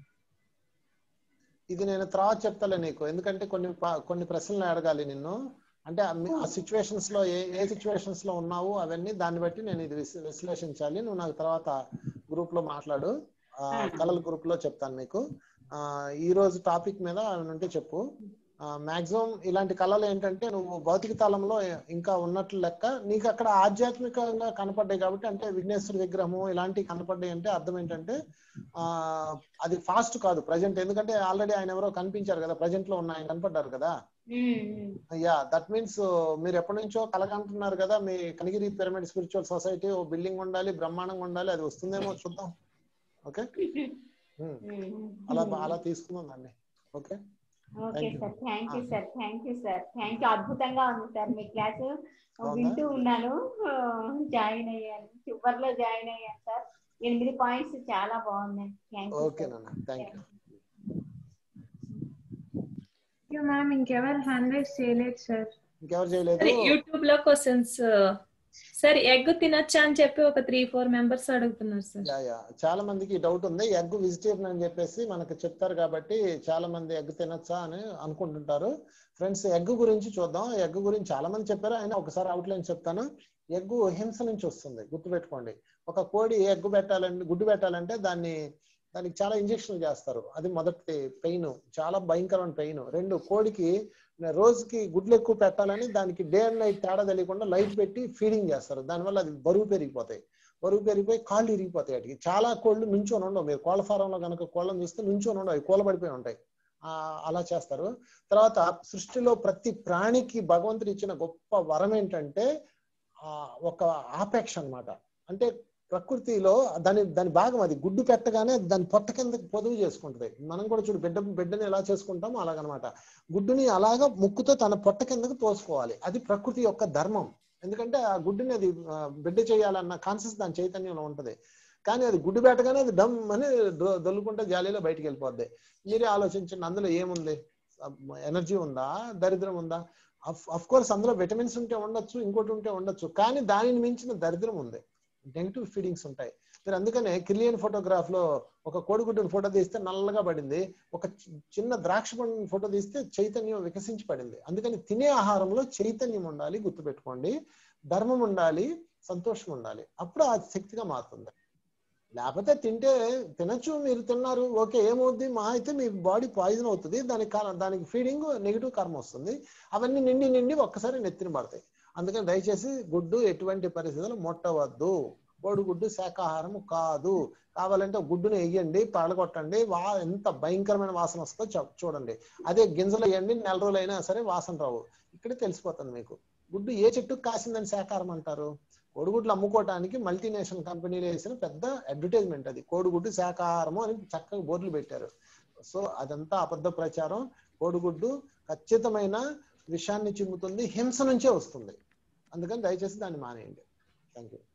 [SPEAKER 2] ఇది నేను తర్వాత చెప్తాలే నీకు, ఎందుకంటే కొన్ని ప్రశ్నలు అడగాలి నిన్ను. అంటే ఆ సిచ్యువేషన్స్ లో ఏ సిచ్యువేషన్స్ లో ఉన్నావు అవన్నీ దాన్ని బట్టి నేను ఇది విశ్లేషించాలి. నువ్వు నాకు తర్వాత గ్రూప్ లో మాట్లాడు, కళల గ్రూప్ లో చెప్తాను నీకు. ఈ రోజు టాపిక్ మీద ఉంటే చెప్పు. మాక్సిమం ఇలాంటి కళలు ఏంటంటే నువ్వు భౌతిక తలంలో ఇంకా ఉన్నట్లు లెక్క, నీకు అక్కడ ఆధ్యాత్మికంగా కనపడ్డాయి కాబట్టి, అంటే విఘ్నేశ్వర విగ్రహము ఇలాంటివి కనపడ్డాయి అంటే అర్థం ఏంటంటే అది ఫాస్ట్ కాదు, ప్రజెంట్. ఎందుకంటే ఆల్రెడీ ఆయన ఎవరో కనిపించారు కదా, ప్రజెంట్ లో ఉన్న ఆయన కనపడ్డారు కదా. దట్ మీన్స్ మీరు ఎప్పటి నుంచో కలగంటున్నారు కదా, మీ కనిగిరి పిరమిడ్ స్పిరిచువల్ సొసైటీ ఓ బిల్డింగ్ ఉండాలి, బ్రహ్మాండంగా ఉండాలి, అది వస్తుందేమో చూద్దాం. ఓకే అలా తీసుకుందాం దాన్ని. Okay
[SPEAKER 8] okay sir, thank you sir, thank you sir, thank you. అద్భుతంగా ఉంది సార్ మీ క్లాసు, వింటూ ఉన్నాను, జాయిన్ అయ్యాను, చివరిలో జాయిన్ అయ్యాను సార్. 8 పాయింట్స్ చాలా బాగున్నాయి. Thank you.
[SPEAKER 2] ఓకే నాన్న, థ్యాంక్
[SPEAKER 1] యూ మ్యామ్. ఇంకెవరు హ్యాండ్ రైజ్ చేయలేదు సార్.
[SPEAKER 2] ఇంకెవరు చేయలేదు.
[SPEAKER 1] యూట్యూబ్ లో క్వశ్చన్స్ సార్, ఎగ్ తినొచ్చా అని చెప్పి ఒక 3-4 మెంబర్స్ అడుగుతున్నారు సార్.
[SPEAKER 2] చాలా మందికి డౌట్ ఉంది. ఎగ్ వెజిటేరియన్ అని చెప్పేసి మనకు చెప్తారు కాబట్టి చాలా మంది ఎగ్ తినొచ్చా అని అనుకుంటుంటారు. ఫ్రెండ్స్, ఎగ్ గురించి చూద్దాం. ఎగ్ గురించి చాలా మంది చెప్పారు, అయినా ఒకసారి అవుట్లైన్ చెప్తాను. ఎగ్ హింస నుంచి వస్తుంది, గుర్తుపెట్టుకోండి. ఒక కోడి ఎగ్ పెట్టాలంటే, గుడ్డు పెట్టాలంటే దానికి చాలా ఇంజక్షన్లు చేస్తారు. అది మొదటి పెయిన్, చాలా భయంకరమైన పెయిన్. 2, కోడికి రోజుకి గుడ్లు ఎక్కువ పెట్టాలని దానికి డే అండ్ నైట్ తేడా తెలియకుండా లైట్ పెట్టి ఫీడింగ్ చేస్తారు. దానివల్ల అది బరువు పెరిగిపోయి కాళ్ళు ఇరిగిపోతాయి. వాటికి చాలా కోళ్ళు నుంచొని ఉండవు. మీరు కోళ్ళ ఫారంలో కనుక కోళ్ళని చూస్తే నుంచొని ఉండవు, అవి కూలబడిపోయి ఉంటాయి. అలా చేస్తారు. తర్వాత సృష్టిలో ప్రతి ప్రాణికి భగవంతుడు ఇచ్చిన గొప్ప వరం ఏంటంటే ఒక ఆపేక్ష అన్నమాట. అంటే ప్రకృతిలో దాని భాగం అది. గుడ్డు పెట్టగానే దాని పొట్ట కింద పొదువు చేసుకుంటది. మనం కూడా చూడు, బిడ్డని ఎలా చేసుకుంటామో అలాగనమాట. గుడ్డుని అలాగా ముక్కుతో తన పొట్ట కిందకు తోసుకోవాలి. అది ప్రకృతి యొక్క ధర్మం. ఎందుకంటే ఆ గుడ్డుని అది బిడ్డ చేయాలన్న కాన్షియస్ దాని చైతన్యంలో ఉంటది. కానీ అది గుడ్డు పెట్టగానే అది డమ్ అని దొల్లుకుంటే జాలీలో బయటికి వెళ్ళిపోద్ది. మీరే ఆలోచించండి, అందులో ఏముంది? ఎనర్జీ ఉందా? దరిద్రం ఉందా? అఫ్ కోర్స్ అందులో విటమిన్స్ ఉంటే ఉండొచ్చు, ఇంకోటి ఉంటే ఉండొచ్చు, కానీ దానిని మించిన దరిద్రం ఉంది. నెగిటివ్ ఫీలింగ్స్ ఉంటాయి. మీరు అందుకనే కిలియన్ ఫోటోగ్రాఫ్ లో ఒక కోడిగుడ్డుని ఫోటో తీస్తే నల్లగా పడింది, ఒక చిన్న ద్రాక్ష పండుని ఫోటో తీస్తే చైతన్యం వికసించి పడింది. అందుకని తినే ఆహారంలో చైతన్యం ఉండాలి, గుర్తుపెట్టుకోండి. ధర్మం ఉండాలి, సంతోషం ఉండాలి. అప్పుడు ఆ శక్తిగా మారుతుంది. లేకపోతే తినచ్చు, మీరు తిన్నారు, ఓకే, ఏమవుద్ది? మా అయితే మీ బాడీ పాయిజన్ అవుతుంది. దానికి ఫీడింగ్ నెగిటివ్ కర్మ వస్తుంది. అవన్నీ నిండి ఒక్కసారి నెత్తిన పడతాయి. అందుకని దయచేసి గుడ్డు ఎటువంటి పరిస్థితుల్లో ముట్టవద్దు. కోడిగుడ్డు శాకాహారం కాదు. కావాలంటే గుడ్డుని వేయండి, పగలగొట్టండి, ఎంత భయంకరమైన వాసన వస్తుందో చూడండి. అదే గింజలు వేయండి, 4 రోజులు అయినా సరే వాసన రావు. ఇక్కడే తెలిసిపోతుంది మీకు. గుడ్డు ఏ చెట్టుకు కాసిందని శాకాహారం అంటారు? కోడిగుడ్లు అమ్ముకోవడానికి మల్టీనేషనల్ కంపెనీలు వేసిన పెద్ద అడ్వర్టైజ్మెంట్ అది. కోడిగుడ్డు శాకాహారము అని చక్కగా బోర్డులు పెట్టారు. సో అదంతా అబద్ధ ప్రచారం. కోడిగుడ్డు ఖచ్చితమైన విషయాన్ని చిమ్ముతుంది, హింస నుంచే వస్తుంది. అందుకని దయచేసి దాన్ని మానేయండి. Thank you.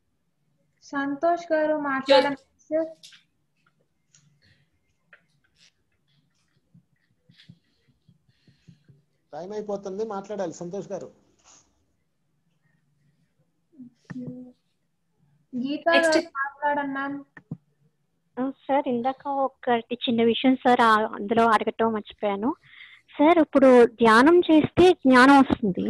[SPEAKER 9] సంతోష్ గారు మాట్లాడండి సార్.
[SPEAKER 2] టైం అయిపోతుంది, మాట్లాడాలి సంతోష్ గారు.
[SPEAKER 9] గీతా మాట్లాడన్నా
[SPEAKER 7] సార్. ఇందాక ఒకటి చిన్న విషయం సార్, అందులో అడగటం మర్చిపోయాను సార్. ఇప్పుడు ధ్యానం చేస్తే జ్ఞానం వస్తుంది.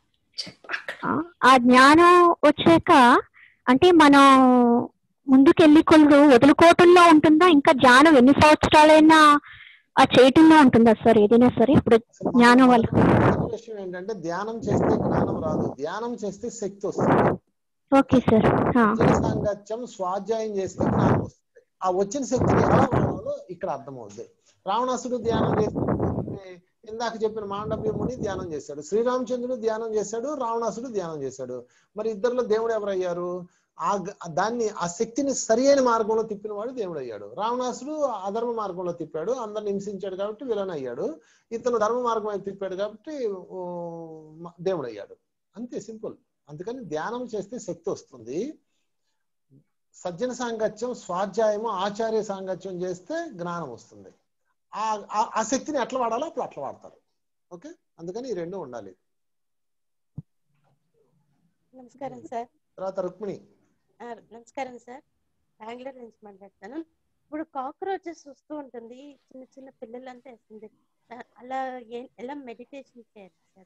[SPEAKER 7] ఆ జ్ఞానం వచ్చాక అంటే మనం ముందుకెళ్ళి కొలు వదులుకోవటంలో ఉంటుందా, ఇంకా జ్ఞానం ఎన్ని సంవత్సరాలైనా ఆ చేయటంలో ఉంటుందా సార్ ఏదైనా సరే? ఇప్పుడు జ్ఞానం వల్ల
[SPEAKER 2] విషయం ఏంటంటే ధ్యానం చేస్తే జ్ఞానం రాదు, ధ్యానం చేస్తే శక్తి వస్తుంది.
[SPEAKER 7] Okay sir.
[SPEAKER 2] సాంగత్యం స్వాధ్యాయం చేస్తే జ్ఞానం వస్తుంది. ఆ వచ్చిన శక్తిని ఎలా వాడాలో ఇక్కడ అర్థమవుతుంది. రావణాసుడు ధ్యానం చేస్తే ఇందాక చెప్పిన మాండవ్యముని ధ్యానం చేశాడు, శ్రీరామచంద్రుడు ధ్యానం చేశాడు, రావణాసుడు ధ్యానం చేశాడు. మరి ఇద్దరిలో దేవుడు ఎవరయ్యారు? ఆ శక్తిని సరి అయిన మార్గంలో తిప్పిన వాడు దేవుడు అయ్యాడు. రావణాసుడు అధర్మ మార్గంలో తిప్పాడు, అందరిని హింసించాడు కాబట్టి విలన్ అయ్యాడు. ఇతను ధర్మ మార్గం అయితే తిప్పాడు కాబట్టి దేవుడు అయ్యాడు. అంతే, సింపుల్. అందుకని ధ్యానం చేస్తే శక్తి వస్తుంది. సజ్జన సాంగత్యం, స్వాధ్యాయము, ఆచార్య సాంగత్యం చేస్తే జ్ఞానం వస్తుంది. ఆ శక్తిని ఎట్లా వాడాలో అప్పుడు అట్లా వాడతారు. ఓకే, అందుకని ఈ రెండు ఉండాలి.
[SPEAKER 10] నమస్కారం సార్.
[SPEAKER 2] తర్వాత రుక్మిణి.
[SPEAKER 10] నమస్కారం సార్, బెంగళూరు నుంచి మాట్లాడతాను. ఇప్పుడు కాక్రోచెస్ వస్తూ ఉంటుంది, చిన్న చిన్న పిల్లలంతా వేస్తుంది, అలా ఎలా మెడిటేషన్ చేయాలి సార్?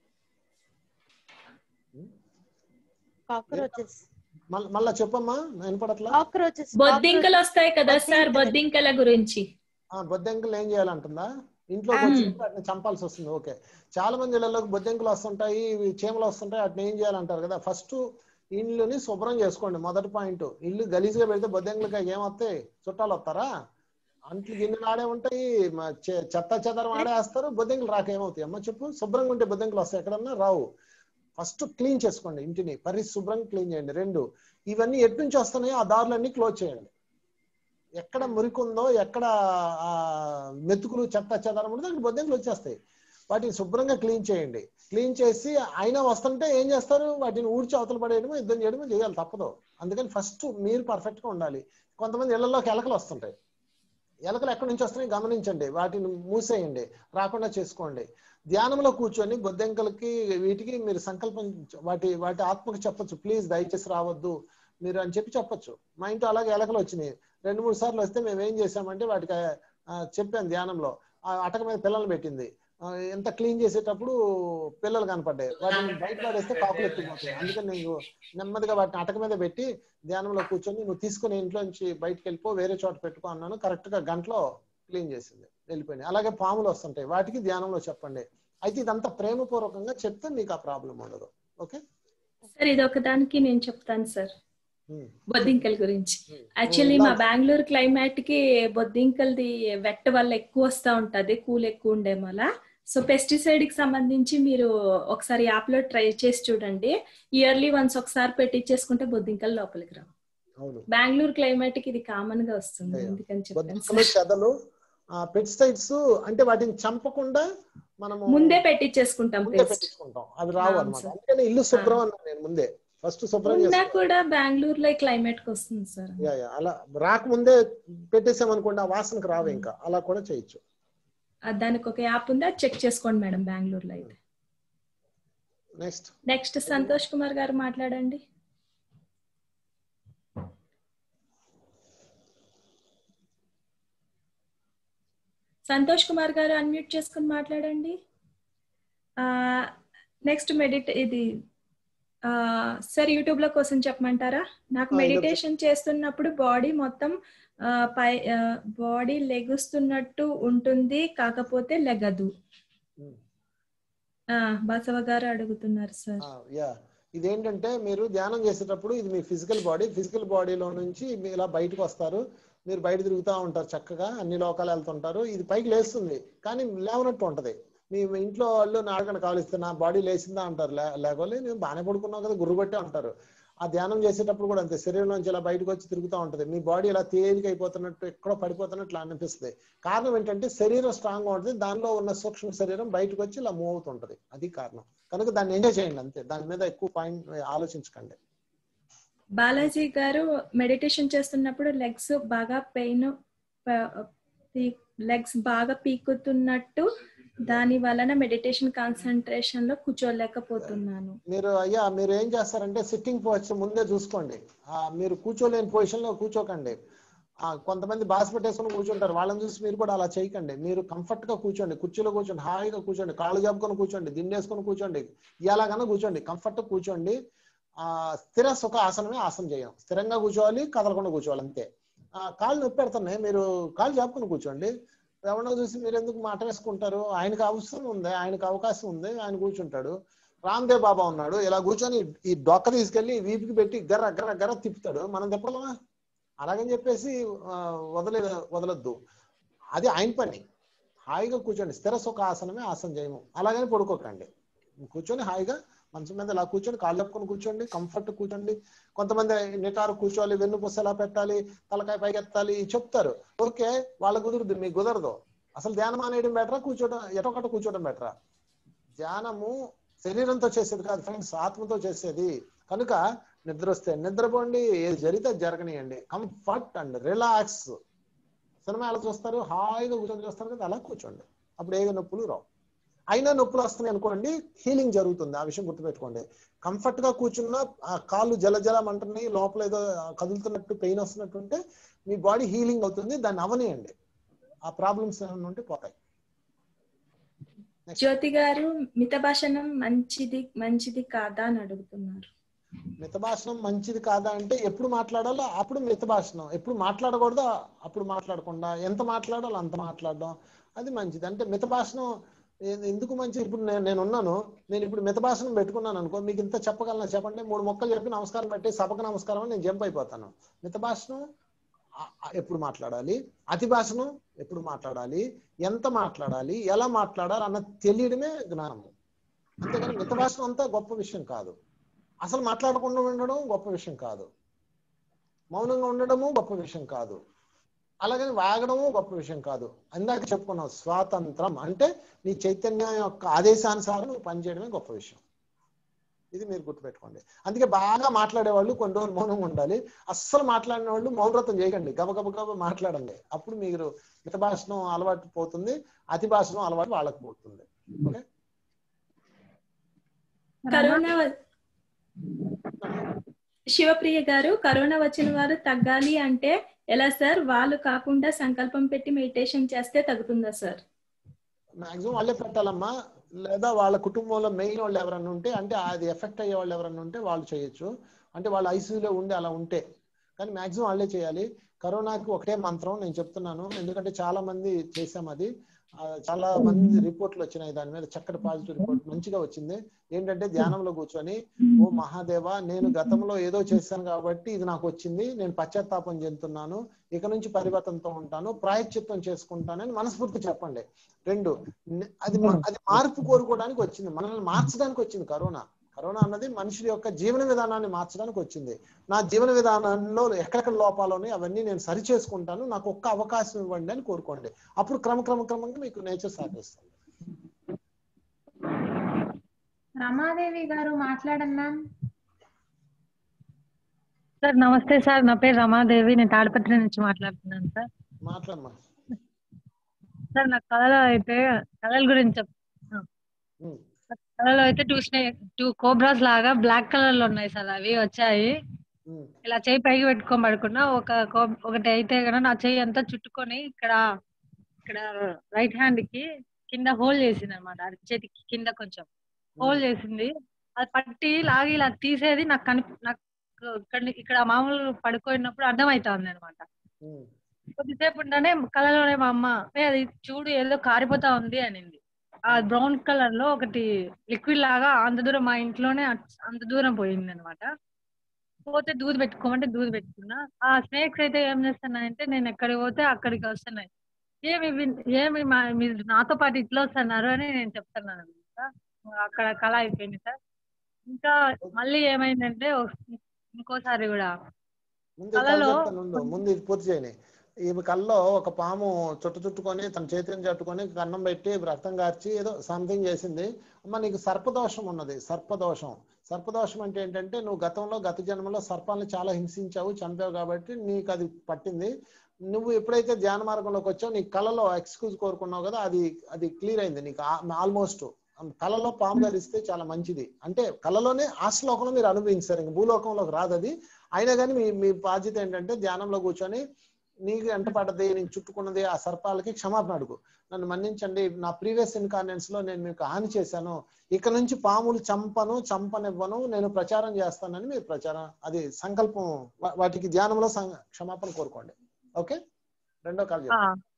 [SPEAKER 10] కాక్రోచెస్
[SPEAKER 2] మళ్ళా చెప్పమ్మా, వినపడట్లా.
[SPEAKER 10] కాక్రోచెస్,
[SPEAKER 1] బొద్దింకలు వస్తాయి కదా సార్, బొద్దింకల గురించి.
[SPEAKER 2] బొద్దింకలు ఏం చేయాలంటుందా? ఇంట్లోకి వచ్చి వాటిని చంపాల్సి వస్తుంది. ఓకే, చాలా మంది ఇళ్లలోకి బొద్దింకలు వస్తుంటాయి, చీమలు వస్తుంటాయి, వాటిని ఏం చేయాలంటారు కదా. ఫస్ట్ ఇల్లుని శుభ్రం చేసుకోండి. మొదటి పాయింట్. ఇల్లు గలీజ్గా పెడితే బొద్దింకలకి ఏమొస్తాయి? చుట్టాలు వస్తారా? అంట్లు గిన్నెలు ఆడే ఉంటాయి, చెత్త చెదరం ఆడేస్తారు, బొద్దింకలు రాక ఏమవుతాయి అమ్మ చెప్పు? శుభ్రంగా ఉంటే బొద్దింకలు వస్తాయి, ఎక్కడన్నా రావు. ఫస్ట్ క్లీన్ చేసుకోండి, ఇంటిని పరిశుభ్రంగా క్లీన్ చేయండి. 2, ఇవన్నీ ఎటు నుంచి వస్తున్నాయో ఆ దారులన్నీ క్లోజ్ చేయండి. ఎక్కడ మురికుందో, ఎక్కడ మెతుకులు చెత్త చెదారం ఉంటుందో అక్కడ బొద్దింకలు వచ్చేస్తాయి. వాటిని శుభ్రంగా క్లీన్ చేయండి. క్లీన్ చేసి అయినా వస్తుంటే ఏం చేస్తారు, వాటిని ఊడ్చి అవతల పడేయడమో యుద్ధం చేయడమో చేయాలి, తప్పదు. అందుకని ఫస్ట్ మీరు పర్ఫెక్ట్ గా ఉండాలి. కొంతమంది ఇళ్లలోకి ఎలకలు వస్తుంటాయి. ఎలకలు ఎక్కడి నుంచి వస్తున్నాయి గమనించండి, వాటిని మూసేయండి, రాకుండా చేసుకోండి. ధ్యానంలో కూర్చొని బొద్దింకలకి వీటికి మీరు సంకల్పం వాటి ఆత్మకు చెప్పొచ్చు, ప్లీజ్ దయచేసి రావద్దు మీరు అని చెప్పొచ్చు. మా ఇంట్లో అలాగే ఎలకలు వచ్చినాయి 2-3 సార్లు వస్తే మేము ఏం చేసామంటే వాటికి చెప్పాను ధ్యానంలో. ఆ అటక మీద పిల్లలు పెట్టింది, ఎంత క్లీన్ చేసేటప్పుడు పిల్లలు కనపడ్డాయి. వాటిని బయట పడేస్తే కాకులు ఎత్తుకుపోతాయి. అందుకని నేను నెమ్మదిగా వాటిని అటక మీద పెట్టి ధ్యానంలో కూర్చొని నువ్వు తీసుకుని ఇంట్లో నుంచి బయటకు వెళ్ళిపో, వేరే చోట పెట్టుకో అన్నాను. కరెక్ట్ గా గంటలో క్లీన్ చేసింది, వెళ్ళిపోయింది. అలాగే పాములు వస్తుంటాయి, వాటికి ధ్యానంలో చెప్పండి. అయితే ఇదంతా ప్రేమపూర్వకంగా చెప్తే మీకు ఆ ప్రాబ్లం ఉండదు. ఓకే
[SPEAKER 1] సార్, ఇది ఒకదానికి నేను చెప్తాను సార్, బొద్దింకల గురించి. యాక్చువల్లీ మా బెంగళూరు క్లైమేట్ కి బొద్దింకలది వెట్ వల్ల ఎక్కువ వస్తా ఉంటది, కూల్ ఎక్కువ ఉండే వల్ల. సో పెస్టిసైడ్ కి సంబంధించి మీరు ఒకసారి యాప్ లో ట్రై చేసి చూడండి. ఇయర్లీ వన్స్ ఒకసారి పెట్టించేసుకుంటే బొద్దింకలు లోపలికి రావు. బెంగళూరు క్లైమేట్ కి ఇది కామన్ గా వస్తుంది, అందుకని
[SPEAKER 2] చెప్పాను. పెస్టిసైడ్స్ అంటే వాటిని చంపకుండా మనం
[SPEAKER 1] ముందే పెట్టించేసుకుంటాం,
[SPEAKER 2] అవి రావు అన్నమాట. అందుకని ఇల్లు శుభ్రం అన్నాను నేను ముందే. ఫస్ట్ శుభ్రం
[SPEAKER 1] కూడా బెంగళూరులో క్లైమేట్ కి వస్తుంది సార్.
[SPEAKER 2] అలా రాకముందే పెట్టేసామనుకోండి ఆ వాసనకు రావు, ఇంకా అలా కూడా చేయొచ్చు.
[SPEAKER 1] దానికి ఒక యాప్ ఉందా, చెక్ చేసుకోండి మేడం బెంగళూరులో అయితే. నెక్స్ట్ సంతోష్ కుమార్ గారు మాట్లాడండి. సంతోష్ కుమార్ గారు అన్మ్యూట్ చేసుకుని మాట్లాడండి. నెక్స్ట్ ఇది సార్ యూట్యూబ్ లో కోసం చెప్పమంటారా? నాకు మెడిటేషన్ చేస్తున్నప్పుడు బాడీ మొత్తం బాడీ లెగుస్తున్నట్టు ఉంటుంది, కాకపోతే లెగదు. బసవ గారు అడుగుతున్నారు సార్.
[SPEAKER 2] ఇదేంటంటే మీరు ధ్యానం చేసేటప్పుడు ఇది మీ ఫిజికల్ బాడీలో నుంచి ఇలా బయటకు వస్తారు. మీరు బయట తిరుగుతూ ఉంటారు, చక్కగా అన్ని లోకాలు వెళ్తుంటారు. ఇది పైకి లేస్తుంది కానీ లేవనట్టు ఉంటది. మీ ఇంట్లో వాళ్ళు నాడకని కావలిస్తే నా బాడీ లేచిందా అంటారు, లేకపోతే నేను బాగానే పడుకున్నావు కదా గుర్రుబట్టే అంటారు. ఆ ధ్యానం చేసేటప్పుడు కూడా అంతే, శరీరం నుంచి ఇలా బయటకు వచ్చి తిరుగుతూ ఉంటది. మీ బాడీ ఇలా తేలిక అయిపోతున్నట్టు, ఎక్కడో పడిపోతున్నట్లు అనిపిస్తుంది. కారణం ఏంటంటే శరీరం స్ట్రాంగ్ గా ఉంటుంది, దానిలో ఉన్న సూక్ష్మ శరీరం బయటకు వచ్చి ఇలా మూవ్ అవుతుంటది. అది కారణం. కనుక దాన్ని ఎంజాయ్ చేయండి అంతే, దాని మీద ఎక్కువ పాయింట్ ఆలోచించకండి.
[SPEAKER 1] బాలాజీ గారు మెడిటేషన్ చేస్తున్నప్పుడు లెగ్స్ బాగా పీకుతున్నట్టు, దాని వలన మెడిటేషన్ కాన్సన్ట్రేషన్ లో కూర్చోలేకపోతున్నాను.
[SPEAKER 2] మీరు ఏం చేస్తారంటే సిట్టింగ్ పొజిషన్ ముందే చూసుకోండి. మీరు కూర్చోలేని పొజిషన్ లో కూర్చోకండి. కొంతమంది బాస్ పెట్టేసుకుని కూర్చుంటారు, వాళ్ళని చూసి మీరు కూడా అలా చేయకండి. మీరు కంఫర్ట్ గా కూర్చోండి, కుర్చీలో కూర్చోండి, హాయిగా కూర్చోండి, కాళ్ళు జాపుకొని కూర్చోండి, దిండేసుకొని కూర్చోండి, ఎలాగన్నా కూర్చోండి, కంఫర్ట్ గా కూర్చోండి. స్థిర సుఖ ఆసనమే ఆసనం చేయం, స్థిరంగా కూర్చోవాలి, కదలకుండా కూర్చోవాలి అంతే. కాళ్ళు నొప్పి పెడుతున్నాయి, మీరు కాళ్ళు జాపుకొని కూర్చోండి. ఎవరో చూసి మీరు ఎందుకు మాట వేసుకుంటారు? ఆయనకు అవసరం ఉంది, ఆయనకు అవకాశం ఉంది, ఆయన కూర్చుంటాడు. రామ్దేవ్ బాబా ఉన్నాడు, ఇలా కూర్చొని ఈ డొక్క తీసుకెళ్లి వీపుకి పెట్టి గర్ర గర్ర గర్ర తిప్పుతాడు, మనం తిప్పడమా? అలాగని చెప్పేసి వదలొద్దు, అది ఆయన పని. హాయిగా కూర్చోండి, స్థిర సుఖ ఆసనమే ఆసనం చేయము. అలాగని పడుకోకండి, కూర్చొని హాయిగా మంచం మీద ఇలా కూర్చొని కాళ్ళు చెప్పుకొని కూర్చోండి, కంఫర్ట్ కూర్చోండి. కొంతమంది నిటారు కూర్చోవాలి, వెన్నుపూస ఎలా పెట్టాలి, తలకాయ పైకెత్తాలి చెప్తారు. ఓకే, వాళ్ళ కుదురుద్ది, మీకు కుదరదు. అసలు ధ్యానం అనేయడం బెటరా, కూర్చోవడం ఎటొకట కూర్చోవడం బెటరా? ధ్యానము శరీరంతో చేసేది కాదు ఫ్రెండ్స్, ఆత్మతో చేసేది. కనుక నిద్ర వస్తే నిద్రపోండి, ఏది జరిగితే జరగనియండి. Comfort and relax. సినిమా ఎలా చూస్తారు, హాయిగా కూర్చొని చూస్తారు కదా, అలా కూర్చోండి. అప్పుడు ఏ నొప్పులు రావు. అయినా నొప్పులు వస్తున్నాయి అనుకోండి, హీలింగ్ జరుగుతుంది, ఆ విషయం గుర్తుపెట్టుకోండి. కంఫర్ట్ గా కూర్చున్నా కాళ్ళు జలజలం అంటున్నాయి, లోపల ఏదో కదులుతున్నట్టు పెయిన్ వస్తున్నట్టు ఉంటే మీ బాడీ హీలింగ్ అవుతుంది, దాన్ని అవనియండి, ఆ ప్రాబ్లమ్స్ ఏమైనా ఉంటే పోతాయి.
[SPEAKER 1] జ్యోతి గారు మితభాషణం మంచిది కాదా అని అడుగుతున్నారు.
[SPEAKER 2] మితభాషణం మంచిది కాదా అంటే ఎప్పుడు మాట్లాడాలో అప్పుడు మితభాషణం, ఎప్పుడు మాట్లాడకూడదు అప్పుడు మాట్లాడకుండా, ఎంత మాట్లాడాలో అంత మాట్లాడడం అది మంచిది. అంటే మితభాషణం ఎందుకు మంచిది? ఇప్పుడు నేను ఉన్నాను, నేను ఇప్పుడు మితభాషణం పెట్టుకున్నాను అనుకో, మీకు ఇంత చెప్పగలనా చెప్పండి? 3 మొక్కలు చెప్పి నమస్కారం పెట్టి సభకు నమస్కారం అని నేను జంప్ అయిపోతాను. మితభాషణం ఎప్పుడు మాట్లాడాలి, అతి భాషణం ఎప్పుడు మాట్లాడాలి, ఎంత మాట్లాడాలి, ఎలా మాట్లాడాలి అన్న తెలియడమే జ్ఞానము. అంతేగాని మితభాషణం అంతా గొప్ప విషయం కాదు. అసలు మాట్లాడకుండా ఉండడం గొప్ప విషయం కాదు, మౌనంగా ఉండడము గొప్ప విషయం కాదు. అలాగని వాగడము గొప్ప విషయం కాదు. ఇందాక చెప్పుకున్నావు స్వాతంత్రం అంటే నీ చైతన్యం యొక్క ఆదేశానుసారం నువ్వు పనిచేయడమే గొప్ప విషయం. ఇది మీరు గుర్తుపెట్టుకోండి. అందుకే బాగా మాట్లాడేవాళ్ళు కొన్ని రోజులు మౌనంగా ఉండాలి. అస్సలు మాట్లాడిన వాళ్ళు మౌనవ్రతం చేయకండి, గబగబ మాట్లాడండి. అప్పుడు మీరు మిత భాషణం అలవాటు పోతుంది, అతి భాషణం అలవాటు వాళ్ళకి పోతుంది. ఓకే.
[SPEAKER 1] కరోనా శివప్రియ గారు, కరోనా వచ్చిన వారు తగ్గాలి అంటే ఎలా సార్? వాళ్ళు కాకుండా సంకల్పం పెట్టి మెడిటేషన్ చేస్తే తగ్గుతుందా సార్?
[SPEAKER 2] మాక్సిమం వాళ్ళే పెట్టాలమ్మా. లేదా వాళ్ళ కుటుంబంలో మెయిన్ వాళ్ళు ఎవరన్నా ఉంటే, అంటే అది ఎఫెక్ట్ అయ్యే వాళ్ళు ఎవరన్నా ఉంటే వాళ్ళు చేయొచ్చు. అంటే వాళ్ళు ఐసీయూలో ఉండి అలా ఉంటే, కానీ మాక్సిమం వాళ్ళే చేయాలి. కరోనాకి ఒకటే మంత్రం నేను చెప్తున్నాను, ఎందుకంటే చాలా మంది చేసాం అది. చాలా మంది రిపోర్ట్లు వచ్చినాయి దాని మీద, చక్కటి పాజిటివ్ రిపోర్ట్ మంచిగా వచ్చింది. ఏంటంటే ధ్యానంలో కూర్చొని, ఓ మహాదేవ, నేను గతంలో ఏదో చేశాను కాబట్టి ఇది నాకు వచ్చింది, నేను పశ్చాత్తాపం చెందుతున్నాను, ఇక నుంచి పరివర్తనతో ఉంటాను, ప్రాయశ్చిత్తం చేసుకుంటానని మనస్ఫూర్తి చెప్పండి. 2, అది మార్పు కోరుకోవడానికి వచ్చింది, మనల్ని మార్చడానికి వచ్చింది కరోనా. కరోనా అన్నది మనుషుల యొక్క జీవన విధానాన్ని మార్చడానికి వచ్చింది. నా జీవన విధానంలో ఎక్కడెక్కడ లోపాలు ఉన్నాయి అవన్నీ నేను సరి చేసుకుంటాను, నాకు ఒక్క అవకాశం ఇవ్వండి అని కోరుకోండి. అప్పుడు క్రమంగా మీకు నేచర్ సహకరిస్తుంది.
[SPEAKER 9] రమాదేవి గారు మాట్లాడన్నా.
[SPEAKER 11] సార్ నమస్తే సార్, నా పేరు రమాదేవి, నేను తాడిపత్రి నుంచి మాట్లాడుతున్నాను సార్.
[SPEAKER 2] మాట్లాడమ్మా.
[SPEAKER 11] సార్ నాకు కళల గురించి కళలో అయితే 2 కోబ్రాస్ లాగా బ్లాక్ కలర్ లో ఉన్నాయి సార్. అవి వచ్చాయి, ఇలా చేయి పైకి పెట్టుకొని పడుకున్నా. ఒకటి అయితే కనుక నా చేయి అంతా చుట్టుకొని ఇక్కడ రైట్ హ్యాండ్ కి కింద హోల్ చేసింది అనమాట, అరిచేతికి కింద కొంచెం హోల్ చేసింది. అది పట్టి లాగి ఇలా తీసేది నాకు ఇక్కడ మామూలు పడుకోయినప్పుడు అర్థమవుతుంది అనమాట. కొద్దిసేపు ఉండనే కళలోనే మా అమ్మ, అది చూడు ఏదో కారిపోతా ఉంది అనింది. ఆ బ్రౌన్ కలర్ లో ఒకటి లిక్విడ్ లాగా అంత దూరం, మా ఇంట్లోనే అంత దూరం పోయింది అనమాట. పోతే దూది పెట్టుకోమంటే దూది పెట్టుకున్నా. ఆ స్నేక్స్ అయితే ఏం చేస్తున్నాయంటే నేను ఎక్కడికి పోతే అక్కడికి వస్తున్నాయి. ఏమి మీరు నాతో పాటు ఇట్లా వస్తున్నారు అని నేను చెప్తున్నాను అనమాట. అక్కడ కళ అయిపోయింది సార్. ఇంకా మళ్ళీ ఏమైందంటే ఇంకోసారి కూడా కళలో
[SPEAKER 2] ముందు ఇది పూర్తి చేయని, ఈమె కల్లో ఒక పాము చుట్టుకొని తన చేతిని చుట్టుకొని కన్నం పెట్టి రక్తం కార్చి ఏదో సంథింగ్ చేసింది. అమ్మ నీకు సర్పదోషం ఉన్నది. సర్పదోషం అంటే ఏంటంటే నువ్వు గత జన్మలో సర్పాలను చాలా హింసించావు, చంపావు, కాబట్టి నీకు అది పట్టింది. నువ్వు ఎప్పుడైతే ధ్యాన మార్గంలోకి వచ్చావు, నీ కళలో ఎక్స్క్యూజ్ కోరుకున్నావు కదా, అది క్లియర్ అయింది నీకు ఆల్మోస్ట్. కళలో పాము ధరిస్తే చాలా మంచిది. అంటే కళలోనే ఆ శ్లోకంలో మీరు అనుభవించారు, ఇంక భూలోకంలోకి రాదు అది. అయినా కానీ మీ బాధ్యత ఏంటంటే ధ్యానంలో కూర్చొని నీకు ఎంట పడ్డది, నీకు చుట్టుకున్నది ఆ సర్పాలకి క్షమాపణ అడుగు. నన్ను మన్నించండి, నా ప్రీవియస్ ఇన్కార్నెన్స్ లో నేను మీకు హాని చేశాను, ఇక నుంచి పాములు చంపనివ్వను, నేను ప్రచారం చేస్తానని మీరు ప్రచారం, అది సంకల్పం, వాటికి ధ్యానంలో క్షమాపణ కోరుకోండి. ఓకే. 2వ కాల్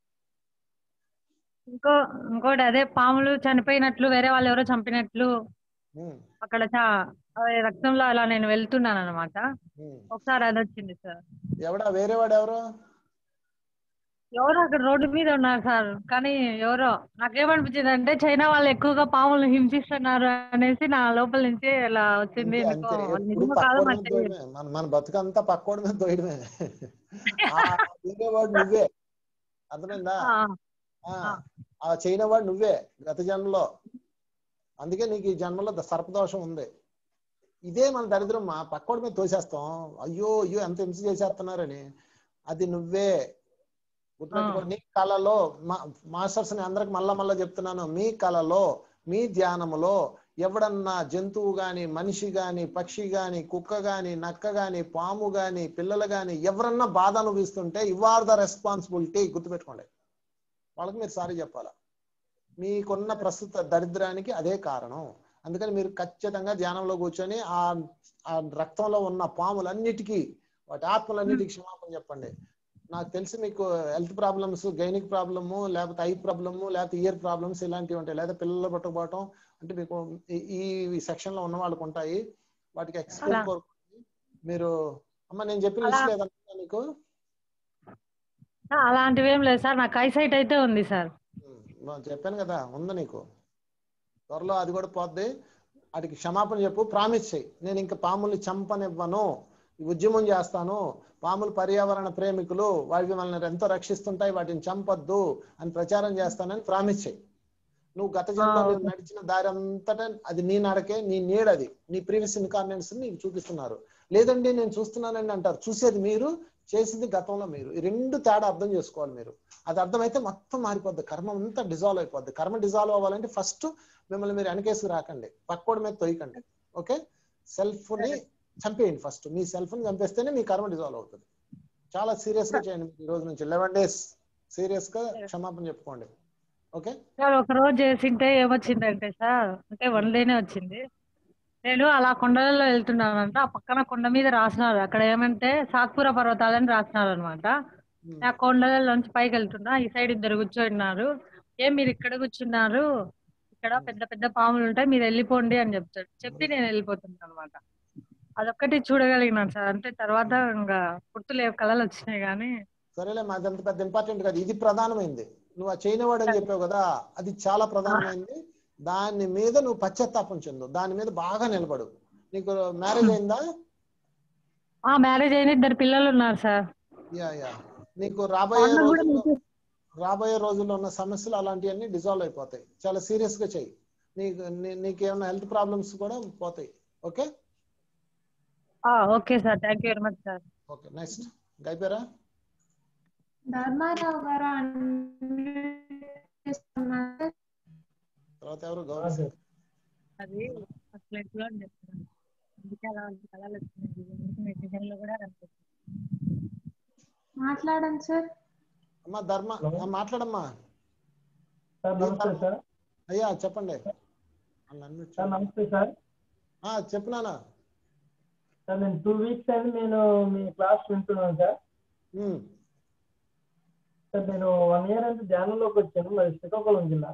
[SPEAKER 11] ఇంకోటి అదే పాములు చనిపోయినట్లు, వేరే వాళ్ళు ఎవరో చంపినట్లు అక్కడ రక్తంలో అలా నేను వెళ్తున్నాను అనమాట. ఒకసారి అది వచ్చింది సార్.
[SPEAKER 2] వేరేవాడు
[SPEAKER 11] ఎవరో అక్కడ రోడ్డు మీద ఉన్నారు సార్, కానీ ఎవరో నాకేమనిపించింది అంటే చైనా వాళ్ళు ఎక్కువగా పాములు హింసిస్తున్నారు అనేసి నా లోపల నుంచి ఇలా వచ్చింది.
[SPEAKER 2] మన బతుకంతా పక్కోడి మీద తోయడమే. వేరేవాడు నువ్వే, అర్థమైందా? ఆ చైనా వాడు నువ్వే గత జన్మలో, అందుకే నీకు ఈ జన్మలో సర్పదోషం ఉంది. ఇదే మన దరిద్రం, మా పక్కోడి మీద తోసేస్తాం, అయ్యో ఎంత హింస చేసేస్తున్నారని. అది నువ్వే గుర్తుపెట్టుకో. నీ కళలో మాస్టర్స్ ని అందరికి మళ్ళా చెప్తున్నాను, మీ కళలో మీ ధ్యానములో ఎవడన్నా జంతువు గాని, మనిషి గాని, పక్షి గాని, కుక్క గాని, నక్క గాని, పాము గాని, పిల్లలు గాని ఎవరన్నా బాధ అనుభవిస్తుంటే యు ఆర్ ద రెస్పాన్సిబిలిటీ. గుర్తుపెట్టుకోండి, వాళ్ళకి మీరు సారీ చెప్పాలా. మీకున్న ప్రస్తుత దరిద్రానికి అదే కారణం. అందుకని మీరు ఖచ్చితంగా ధ్యానంలో కూర్చొని ఆ రక్తంలో ఉన్న పాములన్నిటికీ, వాటి ఆత్మలన్నిటికీ క్షమాపణ చెప్పండి. నాకు తెలిసి మీకు హెల్త్ ప్రాబ్లమ్స్, గైనిక్ ప్రాబ్లము, లేకపోతే ఐ ప్రాబ్లము, లేకపోతే ఇయర్ ప్రాబ్లమ్స్ ఇలాంటివి ఉంటాయి, లేదా పిల్లలు పట్టుకుపోవటం, అంటే మీకు ఈ సెక్షన్ లో ఉన్న వాళ్ళకు ఉంటాయి. వాటికి ఎక్స్పర్ట్ కోరుకోండి మీరు. అమ్మ నేను చెప్పిన లిస్ట్ లేదన్నా నీకు?
[SPEAKER 11] అలాంటివి ఏం లేదు సార్, నాకు ఐసైట్ అయితే ఉంది సార్.
[SPEAKER 2] చెప్పాను కదా, ఉంది నీకు. త్వరలో అది కూడా పోద్ది. వాటికి క్షమాపణ చెప్పు, ప్రామిస్ చెయ్యి, నేను ఇంకా పాముల్ని చంపనివ్వను, ఉద్యమం చేస్తాను, పాములు పర్యావరణ ప్రేమికులు, వాటికి మనల్ని ఎంతో రక్షిస్తుంటాయి, వాటిని చంపొద్దు అని ప్రచారం చేస్తానని ప్రామిస్ చేయి. నువ్వు గత జన్మలో నువ్వు నడిచిన దారి అంతటా అది నీ నడకే, నీ నీడది, నీ ప్రీవియస్ ఇన్కార్నెన్స్ నీకు చూపిస్తున్నారు. లేదండి నేను చూస్తున్నానండి అంటారు. చూసేది మీరు, చేసింది గతంలో మీరు. ఈ రెండు తేడా అర్థం చేసుకోవాలి మీరు. అది అర్థమైతే మొత్తం మారిపోద్ది, కర్మ అంతా డిజాల్వ్ అయిపోద్ది. కర్మ డిజాల్వ్ అవ్వాలంటే ఫస్ట్ మిమ్మల్ని మీరు వెనకేసుకు రాకండి, పక్కోడి మీద తొయ్యకండి. ఓకే, సెల్ఫ్ ని చంపేయండి. ఫస్ట్ మీ సెల్ఫ్ ని చంపేస్తేనే మీ కర్మ డిజాల్వ్ అవుతుంది. చాలా సీరియస్ గా చేయండి. ఈ రోజు నుంచి 11 days సీరియస్ గా క్షమాపణ చెప్పుకోండి. ఓకే
[SPEAKER 11] సార్ ఒక రోజు చేసింటే ఏమొచ్చిందంటే సార్, అంటే 1 day వచ్చింది. నేను అలా కొండలలో వెళ్తున్నానంట, ఆ పక్కన కొండ మీద రాసినారు, అక్కడ ఏమంటే సాత్పుర పర్వతాలని రాసినారు అనమాట. ఆ కొండలలోంచి పైకి వెళ్తున్నా, ఈ సైడ్ 2 కూర్చోన్నారు. ఏం మీరు ఇక్కడ కూర్చున్నారు, ఇక్కడ పెద్ద పెద్ద పాములు ఉంటాయి, మీరు వెళ్ళిపోండి అని చెప్తాడు. చెప్పి నేను వెళ్ళిపోతున్నాను అనమాట. అదొక్కటి చూడగలిగినాను సార్. అంటే తర్వాత ఇంకా గుర్తులేవు, కళలు వచ్చినాయి కానీ.
[SPEAKER 2] సరేలే, మాదంత పెద్ద ఇంపార్టెంట్ కాదు. ఇది ప్రధానమైంది. నువ్వు ఆ చేయనివాడు అని చెప్పావు కదా, అది చాలా ప్రధానమైంది. దాని మీద నువ్వు పశ్చాత్తాపం చెందు, దాని మీద బాగా నిలబడు. నీకు మ్యారేజ్ అయిందా?
[SPEAKER 11] మ్యారేజ్ అయిన 2 పిల్లలు ఉన్నారు సార్.
[SPEAKER 2] యా యా నీకు రాబోయే రోజుల్లో ఉన్న సమస్యలు అలాంటివన్నీ డిజాల్వ్ అయిపోతాయి. చాలా సీరియస్ గా చెయ్యి. నీకేమైనా హెల్త్ ప్రాబ్లమ్స్ కూడా పోతాయి. Okay
[SPEAKER 11] okay sir, thank you very much sir.
[SPEAKER 2] Okay next గైపేరా
[SPEAKER 9] ధర్మారావు గారు
[SPEAKER 2] తర్వాత ఎవరు? గౌరీ
[SPEAKER 11] అది అసలు ఎట్లా అని చెప్తున్నాను. అందుకే అలా కళలు వచ్చినాయి కూడా కనిపిస్తుంది.
[SPEAKER 9] మాట్లాడండి సార్.
[SPEAKER 2] అమ్మా ధర్మ, మాట్లాడమ్మా.
[SPEAKER 12] నమస్తే సార్.
[SPEAKER 2] అయ్యా చెప్పండి.
[SPEAKER 12] నమస్తే సార్.
[SPEAKER 2] చెప్పినానా
[SPEAKER 12] సార్? నేను 2 weeks అయింది నేను మీ క్లాస్ వింటున్నాను సార్. సార్ నేను 1 year అంటే ధ్యానంలోకి వచ్చాను, మరి శ్రీకాకుళం జిల్లా.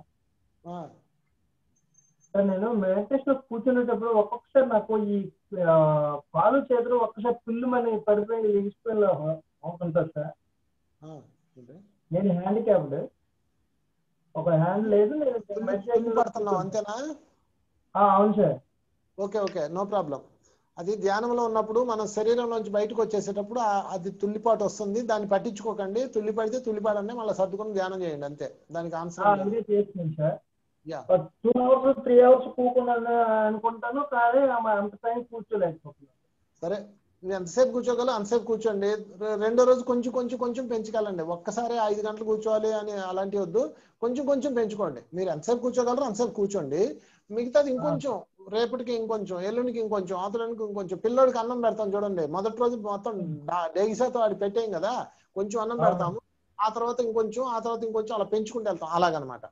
[SPEAKER 12] సార్ నేను మెడిటేషన్ కూర్చునేటప్పుడు ఒక్కొక్కసారి నాకు ఈ పాలు చేతులు ఒక్కసారి పిల్లుమని పడిపోయి ఎగిసిపోయిన అవుతుంటారు సార్. నేను హ్యాండిక్యాప్డ్, ఒక హ్యాండ్ లేదు. నేను మెడిటేషన్
[SPEAKER 2] అంతేనా?
[SPEAKER 12] అవును sir.
[SPEAKER 2] Okay okay, no problem. అది ధ్యానంలో ఉన్నప్పుడు మనం శరీరంలోంచి బయటకు వచ్చేసేటప్పుడు అది తుల్లిపాటు వస్తుంది. దాన్ని పట్టించుకోకండి. తుల్లిపడితే తుల్లిపాడనే మళ్ళీ సర్దుకొని ధ్యానం చేయండి, అంతే. దానికి ఆన్సర్
[SPEAKER 12] చేస్తున్నాను సార్. 2 hours 3 hours కూకున్నాను అనుకుంటాను, కానీ అంత టైం కూర్చోలేకపోతున్నాను.
[SPEAKER 2] సరే, మీరు ఎంతసేపు కూర్చోగలరు అంతసేపు కూర్చోండి. రెండో రోజు కొంచెం కొంచెం కొంచెం పెంచుకెళ్ళండి. ఒక్కసారి 5 గంటలు కూర్చోవాలి అని అలాంటి వద్దు, కొంచెం కొంచెం పెంచుకోండి. మీరు ఎంతసేపు కూర్చోగలరు అంతసేపు కూర్చోండి. మిగతాది ఇంకొంచెం, రేపటికి ఇంకొంచెం, ఎల్లుండికి ఇంకొంచెం, ఆతడానికి ఇంకొంచెం. పిల్లోడికి అన్నం పెడతాం చూడండి, మొదటి రోజు మొత్తం డేగిసాతో వాడి పెట్టేం కదా, కొంచెం అన్నం పెడతాము, ఆ తర్వాత ఇంకొంచెం, ఆ తర్వాత ఇంకొంచెం, అలా పెంచుకుంటూ వెళ్తాం, అలాగనమాట.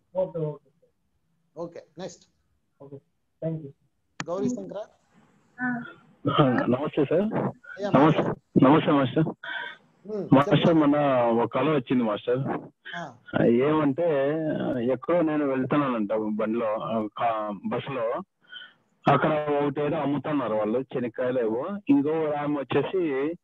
[SPEAKER 2] Okay next Gauri Shankara.
[SPEAKER 13] నమస్తే సార్. నమస్తే మాస్టర్. మాస్టర్ మన ఒక కళ వచ్చింది మాస్టర్. ఏమంటే ఎక్కడో నేను వెళ్తున్నానంట బండిలో, బస్సులో. అక్కడ ఒకటేదో అమ్ముతున్నారు వాళ్ళు, శనక్కాయలు ఏవో. ఇంకో ఆమె వచ్చేసి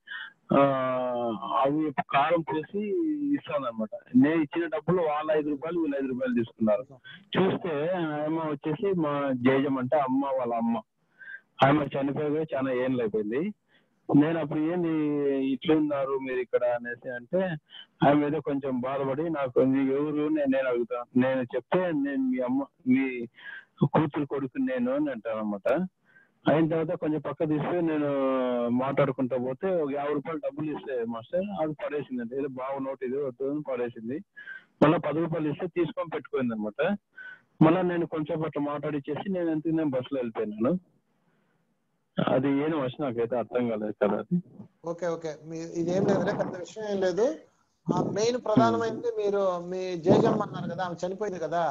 [SPEAKER 13] అవి కారం చేసి ఇస్తాను అనమాట. నేను ఇచ్చిన డబ్బులు వాళ్ళు 5 రూపాయలు, వీళ్ళు 5 రూపాయలు తీసుకున్నారు. చూస్తే ఆమె వచ్చేసి మా జేజం అంటే అమ్మ, వాళ్ళ అమ్మ. ఆమె చనిపోయి చాలా ఏళ్ళు అయిపోయింది. నేను అప్పుడు ఏంది ఇట్లున్నారు మీరు ఇక్కడ అనేసి అంటే, ఆమె మీద కొంచెం బాధపడి నాకు ఎవరు నేను అడుగుతాను. నేను చెప్తే నేను మీ అమ్మ, మీ కూతురు కొడుకు నేను అని అంటాను అనమాట. అయిన తర్వాత కొంచెం పక్క తీస్తే నేను మాట్లాడుకుంటా పోతే ఒక 50 రూపాయలు డబ్బులు ఇస్తే మాస్టర్ అది పడేసింది. అంటే ఏదో బాగా నోట్ ఇది వద్దు పడేసింది. మళ్ళీ 10 రూపాయలు ఇస్తే తీసుకొని పెట్టుకుంది అనమాట. మళ్ళీ నేను కొంచెం అట్లా మాట్లాడిచ్చేసి నేను బస్సులో వెళ్ళిపోయినాను. అది ఏం వచ్చి నాకైతే అర్థం కాలేదు కదా. అది
[SPEAKER 2] ఓకే ఓకే, ఇదేం లేదులే, పెద్ద విషయం ఏం లేదు. ఆ మెయిన్ ప్రధానమైనది మీరు మీ జేజమ్మ అన్నారు కదా, ఆమె చనిపోయింది కదా.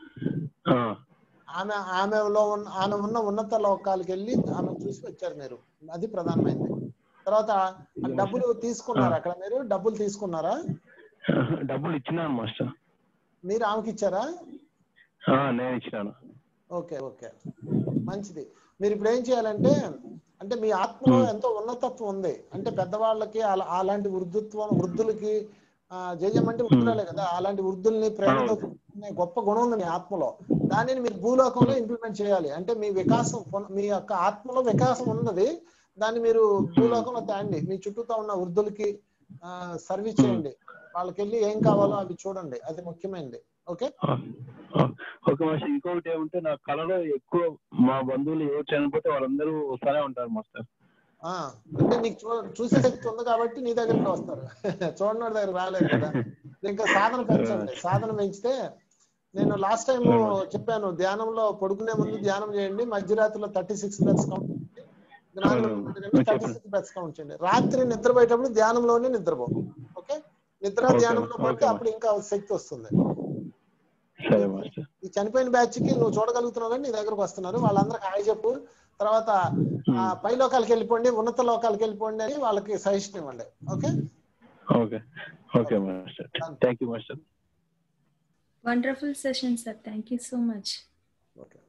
[SPEAKER 2] ఆమె ఉన్న ఉన్నత లోకాలకు వెళ్ళి ఆమె చూసి వచ్చారు మీరు, అది ప్రధానమైనది. తర్వాత డబ్బులు తీసుకున్నారా? అక్కడ మీరు డబ్బులు తీసుకున్నారా?
[SPEAKER 13] డబ్బులు ఇచ్చినాను మాస్టర్.
[SPEAKER 2] మీరు ఆమెకి ఇచ్చారా?
[SPEAKER 13] నేను ఇచ్చినాను.
[SPEAKER 2] ఓకే ఓకే, మంచిది. మీరు ఇప్పుడు ఏం చేయాలంటే, అంటే మీ ఆత్మలో ఎంతో ఉన్నతత్వం ఉంది. అంటే పెద్దవాళ్ళకి అలాంటి వృద్ధులకి జయం అంటే వృద్ధులే కదా, అలాంటి వృద్ధుల్ని ప్రేమతో గొప్ప గుణం ఉంది మీ ఆత్మలో. దానిని మీరు భూలోకంలో ఇంప్లిమెంట్ చేయాలి. అంటే మీ వికాసం, మీ యొక్క ఆత్మలో వికాసం ఉన్నది, దాన్ని మీరు భూలోకంలో తేండి, మీ చుట్టూతో ఉన్న వృద్ధులకి సర్వీస్ చేయండి, వాళ్ళకి వెళ్ళి ఏం కావాలో అవి చూడండి, అది ముఖ్యమైనది. Okay
[SPEAKER 13] okay master. ఇంకొకటి ఏమంటే నా కళలో ఎక్కువ మా బంధువులు ఎవరు చనిపోతే వాళ్ళందరూ వస్తానే ఉంటారు మాస్టర్.
[SPEAKER 2] అంటే నీకు చూసే శక్తి ఉంది కాబట్టి నీ దగ్గరికి వస్తారు, చూడని దగ్గర రాలేదు కదా. ఇంకా సాధన పెంచండి, సాధన పెంచితే నేను లాస్ట్ టైం చెప్పాను, ధ్యానంలో పడుకునే ముందు ధ్యానం చేయండి, మధ్యరాత్రిలో 36 బ్రెత్స్ కౌంట్ చేయండి, జ్ఞానంలో 36 బ్రెత్స్ కౌంట్ చేయండి, రాత్రి నిద్రపోయేటప్పుడు ధ్యానంలోనే నిద్రపో. ఓకే, నిద్ర ధ్యానంలో పడితే అప్పుడు ఇంకా శక్తి వస్తుంది. ఈ చనిపోయిన బ్యాచ్ కి నువ్వు చూడగలుగుతున్నావు కానీ నీ దగ్గరకు వస్తున్నారు, వాళ్ళందరికి హాయ్ చెప్పు, తర్వాత పై లోకాలకు వెళ్ళిపోండి, ఉన్నత లోకాలకు వెళ్ళిపోండి అని వాళ్ళకి సజెషన్ ఇవ్వండి. Okay
[SPEAKER 13] okay okay master, thank you master.
[SPEAKER 1] Wonderful session, sir. Thank you so much.
[SPEAKER 2] Okay.